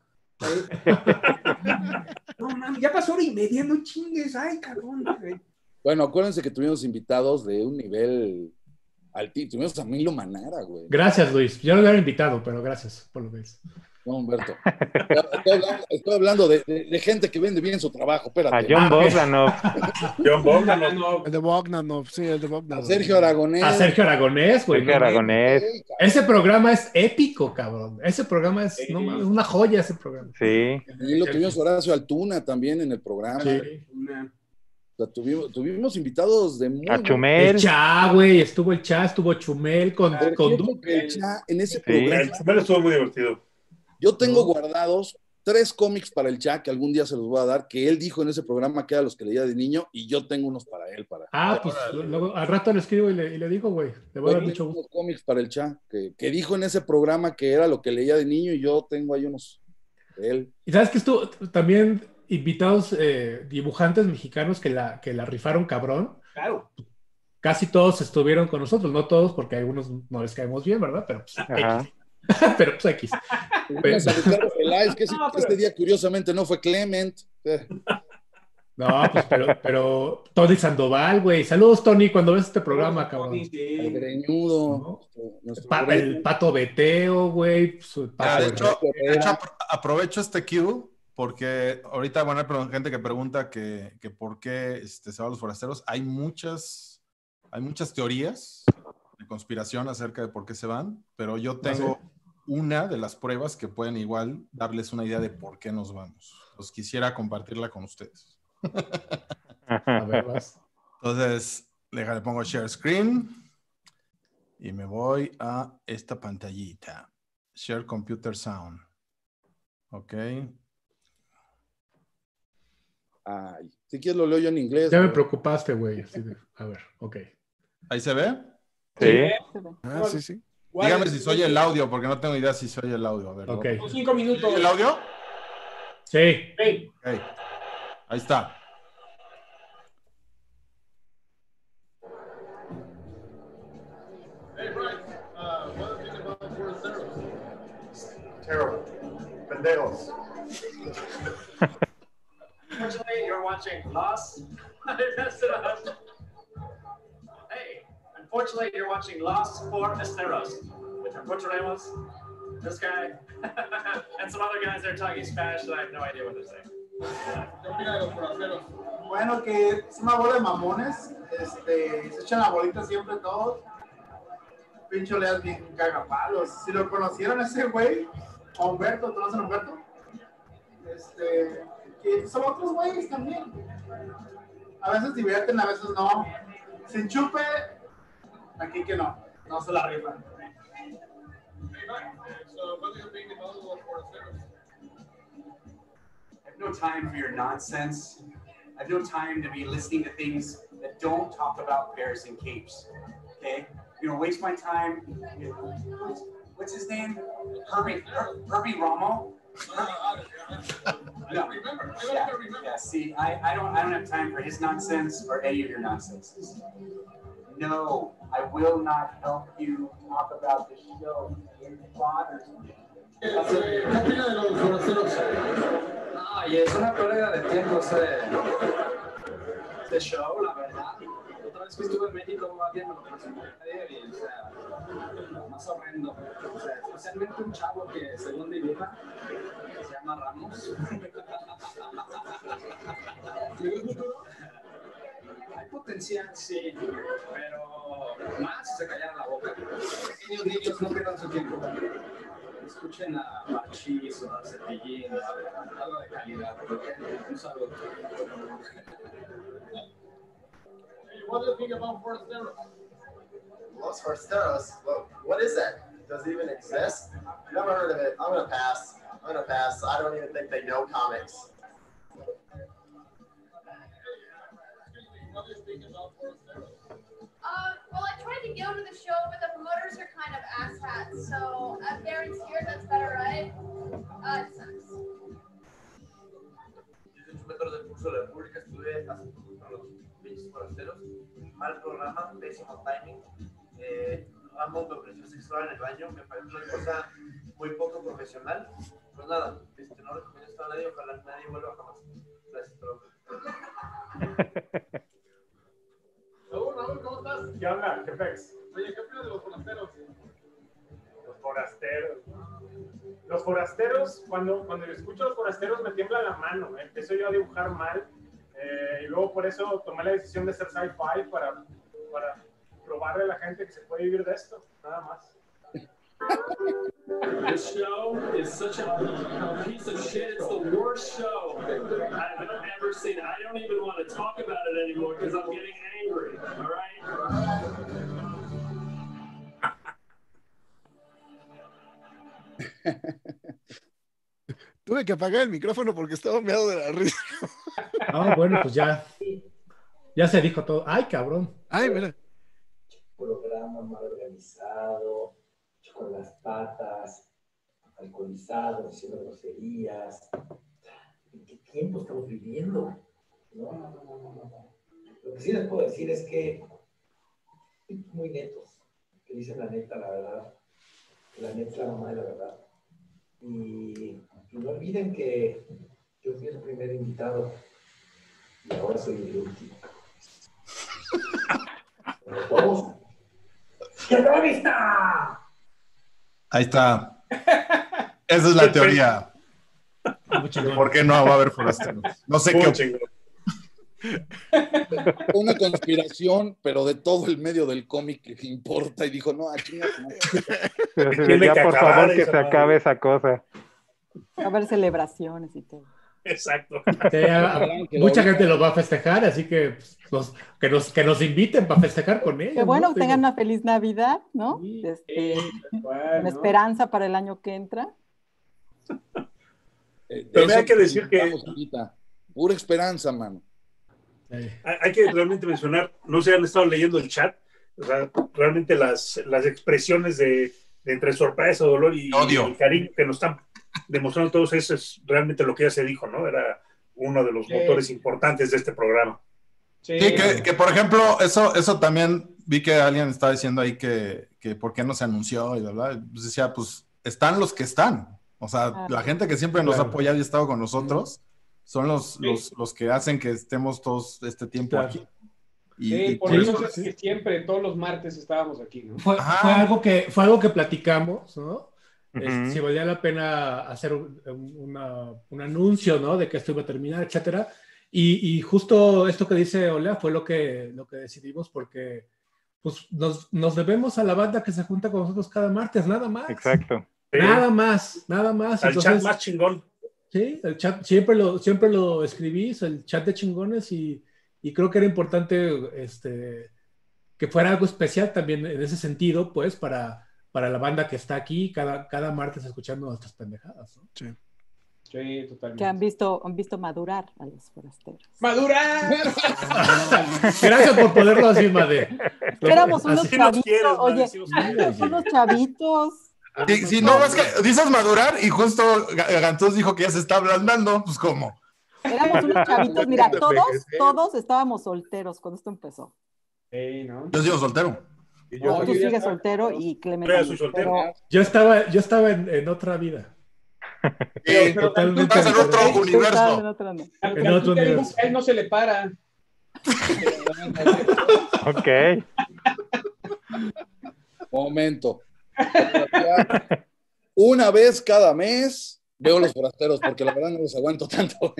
No mames, ya pasó hora y media, no chingues, ay, cabrón. Bueno, acuérdense que tuvimos invitados de un nivel altísimo. Tuvimos a Milo Manara, güey. Gracias, Luis. Yo lo hubiera invitado, pero gracias por lo que dices. No, Humberto. Estoy hablando, estoy hablando de, de- de gente que vende bien su trabajo. Espérate. A John Ah, ok. Bogdanov. John Bogdanov. No, El de Bogdanov, sí, el de Bogdanov. A Sergio Aragonés. A Sergio Aragonés, güey. Sergio no mames. Aragonés. Ey, cabrón. Ese programa es épico, cabrón. Ese programa es, Sí. no mames, una joya ese programa. Sí. Y lo tuvimos Horacio Altuna también en el programa. Sí. una- O sea, tuvimos, tuvimos invitados de muy A buen- Chumel. El Cha, güey, estuvo el Cha, estuvo Chumel con, Por con cierto, Du- que el Cha, en ese Sí. programa, El Chumel estuvo muy divertido. yo tengo ¿no? guardados tres cómics para el Cha que algún día se los voy a dar, que él dijo en ese programa que era los que leía de niño, y yo tengo unos para él. Para, Ah, pues luego, al rato le escribo y le, y le digo, güey. Le voy a dar Yo mucho tengo gusto. unos cómics para el Cha, que, que dijo en ese programa que era lo que leía de niño, y yo tengo ahí unos de él. Y sabes que estuvo también invitados eh, dibujantes mexicanos que la, que la rifaron cabrón. Claro. Casi todos estuvieron con nosotros, no todos, porque a algunos no les caemos bien, ¿verdad? Pero pues, Ajá. X. Pero pues X. Tuvimos a Ricardo Peláez, que ese- No, pero- este día curiosamente no fue Clement. Eh, No, pues, pero, pero Tony Sandoval, güey. Saludos, Tony, cuando ves este programa, Sí, cabrón. El sí. greñudo. ¿No? nuestro- nuestro Pa- greñudo. el Pato Beteo, güey. Pues, el Ah, Pato de hecho, Herrera. de hecho, apro- aprovecho este cue porque ahorita, bueno, hay gente que pregunta que, que por qué este, se van los forasteros. Hay muchas, hay muchas teorías de conspiración acerca de por qué se van, pero yo tengo una de las pruebas que pueden igual darles una idea de por qué nos vamos. Pues quisiera compartirla con ustedes. A ver, vas. Entonces, déjale, pongo share screen y me voy a esta pantallita. Share computer sound. Ok. Ay, si quieres lo leo yo en inglés. Ya me pero... preocupaste, güey. Así de- A ver, ok. ¿Ahí se ve? Sí. Ah, sí, sí. Dígame si soy el audio, porque no tengo idea si soy el audio. A ver, Ok. ¿no? Cinco minutos. ¿El audio? Sí. Hey. Ok. Ahí está. Terrible. Pendejos. Unfortunately, you're watching Lost. I messed it up. Hey, unfortunately, you're watching Lost for Esteros with Arturo Ramos, this guy, and some other guys that are talking Spanish that I have no idea what they're saying. Bueno, que es una bola de mamones, este, se echan la bolita siempre todos. Pincho Leas bien cagapalos. Si lo conocieron ese güey, a Humberto, ¿tú conocen a Humberto? Este, que son otros güeyes también. A veces divierten, a veces no. Sin chupe, aquí que no, no se la rifan. I have no time for your nonsense. I have no time to be listening to things that don't talk about bears and capes. Okay? You know, waste my time. What's, what's his name? Herbie, Her, Herbie Romo? No. Yeah, yeah, see, I, I don't I don't have time for his nonsense or any of your nonsenses. No, I will not help you talk about the show. It bothers me. ¿Qué opina de los forasteros? Ay, es una pérdida de tiempo ese, ese show, la verdad. Otra vez que estuve en México, más bien me lo presenté y, o sea, más horrendo. O sea, especialmente un chavo que, según Divina, se llama Ramos. Hay potencial, sí, pero más si se callaran la boca. Pequeños niños no pierdan su tiempo. Escuchen a Machis o a Cepillín, algo de calidad. Un saludo. What do you think about forasteros? Los Forasteros? What, what is that? Does it even exist? Never heard of it. I'm gonna pass. I'm gonna pass. I don't even think they know comics. What do you think about forasteros? Uh, well, I tried to go to the show, but the promoters are kind of asshats, so I'm guaranteed that's better, right? Uh, it sucks. dieciocho metros del curso de la República, estuve hace poco con los pinches forasteros. Mal programa, pésimo timing. Eh, ambos me ofreció sexual en el baño, me parece una cosa muy poco profesional. Pues nada, este, no recomiendo esto a nadie, ojalá nadie vuelva jamás. Gracias, pero... Raúl, Raúl, ¿cómo estás? ¿Qué onda? ¿Qué pex? Oye, ¿qué opinas de los forasteros? Los forasteros. Los forasteros, cuando, cuando escucho a los forasteros me tiembla la mano. ¿eh? Empiezo yo a dibujar mal. Eh, y luego por eso tomé la decisión de hacer sci-fi para, para probarle a la gente que se puede vivir de esto. Nada más. This show is such a piece of shit. It's the worst show I've ever seen. I don't even want to talk about it anymore because I'm getting angry. All right? Tuve que apagar el micrófono porque estaba meado de la risa. Ah, bueno, pues ya. Ya se dijo todo. Ay, cabrón. Ay, mira. Programa mal organizado, con las patas, alcoholizado, diciendo groserías. ¿En qué tiempo estamos viviendo? No, no, no, no, no. Lo que sí les puedo decir es que muy netos, que dicen la neta, la verdad. La neta es la mamá de la verdad. Y, y no olviden que yo fui el primer invitado y ahora soy el último. ¡Vamos! ¡Qué revista! Ahí está. Esa es la teoría. ¿Por qué no va a haber forasteros? No sé Muy qué. chingón. Una conspiración, pero de todo el medio del cómic que importa, y dijo, no, aquí no. Pero sí, Tiene ya que por acabar favor que esa se madre. acabe esa cosa. Va a haber celebraciones y todo. Exacto. Sí, a- mucha gente lo va a festejar, así que, pues, los- que, nos, que nos inviten para festejar con ellos. Que bueno, ¿no? tengan Digo, una feliz Navidad, ¿no? Este, Bueno, con esperanza para el año que entra. Eh, Pero eso hay que decir que- necesitamos ahorita. Pura esperanza, mano. sí. Hay hay que realmente mencionar, no sé si han estado leyendo el chat, o sea, realmente las, las expresiones de, de entre sorpresa, dolor y, Odio. y el cariño que nos están demostrando todos, eso es realmente lo que ya se dijo, ¿no? Era uno de los Sí. motores importantes de este programa. Sí, Sí, que, que, por ejemplo, eso, eso también vi que alguien estaba diciendo ahí que, que por qué no se anunció y bla, bla. Pues decía, pues están los que están. O sea, Ah. la gente que siempre nos ha Claro. apoyado y ha estado con nosotros son los, Sí. los, los que hacen que estemos todos este tiempo Claro. aquí. Y, sí, y por por eso eso- es que siempre, todos los martes estábamos aquí, ¿no? Fue, Ajá. fue algo que, fue algo que platicamos, ¿no? Ujú. Es- si valía la pena hacer un, un- una- un anuncio, ¿no? De que esto iba a terminar, etcétera. Y, y justo esto que dice Olea fue lo que, lo que decidimos porque pues, nos, nos debemos a la banda que se junta con nosotros cada martes, nada más. Exacto. Sí. Nada más, nada más. Al Entonces, chat más chingón. sí, el chat siempre lo, siempre lo escribís, el chat de chingones, y, y creo que era importante este, que fuera algo especial también en ese sentido, pues, para, para la banda que está aquí cada, cada martes escuchando nuestras pendejadas, ¿no? Sí. Sí, totalmente. Que han visto, han visto madurar a los forasteros. ¡Madura! Gracias por ponerlo así, Made. Éramos unos Así nos chavitos, quieres, man, oye, así nos quieres. éramos unos chavitos. Sí, sí, no, es que dices madurar y justo Ga- Gantús dijo que ya se está ablandando, pues ¿cómo? Éramos unos chavitos, mira, todos, todos estábamos solteros cuando esto empezó. Sí, ¿no? Yo sigo soltero. Y No, yo, tú yo ya sigues estaba- soltero y Clemente. Yo ya soy soltero. pero- Yo estaba, yo estaba en, en otra vida. Sí, Totalmente estás en otro diferente. Tú estabas en universo. otra, no. Al- En al- otro te digo universo. que a él no se le para. Ok. Momento. Todavía, una vez cada mes veo los forasteros, porque la verdad no los aguanto tanto.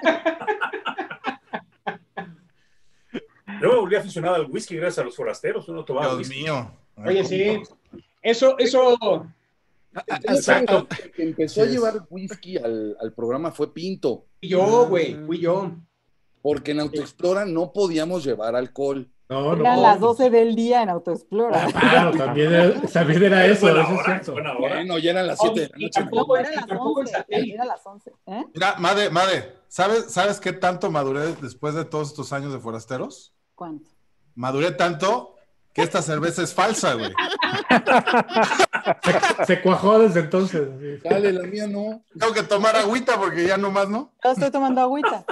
Yo me volví aficionado al whisky gracias a los forasteros. Uno tomaba Dios whisky. mío. Oye, sí. Eso, eso. Exacto. El que empezó a Sí, es. llevar whisky al, al programa fue Pinto, Fui yo, güey. Fui yo. porque en Autoexplora no podíamos llevar alcohol. No, no. Eran las doce del día en Autoexplora. Claro, también era, también era eso, Buena eso es hora, cierto. buena hora. Bueno, ya eran las siete de la Y noche. tampoco, Era y las tampoco el once. satélite. Era las once. ¿Eh? Mira, Made, Made, ¿sabes, ¿sabes qué tanto maduré después de todos estos años de forasteros? ¿Cuánto? Maduré tanto que esta cerveza es falsa, güey. Se, se cuajó desde entonces. Sí. Dale, la mía no. Tengo que tomar agüita porque ya no más, ¿no? Yo estoy tomando agüita.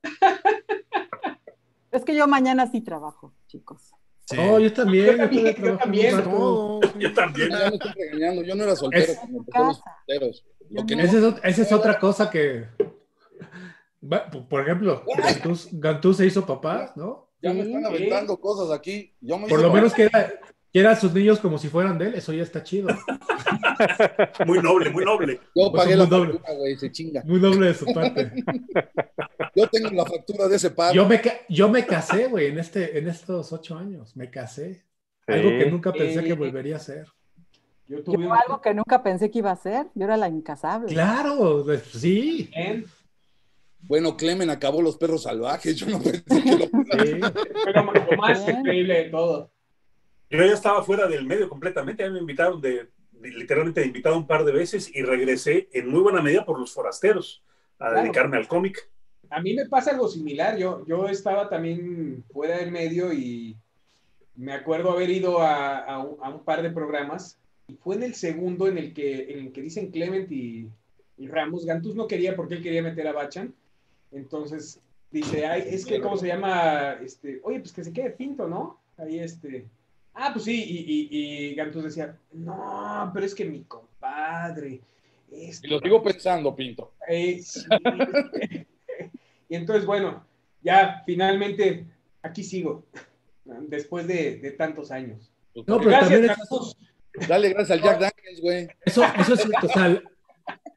Es que yo mañana sí trabajo, chicos. Sí. Oh, yo también. Yo también, todavía yo trabajo también. un rato. Todo. Yo también. Ya me estoy regañando. Yo no era soltero Es- cuando empezó los solteros. Lo que no- Esa es, ot- esa es otra cosa que. Va, por- Por ejemplo, Gantús, Gantús se hizo papá, ¿no? Ya me están Sí. aventando cosas aquí. Yo me Por hice lo menos papá. que era, que era a sus niños como si fueran de él, eso ya está chido. Muy noble, muy noble. Yo Pues pagué son la muy doble. factura, güey, se chinga. Muy noble de su parte. Yo tengo la factura de ese par. Yo me, ca- yo me casé, güey, en, este, en estos ocho años. Me casé. Sí. Algo que nunca pensé Sí. que volvería a hacer. Yo tuve Yo un- algo que nunca pensé que iba a hacer. Yo era la incasable. Claro, pues, sí. Bien. Bueno, Clemen acabó Los Perros Salvajes. Yo no pensé que lo... sí. Pero lo más Bien. increíble de todo. Yo ya estaba fuera del medio completamente. Ya me invitaron de, de- literalmente de invitado un par de veces y regresé en muy buena medida por los forasteros a Claro. dedicarme al cómic. A mí me pasa algo similar. Yo, yo estaba también fuera del medio y me acuerdo haber ido a, a un, a un par de programas y fue en el segundo en el que, en el que dicen Clement y, y Ramos. Gantús no quería porque él quería meter a Bachan. Entonces dice, ay, es que, ¿cómo se llama? Este, oye, pues que se quede Pinto, ¿no? Ahí este. Ah, pues sí, y, y, y Gantús decía, no, pero es que mi compadre. Este, Y lo sigo pensando, Pinto. eh, sí. Y entonces, bueno, ya finalmente aquí sigo, después de, de tantos años. No, pero Gracias, también es- Gantús. Dale gracias al Jack Daniels, güey. Eso, eso es cierto. O sea,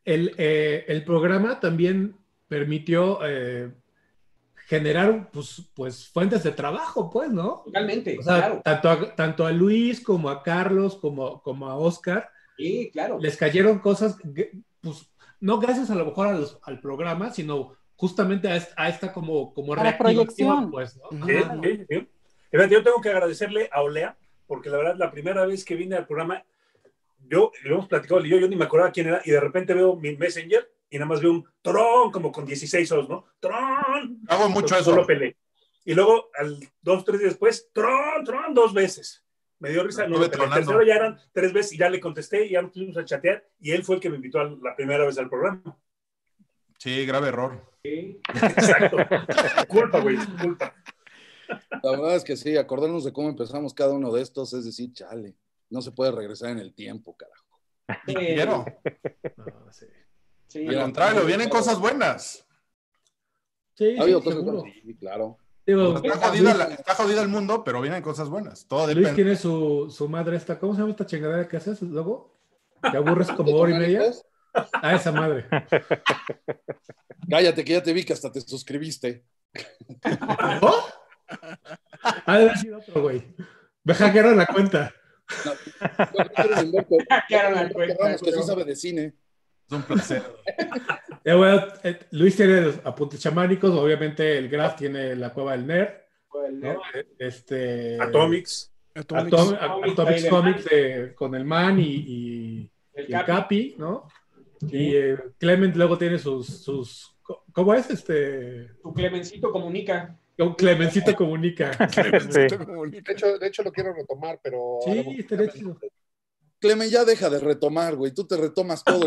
el, eh, el programa también permitió eh, generar pues, pues fuentes de trabajo, pues, ¿no? Totalmente, O sea, claro. tanto, a, tanto a Luis como a Carlos como, como a Oscar, sí, claro. les cayeron cosas, pues, no gracias a lo mejor a los, al programa, sino justamente a esta, a esta como, como A la proyección. pues, ¿no? Sí, sí, sí. Fíjate, yo tengo que agradecerle a Olea, porque la verdad, la primera vez que vine al programa, yo, lo hemos platicado, yo, yo ni me acordaba quién era, y de repente veo mi Messenger y nada más veo un Tron como con dieciséis os, ¿no? Tron. Hago mucho eso. Solo peleé. Y luego, al dos, tres días después, Tron, Tron, dos veces. Me dio risa, no, no el tercero ya eran tres veces y ya le contesté y ya nos pusimos a chatear y él fue el que me invitó a la primera vez al programa. Sí, grave error. Sí. Exacto. Culpa, güey, culpa. La verdad es que sí, acordarnos de cómo empezamos cada uno de estos, es decir, chale, no se puede regresar en el tiempo, carajo. Y quiero. No, sí. Sí, al contrario, vienen cosas buenas. Sí, ha habido sí, cosas seguro. buenas, sí, claro. Digo, está, jodida la, está jodida el mundo, pero vienen cosas buenas. Todo Luis depende. tiene su, su madre esta, ¿cómo se llama esta chingadera que haces luego? ¿Te aburres como hora y media? Ah, esa madre. Cállate, que ya te vi que hasta te suscribiste. ¿Oh? Ha de haber sido otro, güey. Me hackearon la cuenta. No, hackearon la cuenta. Que sí sabe de cine. Es un placer. Eh, bueno, eh, Luis tiene los apuntes chamánicos, obviamente el Graf tiene la cueva del nerd, ¿no? Este, Atomics. Atomics, Atom, Atomics, Atomics Comics de, con el Man y, y, el, y el Capi, ¿no? Sí. Y eh, Clement luego tiene sus, sus, ¿cómo es? Este... Tu Clemencito comunica. Un Clemencito comunica. Clemencito sí. comunica. De hecho, de hecho, lo quiero retomar, pero... Sí, estaría chido. Clemen, ya deja de retomar, güey. Tú te retomas todo.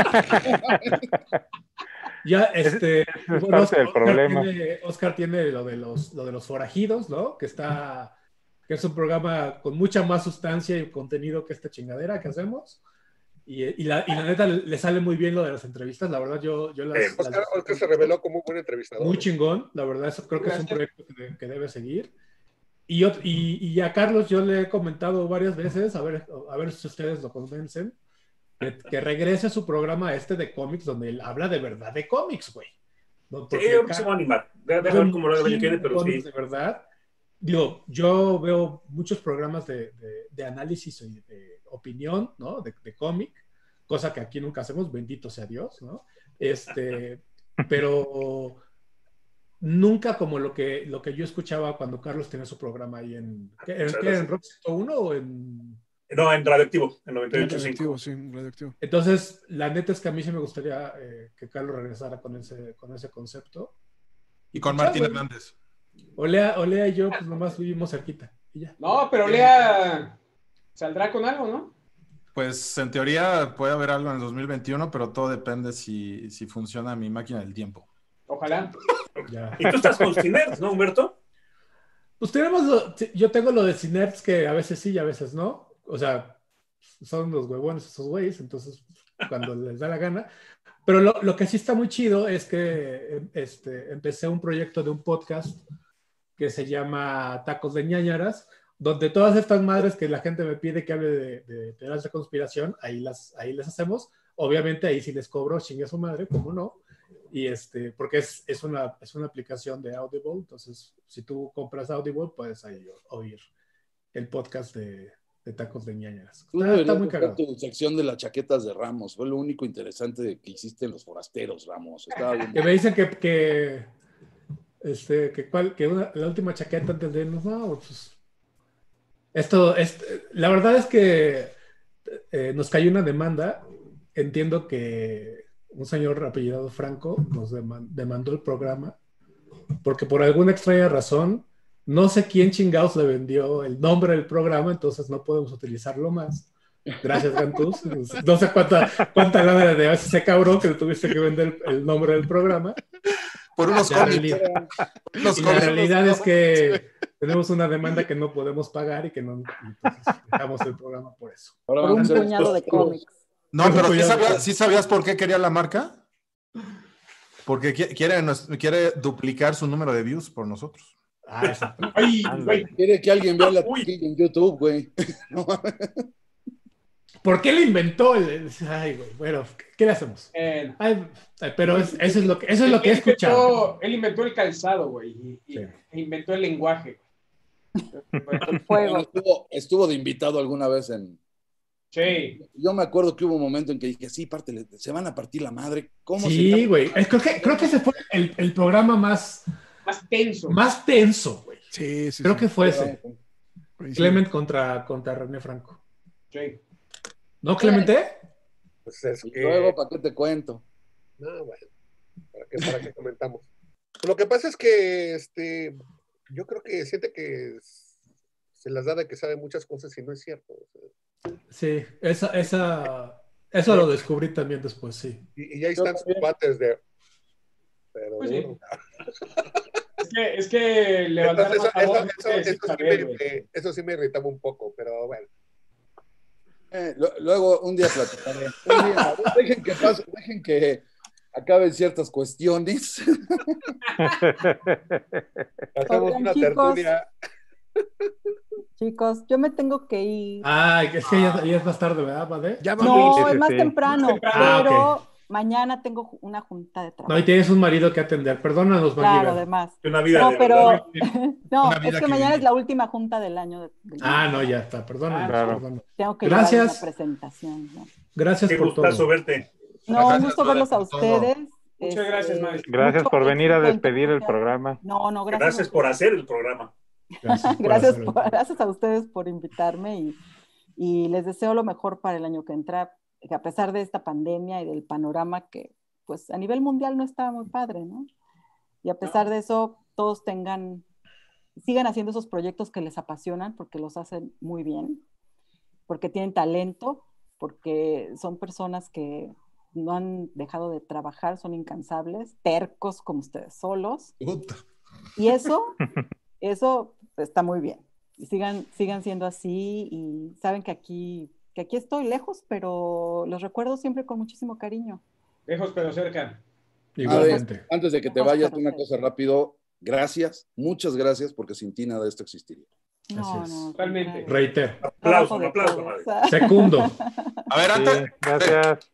Ya, este... Es, es bueno, parte del Oscar problema. Tiene, Oscar tiene lo de, los, lo de los forajidos, ¿no? Que está... Que es un programa con mucha más sustancia y contenido que esta chingadera que hacemos. Y, y, la, y la neta le sale muy bien lo de las entrevistas. La verdad, yo, yo las, eh, Oscar, las... Oscar se reveló como un buen entrevistador. Muy chingón. La verdad, eso creo que Gracias. Es un proyecto que, que debe seguir. Y, y, y a Carlos yo le he comentado varias veces, a ver, a ver si ustedes lo convencen, que, que regrese a su programa este de cómics, donde él habla de verdad de cómics, güey. ¿No? Sí, yo se va a animar. Deja ver cómo lo quiere, pero sí. De verdad. Digo, yo veo muchos programas de, de, de análisis y de opinión, ¿no? De, de cómic, cosa que aquí nunca hacemos, bendito sea Dios, ¿no? Este, pero... Nunca como lo que, lo que yo escuchaba cuando Carlos tenía su programa ahí en... ¿En, ¿qué, en Rock ciento uno o en...? No, en Radioactivo, en noventa y ocho punto cinco. Sí, Radioactivo. Entonces, la neta es que a mí sí me gustaría eh, que Carlos regresara con ese, con ese concepto. Y con Martín ya, Hernández. Olea, Olea y yo, pues nomás vivimos cerquita. Y ya. No, pero Olea saldrá con algo, ¿no? Pues en teoría puede haber algo en el dos mil veintiuno, pero todo depende si, si funciona mi máquina del tiempo. Ojalá. Ya. Y tú estás con Cinerts, ¿no, Humberto? Pues tenemos, lo, yo tengo lo de Cinerts que a veces sí y a veces no. O sea, son los huevones esos güeyes, entonces cuando les da la gana. Pero lo, lo que sí está muy chido es que este, empecé un proyecto de un podcast que se llama Tacos de Ñañaras, donde todas estas madres que la gente me pide que hable de, de teorías de conspiración, ahí las, ahí les hacemos. Obviamente ahí sí les cobro, chingue a su madre, ¿cómo no? Y este, porque es, es, una, es una aplicación de Audible, entonces si tú compras Audible puedes ahí oír el podcast de, de Tacos de Ñañaras. Está, está muy cagado. Tu sección de las chaquetas de Ramos, fue lo único interesante que hiciste en Los Forasteros, Ramos. Estaba bien. Que me dicen que, que, este, que, cuál, que una, la última chaqueta antes de irnos, no, pues esto, este, la verdad es que eh, nos cayó una demanda, entiendo que un señor apellidado Franco nos demandó el programa porque por alguna extraña razón no sé quién chingados le vendió el nombre del programa, entonces no podemos utilizarlo más. Gracias, Gantus. No sé cuánta, cuánta lana de ese cabrón que le tuviste que vender el, el nombre del programa. Por unos la realidad, y la realidad es que tenemos una demanda que no podemos pagar y que no entonces dejamos el programa por eso. Por un puñado de cómics. No, pero ¿sí sabías, ¿sí sabías por qué quería la marca? Porque quiere, quiere duplicar su número de views por nosotros. Ah, eso. Ay, quiere que alguien vea la en YouTube, güey. No. ¿Por qué le inventó el, ay, güey, bueno, ¿qué le hacemos? Eh, Ay, ay, pero es- eso es lo que, eso es lo que he él inventó- escuchado. Él inventó el calzado, güey, y, y- e inventó el lenguaje. Bueno, estuvo, estuvo de invitado alguna vez en. Sí. Yo me acuerdo que hubo un momento en que dije, sí, pártele, se van a partir la madre. ¿Cómo se Sí, llama? güey. Es- Creo que, creo que ese fue el, el programa más, Más tenso. más tenso, güey. Sí, sí. Creo sí. que fue ese. Sí. Clement contra, contra René Franco. Sí. ¿No, Clemente? Pues es Y que... luego, ¿para qué te cuento? No, bueno, ¿para qué, para qué comentamos? Lo que pasa es que este, yo creo que siente que se las da de que sabe muchas cosas y no es cierto. O sea, Sí, esa, esa, eso lo descubrí también después, sí. y, y ahí están sus cuates de... Pero Pues sí. bueno. Es que, es que levantar Entonces, la eso, voz eso, no eso, quiere decir eso sí saber, me, güey. me- eso sí me irritaba un poco, pero bueno. Eh, lo- luego, un día platicaré. Un día, dejen que pase, dejen que acaben ciertas cuestiones. Hacemos Oigan, una chicos. tertulia. Chicos, yo me tengo que ir. Ay, es que ya, ya es más tarde, ¿verdad, Vade? Ya No, Sí, es sí, más sí. temprano, Ah, pero ok. mañana tengo ju- una junta de trabajo. No, y tienes un marido que atender. Perdónanos, Claro, Maribel. además. Una vida No, de pero verdad. no, Una vida es que que mañana vivir. es la última junta del año. de- del Ah, año. no, ya está. Perdónanos, Claro. perdónanos. Tengo que llevar una Gracias. presentación. ¿no? Gracias Qué por gustazo todo. verte. No, un Gracias, gusto Vale, verlos a por todo. ustedes. Muchas Este, gracias, Mari. Gracias mucho por venir a éxito en todo despedir lo el que hagan. programa. No, no, gracias. Gracias a por ustedes. hacer el programa. Gracias, por Gracias, hacerlo. por- gracias a ustedes por invitarme y, y les deseo lo mejor para el año que entra, que a pesar de esta pandemia y del panorama que pues a nivel mundial no está muy padre, ¿no? Y a pesar de eso, todos tengan, sigan haciendo esos proyectos que les apasionan porque los hacen muy bien, porque tienen talento, porque son personas que no han dejado de trabajar, son incansables, tercos como ustedes solos. Puta. Y eso, eso está muy bien. Y sigan, sigan siendo así y saben que aquí, que aquí estoy lejos, pero los recuerdo siempre con muchísimo cariño. Lejos pero cerca. Igualmente. Ade, antes de que te Vamos vayas, para una ustedes. cosa rápido. Gracias, muchas gracias, porque sin ti nada de esto existiría. No, Así es. no, al Totalmente. contrario. Reitero. Aplauso, Trabajo un de aplauso, todos. madre. Secundo. A ver, antes, Sí, gracias.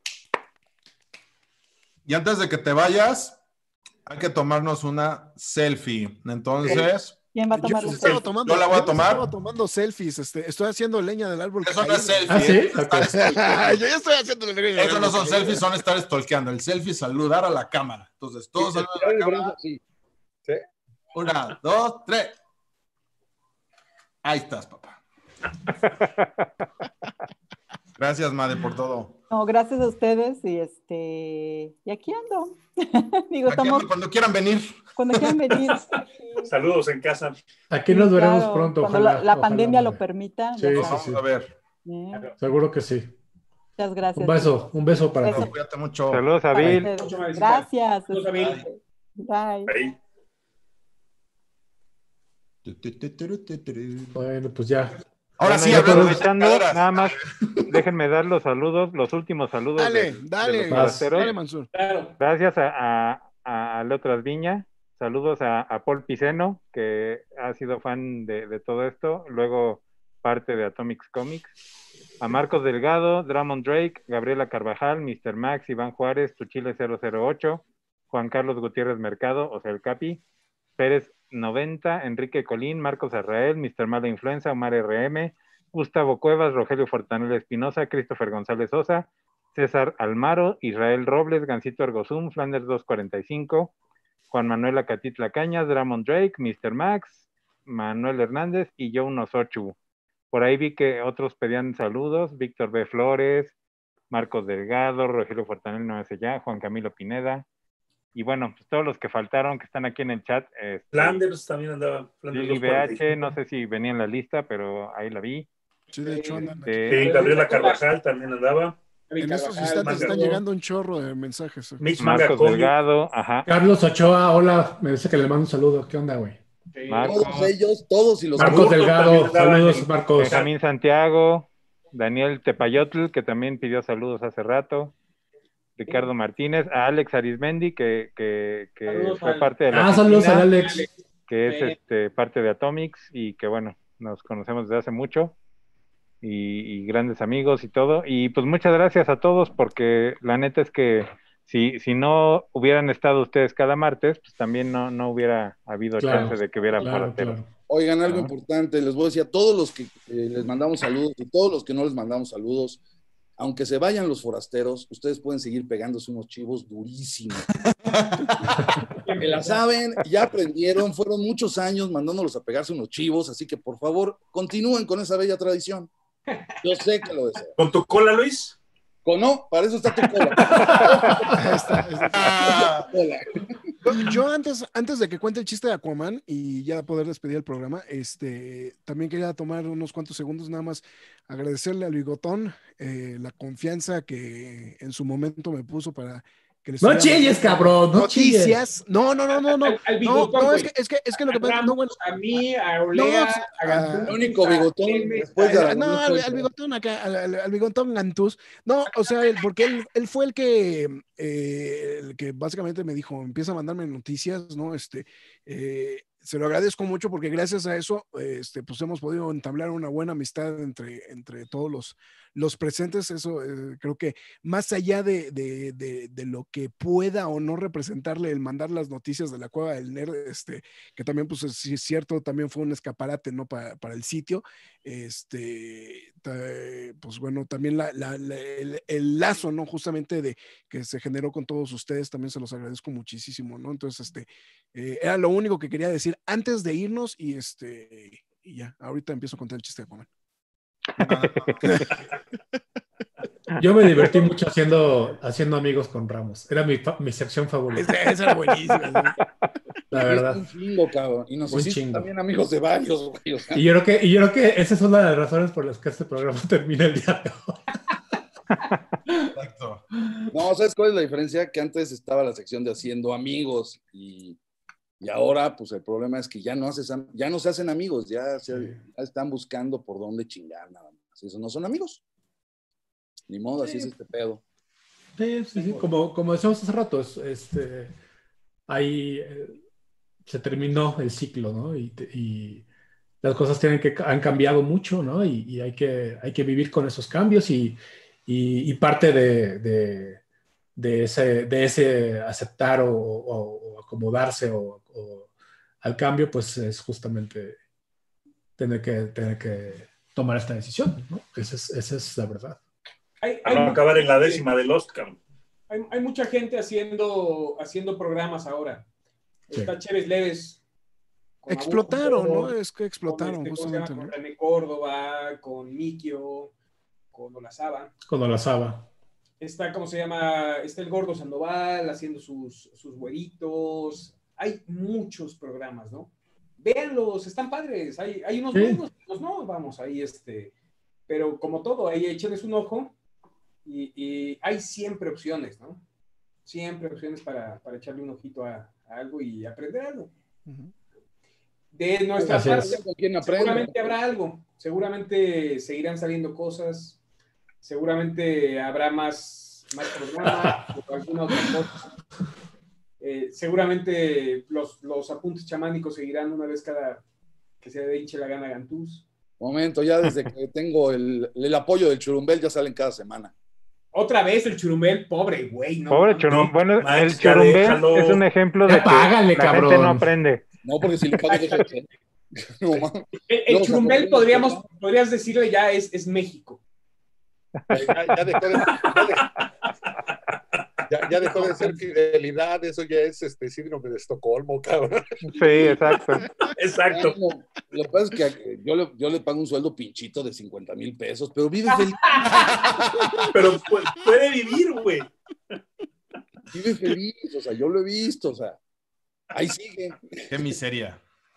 y antes de que te vayas, hay que tomarnos una selfie. Entonces, ¿Quién va a Yo tomar les la estaba foto? tomando, Yo la voy a les tomar. estaba tomando selfies. Este, estoy haciendo leña del árbol. eso no es caído. selfie. ¿Ah, sí? ¿eh? Estar Ok. stalkeando. Yo ya estoy haciendo leña del Eso árbol. no son caído. selfies, son estar stalkeando. El selfie es saludar a la cámara. Entonces, todos saludan a la cámara. Sí. ¿Sí? Una, dos, tres. Ahí estás, papá. Gracias, Made, por todo. No, gracias a ustedes y este y aquí ando. Digo, Aquí estamos ando cuando quieran venir. cuando quieran venir. Saludos en casa. Aquí Sí, nos veremos claro, pronto. Cuando ojalá, la, la ojalá, pandemia lo Made. permita. Sí, ya sí, Nos saben. vamos sí. a ver. ¿eh? Seguro que sí. Muchas gracias. Un beso, chicos. un beso para Beso. ti. Cuídate mucho. Saludos a Para Bill. ustedes. Mucho, Maricita. Gracias. Saludos a Bill. Bye. Ahí. Bueno, pues ya. Ahora Bueno, sí, y hablando de aprovechando, sacadoras. nada más, déjenme dar los saludos, los últimos saludos Dale, de, de dale, los Vas. forasteros. dale, Mansur. Claro. Gracias a, a, a, a Leotras Viña. Saludos a, a Paul Piceno, que ha sido fan de, de todo esto. Luego parte de Atomics Comics. A Marcos Delgado, Dramond Drake, Gabriela Carvajal, mister Max, Iván Juárez, Tuchile cero cero ocho, Juan Carlos Gutiérrez Mercado, o sea, el Capi, Pérez noventa, Enrique Colín, Marcos Arrael, mister Mala Influenza, Omar R M, Gustavo Cuevas, Rogelio Fortanel Espinosa, Christopher González Sosa, César Almaro, Israel Robles, Gancito Ergozum, Flanders doscientos cuarenta y cinco, Juan Manuel Acatitla Cañas, Dramond Drake, mister Max, Manuel Hernández y Joe Nosochu. Por ahí vi que otros pedían saludos, Víctor B. Flores, Marcos Delgado, Rogelio Fortanel no sé ya, Juan Camilo Pineda, y bueno, pues todos los que faltaron, que están aquí en el chat. Este, Flanders también andaba. Flanders Lili doscientos cuarenta y cinco. B H, no sé si venía en la lista, pero ahí la vi. Sí, de hecho, andan aquí. Este, Sí, Gabriela Carvajal también andaba. En estos instantes están llegando un chorro de mensajes. Mitch Manga Marcos Comic. Delgado, ajá. Carlos Ochoa, hola. Me dice que le mando un saludo. ¿Qué onda, güey? Marcos, Todos ellos, todos y los Marcos Aburto Delgado, también andaba saludos, en- Marcos. Benjamín Santiago, Daniel Tepayotl, que también pidió saludos hace rato. Ricardo Martínez, a Alex Arismendi, que, que, que Saludos fue al- parte de la Ah, saludos oficina, a Alex. que es Sí. este, parte de Atomics y que bueno, nos conocemos desde hace mucho. y, y grandes amigos y todo. Y pues muchas gracias a todos, porque la neta es que si, si no hubieran estado ustedes cada martes, pues también no, no hubiera habido Claro, chance de que hubiera claro, forasteros. claro. Oigan, algo ¿No? importante, les voy a decir a todos los que eh, les mandamos saludos y todos los que no les mandamos saludos, aunque se vayan los forasteros, ustedes pueden seguir pegándose unos chivos durísimos. Que la saben, ya aprendieron, fueron muchos años mandándolos a pegarse unos chivos, así que por favor, continúen con esa bella tradición. Yo sé que lo desean. ¿Con tu cola, Luis? Con no, para eso está tu cola. Está- está- Yo, yo antes, antes de que cuente el chiste de Aquaman y ya poder despedir el programa, este, también quería tomar unos cuantos segundos nada más, agradecerle al Bigotón eh, la confianza que en su momento me puso para que les No estuviera chilles, mandando cabrón, no noticias. chilles. No, no, no, no, no. Al- al No, Bigotón, no, es güey. que, es que, es que lo que A pasa, no, Ramos, bueno. a mí, a No, Olea, pues, a Gantús, El único a bigotón Clemes, después de a- Aragón No, al, soy al yo. bigotón acá, al, al- al bigotón Gantús. No, o sea, él- porque él, él fue el que, eh, el que básicamente me dijo, empieza a mandarme noticias, ¿no? Este, eh, se lo agradezco mucho porque gracias a eso, este, pues hemos podido entablar una buena amistad entre, entre todos los, los presentes. Eso eh, creo que más allá de, de, de, de lo que pueda o no representarle el mandar las noticias de la Cueva del Nerd, este, que también, pues sí es cierto, también fue un escaparate, ¿no? Para, para el sitio. Este, ta- pues bueno, también la, la- la- el, el lazo, ¿no? Justamente de que se generó con todos ustedes, también se los agradezco muchísimo, ¿no? Entonces, este, eh, era lo único que quería decir antes de irnos y este, y ya, ahorita empiezo a contar el chiste de Aquaman. Yo me divertí mucho haciendo, haciendo amigos con Ramos. Era mi, fa- mi sección favorita. Esa, esa era buenísima, ¿no? La verdad. Un chingo, cabrón. Y nos Un hiciste chingo. también amigos de varios, güey. O sea, Y yo creo que, y yo creo que esa es una de las razones por las que este programa termina el día de hoy. Exacto. no, ¿sabes cuál es la diferencia? Que antes estaba la sección de haciendo amigos y, y ahora, pues el problema es que ya no, haces, am- ya no se hacen amigos, ya, se, ya están buscando por dónde chingar nada más. Esos no son amigos. Ni modo, así es este pedo. Sí, sí, sí. Como, como decíamos hace rato, es- este, ahí eh, se terminó el ciclo, ¿no? Y, te- y las cosas tienen que, han cambiado mucho, ¿no? Y, y hay que, hay que vivir con esos cambios y, y, y parte de, de, de ese, de ese aceptar o, o- o acomodarse o, o al cambio, pues es justamente tener que, tener que tomar esta decisión, ¿no? Esa es, esa es la verdad. Hay, A no hay- acabar en la décima de Lost, cabrón. Hay, hay mucha gente haciendo, haciendo programas ahora. Sí. Está Chévez Leves. con Explotaron, Abuelo, ¿no? Es que explotaron, con, este, ¿cómo se llama? justamente, Con ¿no? René Córdoba, con Mikio, con Olazaba. Cuando la Saba. Está, ¿cómo se llama? Está el Gordo Sandoval haciendo sus, sus güeritos. Hay muchos programas, ¿no? Véanlos, están padres. Hay, hay unos Sí. buenos, otros no, vamos, ahí este. Pero como todo, ahí échenles un ojo y, y hay siempre opciones, ¿no? Siempre opciones para, para echarle un ojito a, a algo y aprender algo. De nuestra Así parte, es. ¿Con quién aprende? seguramente habrá algo. Seguramente seguirán saliendo cosas. Seguramente habrá más, más programas o alguna otra cosa. Eh, seguramente los, los apuntes chamánicos seguirán una vez cada que se le hinche la gana a Gantús. Momento, ya desde que tengo el, el apoyo del Churumbel, ya salen cada semana. Otra vez el churumbel, pobre güey. No, Pobre no, Churumbel. no, Bueno, Max, el ya Churumbel déjalo. es un ejemplo Ya de que págale, la cabrón. gente no aprende. No, porque si le pago, deja de ser. No, mames. El, el Luego churumbel sacó- podríamos, podrías decirle ya es, es México. Ya, ya dejó de, ya de- ya- ya dejó de ser fidelidad, eso ya es este síndrome de Estocolmo, cabrón. Sí, exacto. Exacto. Bueno, lo que pasa es que yo le, yo le pago un sueldo pinchito de cincuenta mil pesos, pero vive feliz. Pero pu- puede vivir, güey. Vive feliz, o sea, yo lo he visto, o sea, ahí sigue. Qué miseria.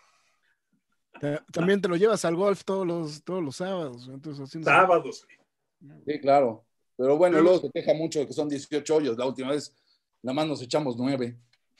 Ta- También te lo llevas al golf todos los, todos los sábados. Entonces, haciendo- Sábados, güey. Sí, claro. Pero bueno, luego se queja mucho de que son dieciocho hoyos. La última vez nada más nos echamos nueve.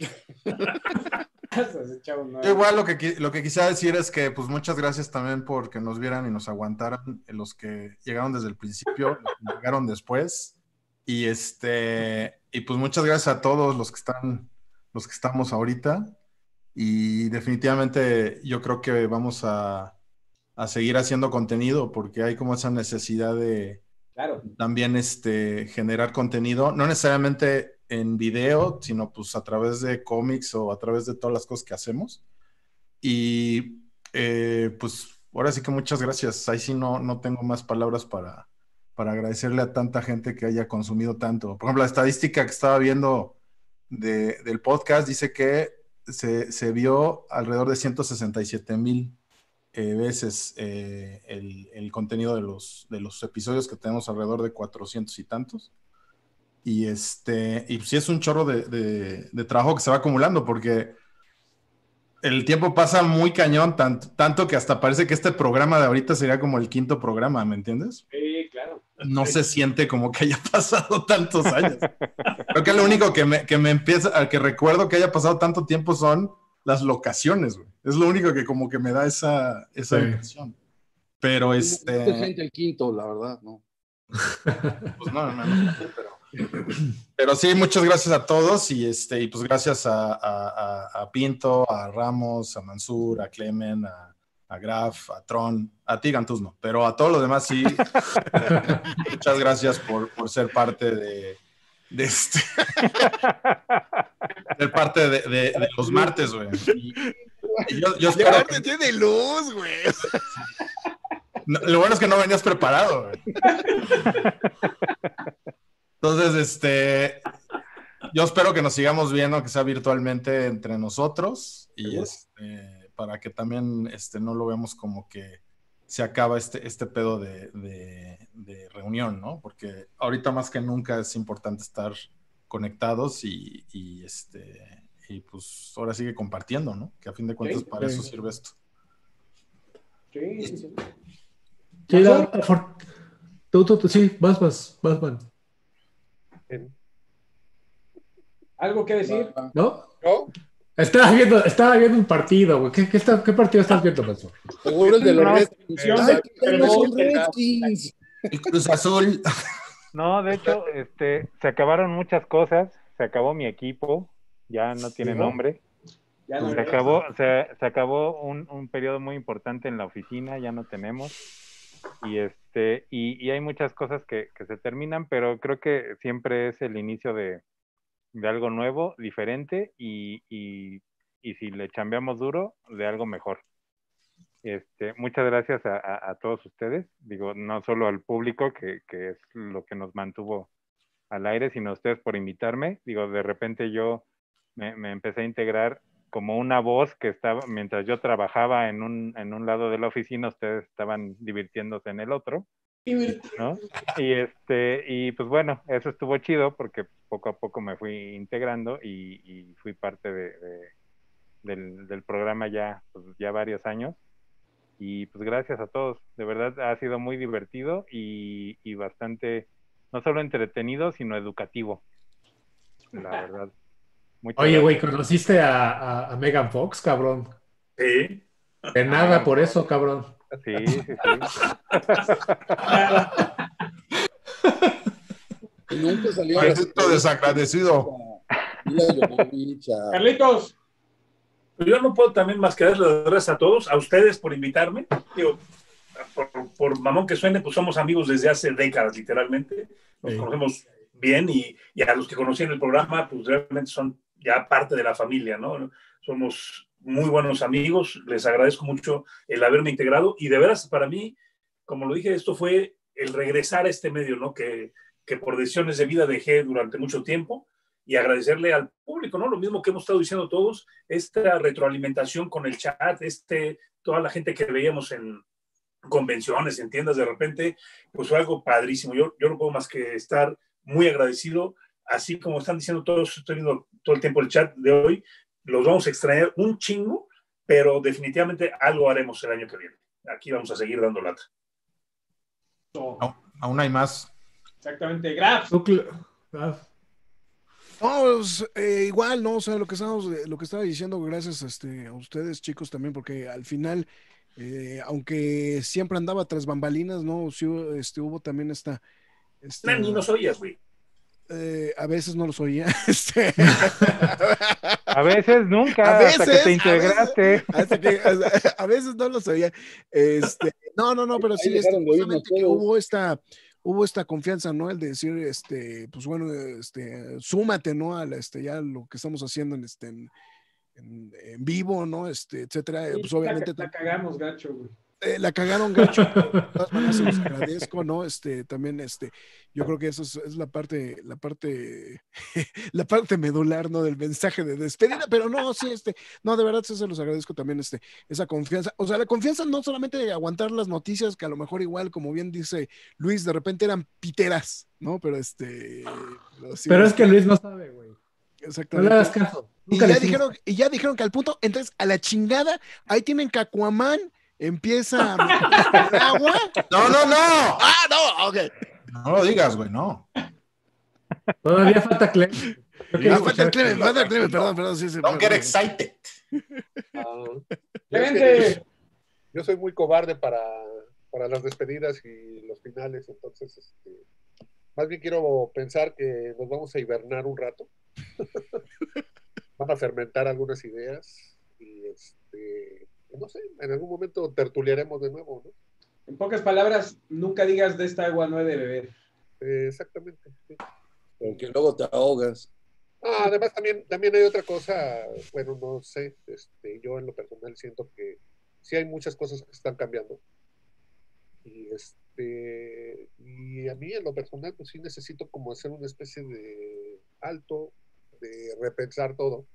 Yo igual lo que, qui- lo que quisiera decir es que pues muchas gracias también por que nos vieran y nos aguantaran, eh, los que llegaron desde el principio, los que llegaron después. Y este, y pues muchas gracias a todos los que están, los que estamos ahorita. Y definitivamente yo creo que vamos a, a seguir haciendo contenido, porque hay como esa necesidad de Claro. también este, generar contenido, no necesariamente en video, sino pues a través de cómics o a través de todas las cosas que hacemos. Y eh, pues ahora sí que muchas gracias. Ahí sí no, no tengo más palabras para, para agradecerle a tanta gente que haya consumido tanto. Por ejemplo, la estadística que estaba viendo de, del podcast dice que se, se vio alrededor de ciento sesenta y siete mil eh, veces eh, el, el contenido de los, de los episodios, que tenemos alrededor de cuatrocientos y tantos. Y, este, y sí es un chorro de, de, de trabajo que se va acumulando, porque el tiempo pasa muy cañón, tanto, tanto que hasta parece que este programa de ahorita sería como el quinto programa, ¿me entiendes? Sí, claro. No se siente como que haya pasado tantos años. Creo que lo único que me, que me empieza, al que recuerdo que haya pasado tanto tiempo son las locaciones, güey. Es lo único que como que me da esa, esa Sí. impresión. Pero Se este... siente el quinto, la verdad, ¿no? Pues no, no, no, pero... Pero sí, muchas gracias a todos y, este, y pues gracias a, a, a Pinto, a Ramos, a Mansur, a Clemen, a, a Graf, a Tron, a ti Gantuz no, pero a todos los demás sí. Muchas gracias por, por ser parte de, de este ser parte de, de, de los martes, güey. Y, y yo, yo espero Ya que- tiene luz, güey. No, lo bueno es que no venías preparado, güey. Entonces, este, yo espero que nos sigamos viendo, que sea virtualmente entre nosotros, y este, para que también este, no lo vemos como que se acaba este, este pedo de, de- de reunión, ¿no? Porque ahorita más que nunca es importante estar conectados y, y, este, y pues ahora sigue compartiendo, ¿no? Que a fin de cuentas Sí. para Sí. eso sirve esto. Sí, sí, sí. Sí, la- for- tú, tú, tú, sí, vas, vas, vas, man. ¿Algo que decir? ¿No? ¿No? Estaba viendo, estaba viendo un partido, güey. ¿Qué, qué, está- qué partido estás viendo, Manso? Seguro el de los No, Redskins. yo- Ay, ¿qué yo- son Redskins? El Cruz Azul. No, de hecho, este, se acabaron muchas cosas. Se acabó mi equipo, ya no tiene ¿no? nombre. Ya no Se me- acabó, se, se acabó un, un periodo muy importante en la oficina, ya no tenemos. Y este, y, y hay muchas cosas que, que se terminan, pero creo que siempre es el inicio de, de algo nuevo, diferente, y, y, y si le chambeamos duro, de algo mejor. Este, muchas gracias a, a- a todos ustedes, digo, no solo al público, que, que es lo que nos mantuvo al aire, sino a ustedes por invitarme. Digo, de repente yo me, me empecé a integrar como una voz que estaba, mientras yo trabajaba en un, en un lado de la oficina, ustedes estaban divirtiéndose en el otro, ¿no? Y este, y pues bueno, eso estuvo chido porque poco a poco me fui integrando y, y fui parte de, de- del, del programa ya, pues, ya varios años. Y pues gracias a todos, de verdad ha sido muy divertido y, y bastante, no solo entretenido, sino educativo, la verdad. Muchas Oye, güey, gracias. ¿conociste a, a, a Megan Fox, cabrón? Sí. De nada por eso, cabrón. Sí, sí, sí. Y nunca salió. Maldito desagradecido. Mila Jovovich, a- Carlitos, Yo no puedo también más que darles las gracias a todos, a ustedes por invitarme. Digo, por, por mamón que suene, pues somos amigos desde hace décadas, literalmente. Nos Sí. conocemos bien y, y a los que conocí en el programa, pues realmente son ya parte de la familia, ¿no? Somos muy buenos amigos, les agradezco mucho el haberme integrado y de veras para mí, como lo dije, esto fue el regresar a este medio, ¿no? Que, que por decisiones de vida dejé durante mucho tiempo y agradecerle al público, ¿no? Lo mismo que hemos estado diciendo todos, esta retroalimentación con el chat, este, toda la gente que veíamos en convenciones, en tiendas, de repente, pues fue algo padrísimo. Yo, yo no puedo más que estar muy agradecido, así como están diciendo todos, estoy viendo todo el tiempo el chat de hoy, los vamos a extrañar un chingo, pero definitivamente algo haremos el año que viene. Aquí vamos a seguir dando lata. Aún, aún hay más. exactamente. Graf, Tú, Cl- ah, No, pues, eh, igual, ¿no? O sea, lo que estamos, eh, lo que estaba diciendo, gracias este, a ustedes, chicos, también, porque al final, eh, aunque siempre andaba tras bambalinas, ¿no? Sí, este, hubo también esta. esta Nah, ni nos oías, güey. eh, a veces no los oía. Este, A veces nunca, A veces, hasta que te a integraste. veces, hasta que- a, a veces no lo sabía. Este, no, no, no, pero Ahí sí, este, dejaron de oírnos justamente que todos. hubo esta, hubo esta confianza, ¿no? El de decir, este, pues bueno, este, súmate, ¿no? A la, este, ya lo que estamos haciendo en este, en, en- en vivo, ¿no? Este, etcétera. Sí, Pues la, obviamente la cagamos, gacho, güey. eh, la cagaron gacho, pero de todas maneras se los agradezco, ¿no? Este, también, este, yo creo que eso es, es la parte, la parte, la parte medular, ¿no? Del mensaje de despedida, pero no, sí, este, no, de verdad sí se los agradezco también, este, esa confianza, o sea, la confianza no solamente de aguantar las noticias, que a lo mejor igual, como bien dice Luis, de repente eran piteras, ¿no? Pero este, pero, sí, Pero es este, que Luis no sabe, güey. No le exactamente. hagas caso. Y Nunca le ya hicimos dijeron, y ya dijeron que al punto, entonces, a la chingada, ahí tienen que Aquaman empieza a meterse al agua. No, no, no. Ah, no, ok. No lo digas, güey, no. Todavía falta Clem. Ah, falta el Clemen, falta el Clemen, perdón, perdón, sí, sí. Don't perdón, get perdón. excited. Ah, Clemente. yo soy muy cobarde para, para las despedidas y los finales, entonces este, más bien quiero pensar que nos vamos a hibernar un rato. Van a fermentar algunas ideas y este, no sé, en algún momento tertuliaremos de nuevo, ¿no? En pocas palabras, nunca digas de esta agua no he de beber. Eh, exactamente. Sí. Porque luego te ahogas. Ah, además también, también hay otra cosa, bueno, no sé, este, yo en lo personal siento que sí hay muchas cosas que están cambiando. Y este, y a mí en lo personal, pues sí necesito como hacer una especie de alto, de repensar todo.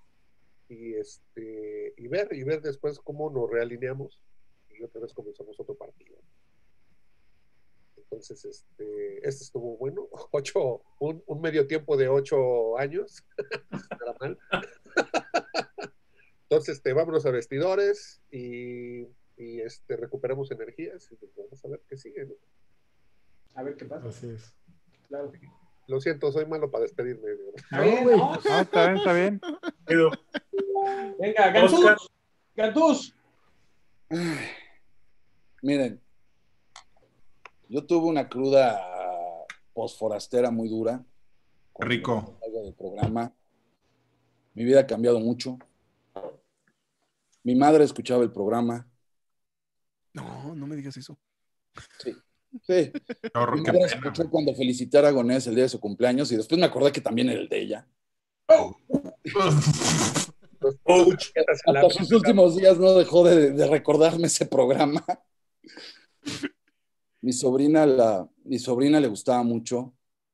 Y este, y ver, y ver después cómo nos realineamos y otra vez comenzamos otro partido. Entonces, este, este estuvo bueno, ocho, un, un medio tiempo de ocho años, nada mal. Entonces, este, vámonos a vestidores y, y este, recuperamos energías y vamos a ver qué sigue, ¿no? A ver qué pasa. Así es. Claro. Lo siento, soy malo para despedirme. Está bien, güey. ¿no? No, está bien, está bien. Pero, Venga, Gantús. Oscar. Gantús. Ay, miren, yo tuve una cruda posforastera muy dura. cuando Rico. salgo del programa. Mi vida ha cambiado mucho. Mi madre escuchaba el programa. No, no me digas eso. Sí. Sí. Qué horror, Mi qué madre pena, escuchó güey. cuando felicité a Aragonés el día de su cumpleaños y después me acordé que también era el de ella. coach, Hasta sus últimos días no dejó de, de recordarme ese programa. Mi sobrina, la, mi sobrina le gustaba mucho.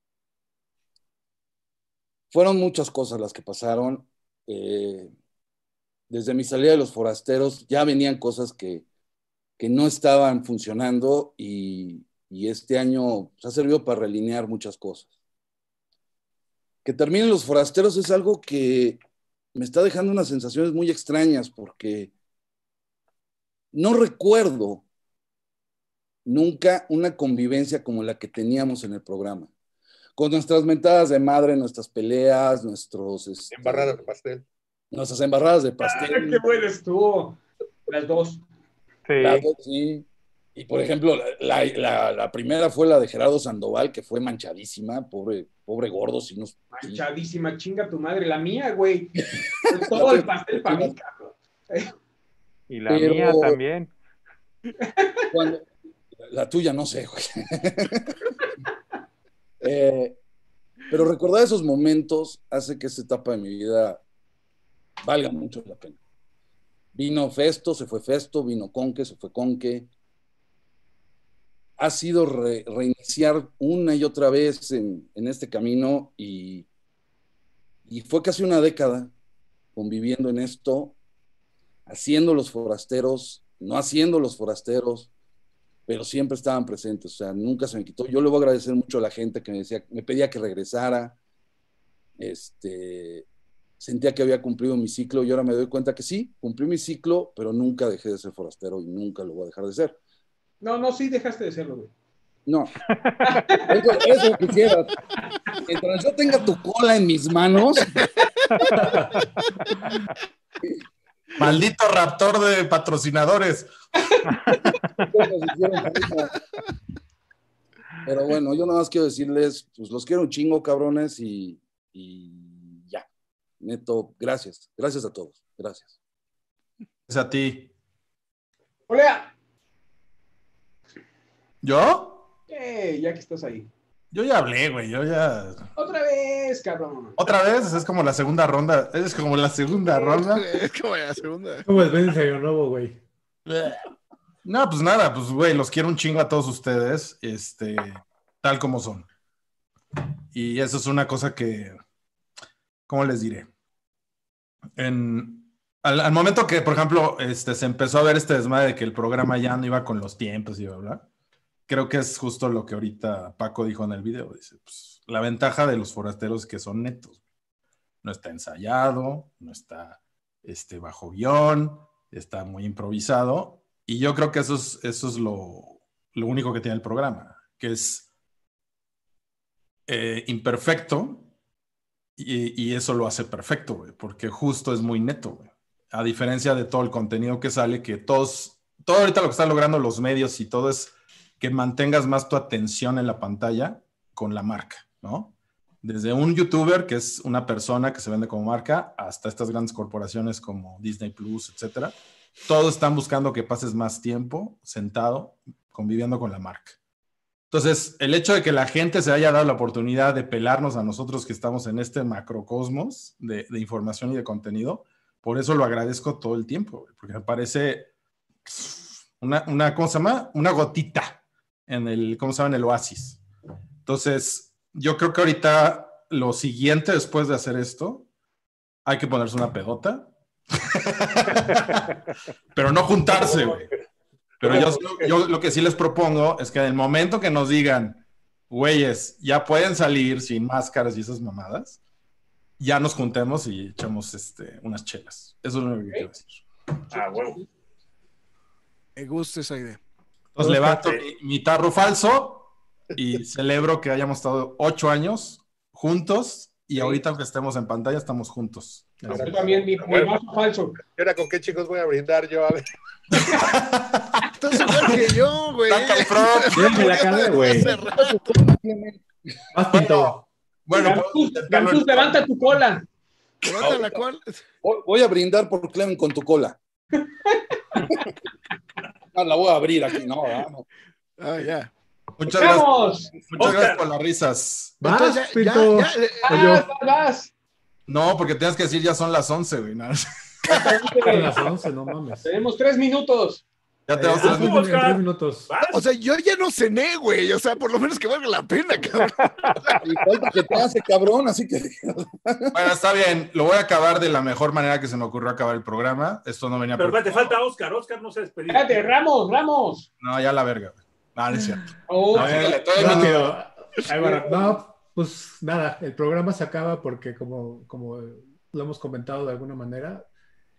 Fueron muchas cosas las que pasaron. Eh, desde mi salida de Los Forasteros ya venían cosas que, que no estaban funcionando y, y este año pues, ha servido para realinear muchas cosas. Que terminen Los Forasteros es algo que me está dejando unas sensaciones muy extrañas porque no recuerdo nunca una convivencia como la que teníamos en el programa. Con nuestras mentadas de madre, nuestras peleas, nuestros... Este, Embarradas de pastel. Nuestras embarradas de Ah, pastel. qué bueno estuvo. Las dos. Sí. La dos, sí. Y por ejemplo, la, la, la primera fue la de Gerardo Sandoval, que fue manchadísima, pobre, pobre gordo. Si nos, sí. Manchadísima, chinga tu madre. La mía, güey. Todo el pastel para mí, cabrón. Y la Pero- mía también. Cuando- la tuya no sé, güey. Eh, pero recordar esos momentos hace que esta etapa de mi vida valga mucho la pena. Vino Festo, se fue Festo, vino Conque, se fue Conque. Ha sido re- reiniciar una y otra vez en, en este camino y, y fue casi una década conviviendo en esto, haciendo Los Forasteros, no haciendo Los Forasteros, pero siempre estaban presentes, o sea, nunca se me quitó. Yo le voy a agradecer mucho a la gente que me decía, me pedía que regresara, este, sentía que había cumplido mi ciclo y ahora me doy cuenta que sí, cumplí mi ciclo, pero nunca dejé de ser forastero y nunca lo voy a dejar de ser. No, no, sí dejaste de serlo, güey. No, eso, eso quisieras. Mientras yo tenga tu cola en mis manos, Maldito raptor de patrocinadores. pero bueno, yo nada más quiero decirles, pues los quiero un chingo, cabrones, y, y ya. Neto, gracias. Gracias a todos. Gracias. Gracias a ti. Hola. ¿Yo? Eh, ya que estás ahí. Yo ya hablé, güey. Yo ya. Otra vez, cabrón. Otra vez, es como la segunda ronda. Es como la segunda ronda. Es como la segunda. ¿Cómo es Ben Ensayo Nuevo, güey? No, pues nada, pues güey, los quiero un chingo a todos ustedes, este, tal como son. Y eso es una cosa que, ¿cómo les diré? En, al, al momento que, por ejemplo, este, se empezó a ver este desmadre de que el programa ya no iba con los tiempos y bla, bla, creo que es justo lo que ahorita Paco dijo en el video. Dice, pues, la ventaja de los forasteros es que son netos. No está ensayado, no está este, bajo guión, está muy improvisado. Y yo creo que eso es, eso es lo, lo único que tiene el programa, que es eh, imperfecto y, y eso lo hace perfecto, güey, porque justo es muy neto, güey. A diferencia de todo el contenido que sale, que todos, todo ahorita lo que están logrando los medios y todo es que mantengas más tu atención en la pantalla con la marca, ¿no? Desde un youtuber, que es una persona que se vende como marca, hasta estas grandes corporaciones como Disney Plus, etcétera. Todos están buscando que pases más tiempo sentado, conviviendo con la marca. Entonces, el hecho de que la gente se haya dado la oportunidad de pelarnos a nosotros que estamos en este macrocosmos de, de información y de contenido, por eso lo agradezco todo el tiempo, porque me parece una, una, ¿cómo se llama? Una gotita en el, ¿cómo se llama? En el oasis. Entonces, yo creo que ahorita lo siguiente después de hacer esto, hay que ponerse una pedota. Pero no juntarse, güey. Pero yo, yo lo que sí les propongo es que en el momento que nos digan, güeyes, ya pueden salir sin máscaras y esas mamadas, ya nos juntemos y echamos este, unas chelas. Eso es lo único que quiero decir. Ah, huevo. Me gusta esa idea. Entonces levanto mi, mi tarro falso y celebro que hayamos estado ocho años juntos y ahorita, aunque estemos en pantalla, estamos juntos. Yo también, mi, mi vaso falso. ¿Y ahora con qué chicos voy a brindar yo? A ver. Estás igual que yo, güey. Yo me la cagué, güey. Más pintado. Bueno, Gantuz, levanta tu cola. Levanta la cola. Voy a brindar por Clemen con tu cola. No, la voy a abrir aquí, no, no. Ah, ya. Muchas gracias. Muchas gracias por las risas. ¿Vas, Entonces, ya, Pito? ya, ya, ¿O yo? Vas, vas. No, porque tienes que decir ya son las once, güey. No. Son las once, no mames. Tenemos tres minutos. Ya tenemos Eh, tres ah, minutos. en tres minutos. O sea, yo ya no cené, güey. O sea, por lo menos que valga la pena, cabrón. Y falta que te hace, cabrón, así que... Bueno, está bien. Lo voy a acabar de la mejor manera que se me ocurrió acabar el programa. Esto no venía Pero por... te falta Oscar. Oscar no se despedió. Espérate, Ramos, Ramos. No, ya la verga, güey. No, no es cierto. Oh, A ver, todo el Rápido. mundo- Ahí va. No, pues nada, el programa se acaba porque como, como lo hemos comentado de alguna manera,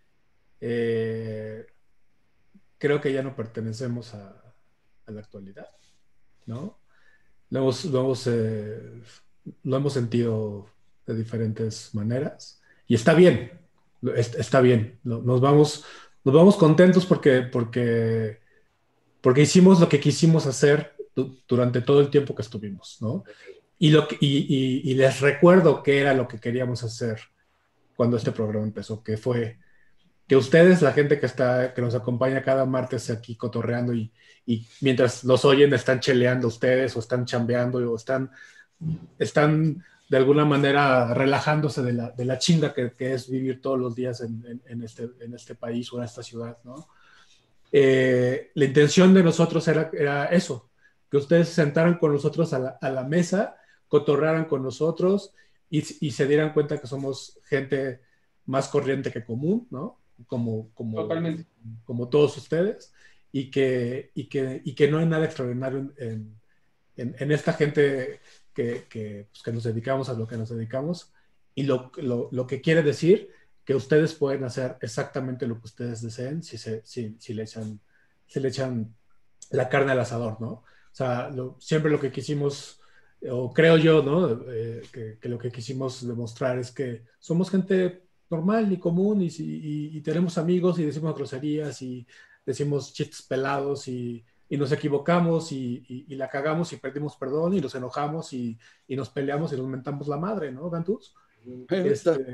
eh, creo que ya no pertenecemos a, a la actualidad, ¿no? Lo hemos, lo hemos, eh, lo hemos sentido de diferentes maneras y está bien, lo- es- está bien. Lo- Nos vamos, nos vamos contentos porque, porque, porque hicimos lo que quisimos hacer du- durante todo el tiempo que estuvimos, ¿no? Y, lo que- y, y- y les recuerdo qué era lo que queríamos hacer cuando este programa empezó, que fue que ustedes, la gente que está, que nos acompaña cada martes aquí cotorreando y, y mientras los oyen están cheleando ustedes o están chambeando o están, están de alguna manera relajándose de la, de la chinga que, que es vivir todos los días en, en- en este, en este país o en esta ciudad, ¿no? Eh, la intención de nosotros era, era eso, que ustedes se sentaran con nosotros a la, a la mesa, cotorrearan con nosotros y, y se dieran cuenta que somos gente más corriente que común, ¿no? Como, como, Totalmente. como todos ustedes, y que, y que, y que no hay nada extraordinario en, en, en- en esta gente que, que, pues, que nos dedicamos a lo que nos dedicamos, y lo, lo, lo que quiere decir que ustedes pueden hacer exactamente lo que ustedes deseen si, se, si, si, le, echan, si le echan la carne al asador, ¿no? O sea, lo- siempre lo que quisimos, o creo yo, ¿no? Eh, que, que lo que quisimos demostrar es que somos gente normal y común y, si- y- y tenemos amigos y decimos groserías y decimos chistes pelados y, y nos equivocamos y, y- y la cagamos y pedimos perdón y nos enojamos y, y nos peleamos y nos mentamos la madre, ¿no, Gantuz? Este...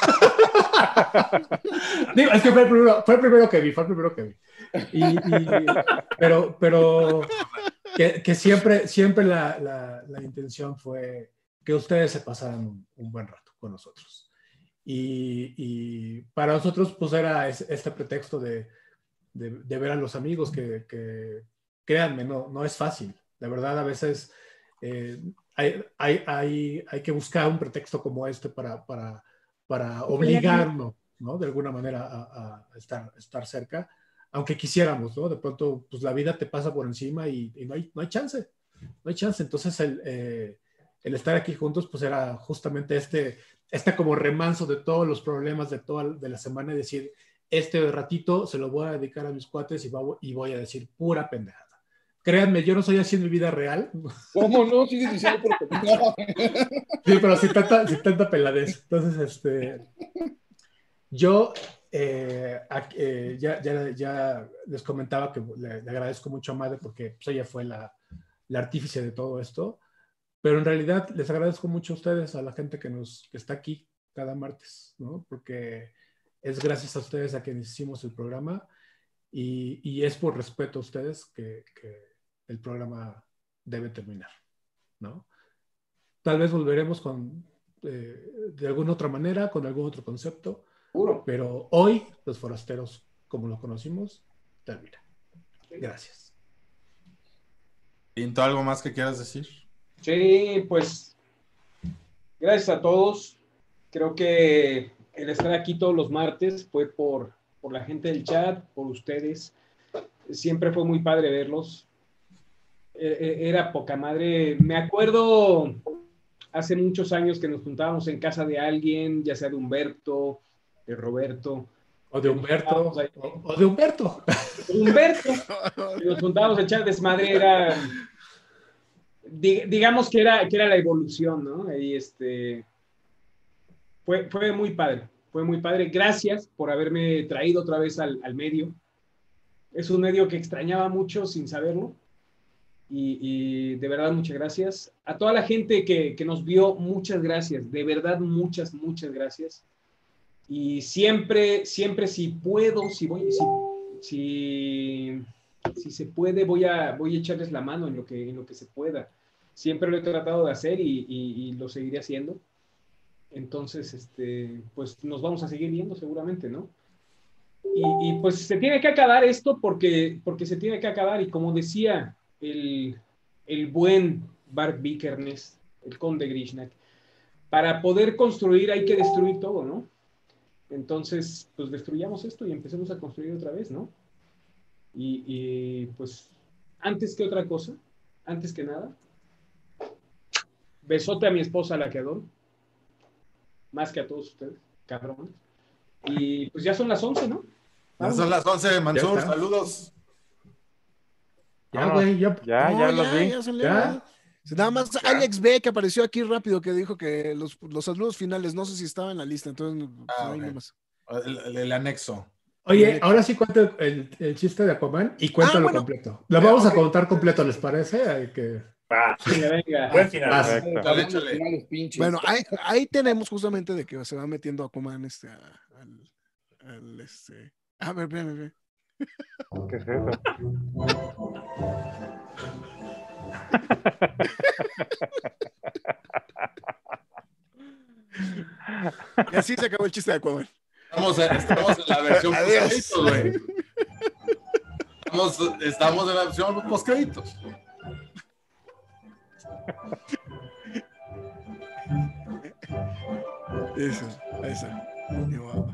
Digo, es que fue el, primero, fue el primero que vi, fue el primero que vi. Y, y, pero pero que, que siempre, siempre la, la, la intención fue que ustedes se pasaran un, un buen rato con nosotros. Y, y para nosotros, pues era este pretexto de, de, de ver a los amigos que, que créanme, no, no es fácil. La verdad, a veces eh, hay, hay, hay, hay que buscar un pretexto como este para, para, para obligarnos, ¿no? De alguna manera a, a estar, estar cerca, aunque quisiéramos, ¿no? De pronto, pues la vida te pasa por encima y, y no, hay, no hay chance, no hay chance. Entonces, el, eh, el estar aquí juntos, pues era justamente este, este como remanso de todos los problemas de toda de la semana y decir, este ratito se lo voy a dedicar a mis cuates y, va, y voy a decir pura pendejada. Créanme, yo no soy así en mi vida real. ¿Cómo no? Sigues diciendo porque no. Sí, pero sin tanta, sin tanta peladez. Entonces, este, yo eh, eh, ya, ya, ya les comentaba que le, le agradezco mucho a Madre porque pues, ella fue la, la artífice de todo esto, pero en realidad les agradezco mucho a ustedes, a la gente que, nos, que está aquí cada martes, ¿no? Porque es gracias a ustedes a quienes hicimos el programa y, y es por respeto a ustedes que, que el programa debe terminar, ¿no? Tal vez volveremos con, eh, de alguna otra manera, con algún otro concepto, Puro. Pero hoy Los Forasteros, como lo conocimos, termina. Gracias. Pinto, ¿algo más que quieras decir? Sí, pues gracias a todos. Creo que el estar aquí todos los martes fue por, por la gente del chat, por ustedes. Siempre fue muy padre verlos. Era poca madre. Me acuerdo hace muchos años que nos juntábamos en casa de alguien, ya sea de Humberto, de Roberto. O de Humberto. O, o de Humberto. De Humberto. Y nos juntábamos a echar desmadre. Era, digamos que era, que era la evolución, ¿no? Y este, fue, fue muy padre. Fue muy padre. Gracias por haberme traído otra vez al, al medio. Es un medio que extrañaba mucho sin saberlo. Y, y de verdad, muchas gracias. A toda la gente que, que nos vio, muchas gracias. De verdad, muchas, muchas gracias. Y siempre, siempre si puedo, si voy, si, si, si se puede, voy a, voy a echarles la mano en lo que, en lo que se pueda. Siempre lo he tratado de hacer y, y, y lo seguiré haciendo. Entonces, este, pues nos vamos a seguir viendo seguramente, ¿no? Y, y pues se tiene que acabar esto porque, porque se tiene que acabar. Y como decía el, el buen Bart Vikernes, el conde Grishnak, para poder construir hay que destruir todo, ¿no? Entonces, pues destruyamos esto y empecemos a construir otra vez, ¿no? Y, y pues, antes que otra cosa, antes que nada, besote a mi esposa, la que adoro, más que a todos ustedes, cabrones. Y pues ya son las once, ¿no? Ya son las once, Mansur, saludos. Ya, güey, ya, ya, no, ya ya, los vi. ya salió. Ya. Nada más Alex B, que apareció aquí rápido, que dijo que los, los saludos finales, no sé si estaba en la lista, entonces Ah, no hay ok. más. El, el- el anexo. Oye, ahora sí cuento el, el chiste de Aquaman y cuéntalo Ah, bueno. completo. Lo vamos a contar completo, ¿les parece? Hay que... Va. Venga, venga. Buen final. Vas. Perfecto. Échale, échale. Finales pinches. Bueno, ahí, ahí tenemos justamente de que se va metiendo Aquaman este, a- al, al, este... A ver, ven, ven. ¿Qué es eso? Y así se acabó el chiste de Aquaman. Estamos, en- estamos en la versión Adiós. post-créditos, güey. Estamos, estamos en la versión post-créditos. Eso, eso. Y guau.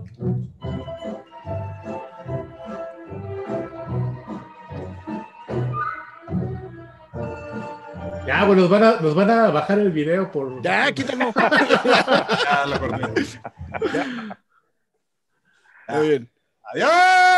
Ya, bueno, nos van a, nos van a bajar el video por... Ya, quítalo. Ya lo corté. Muy bien. Adiós.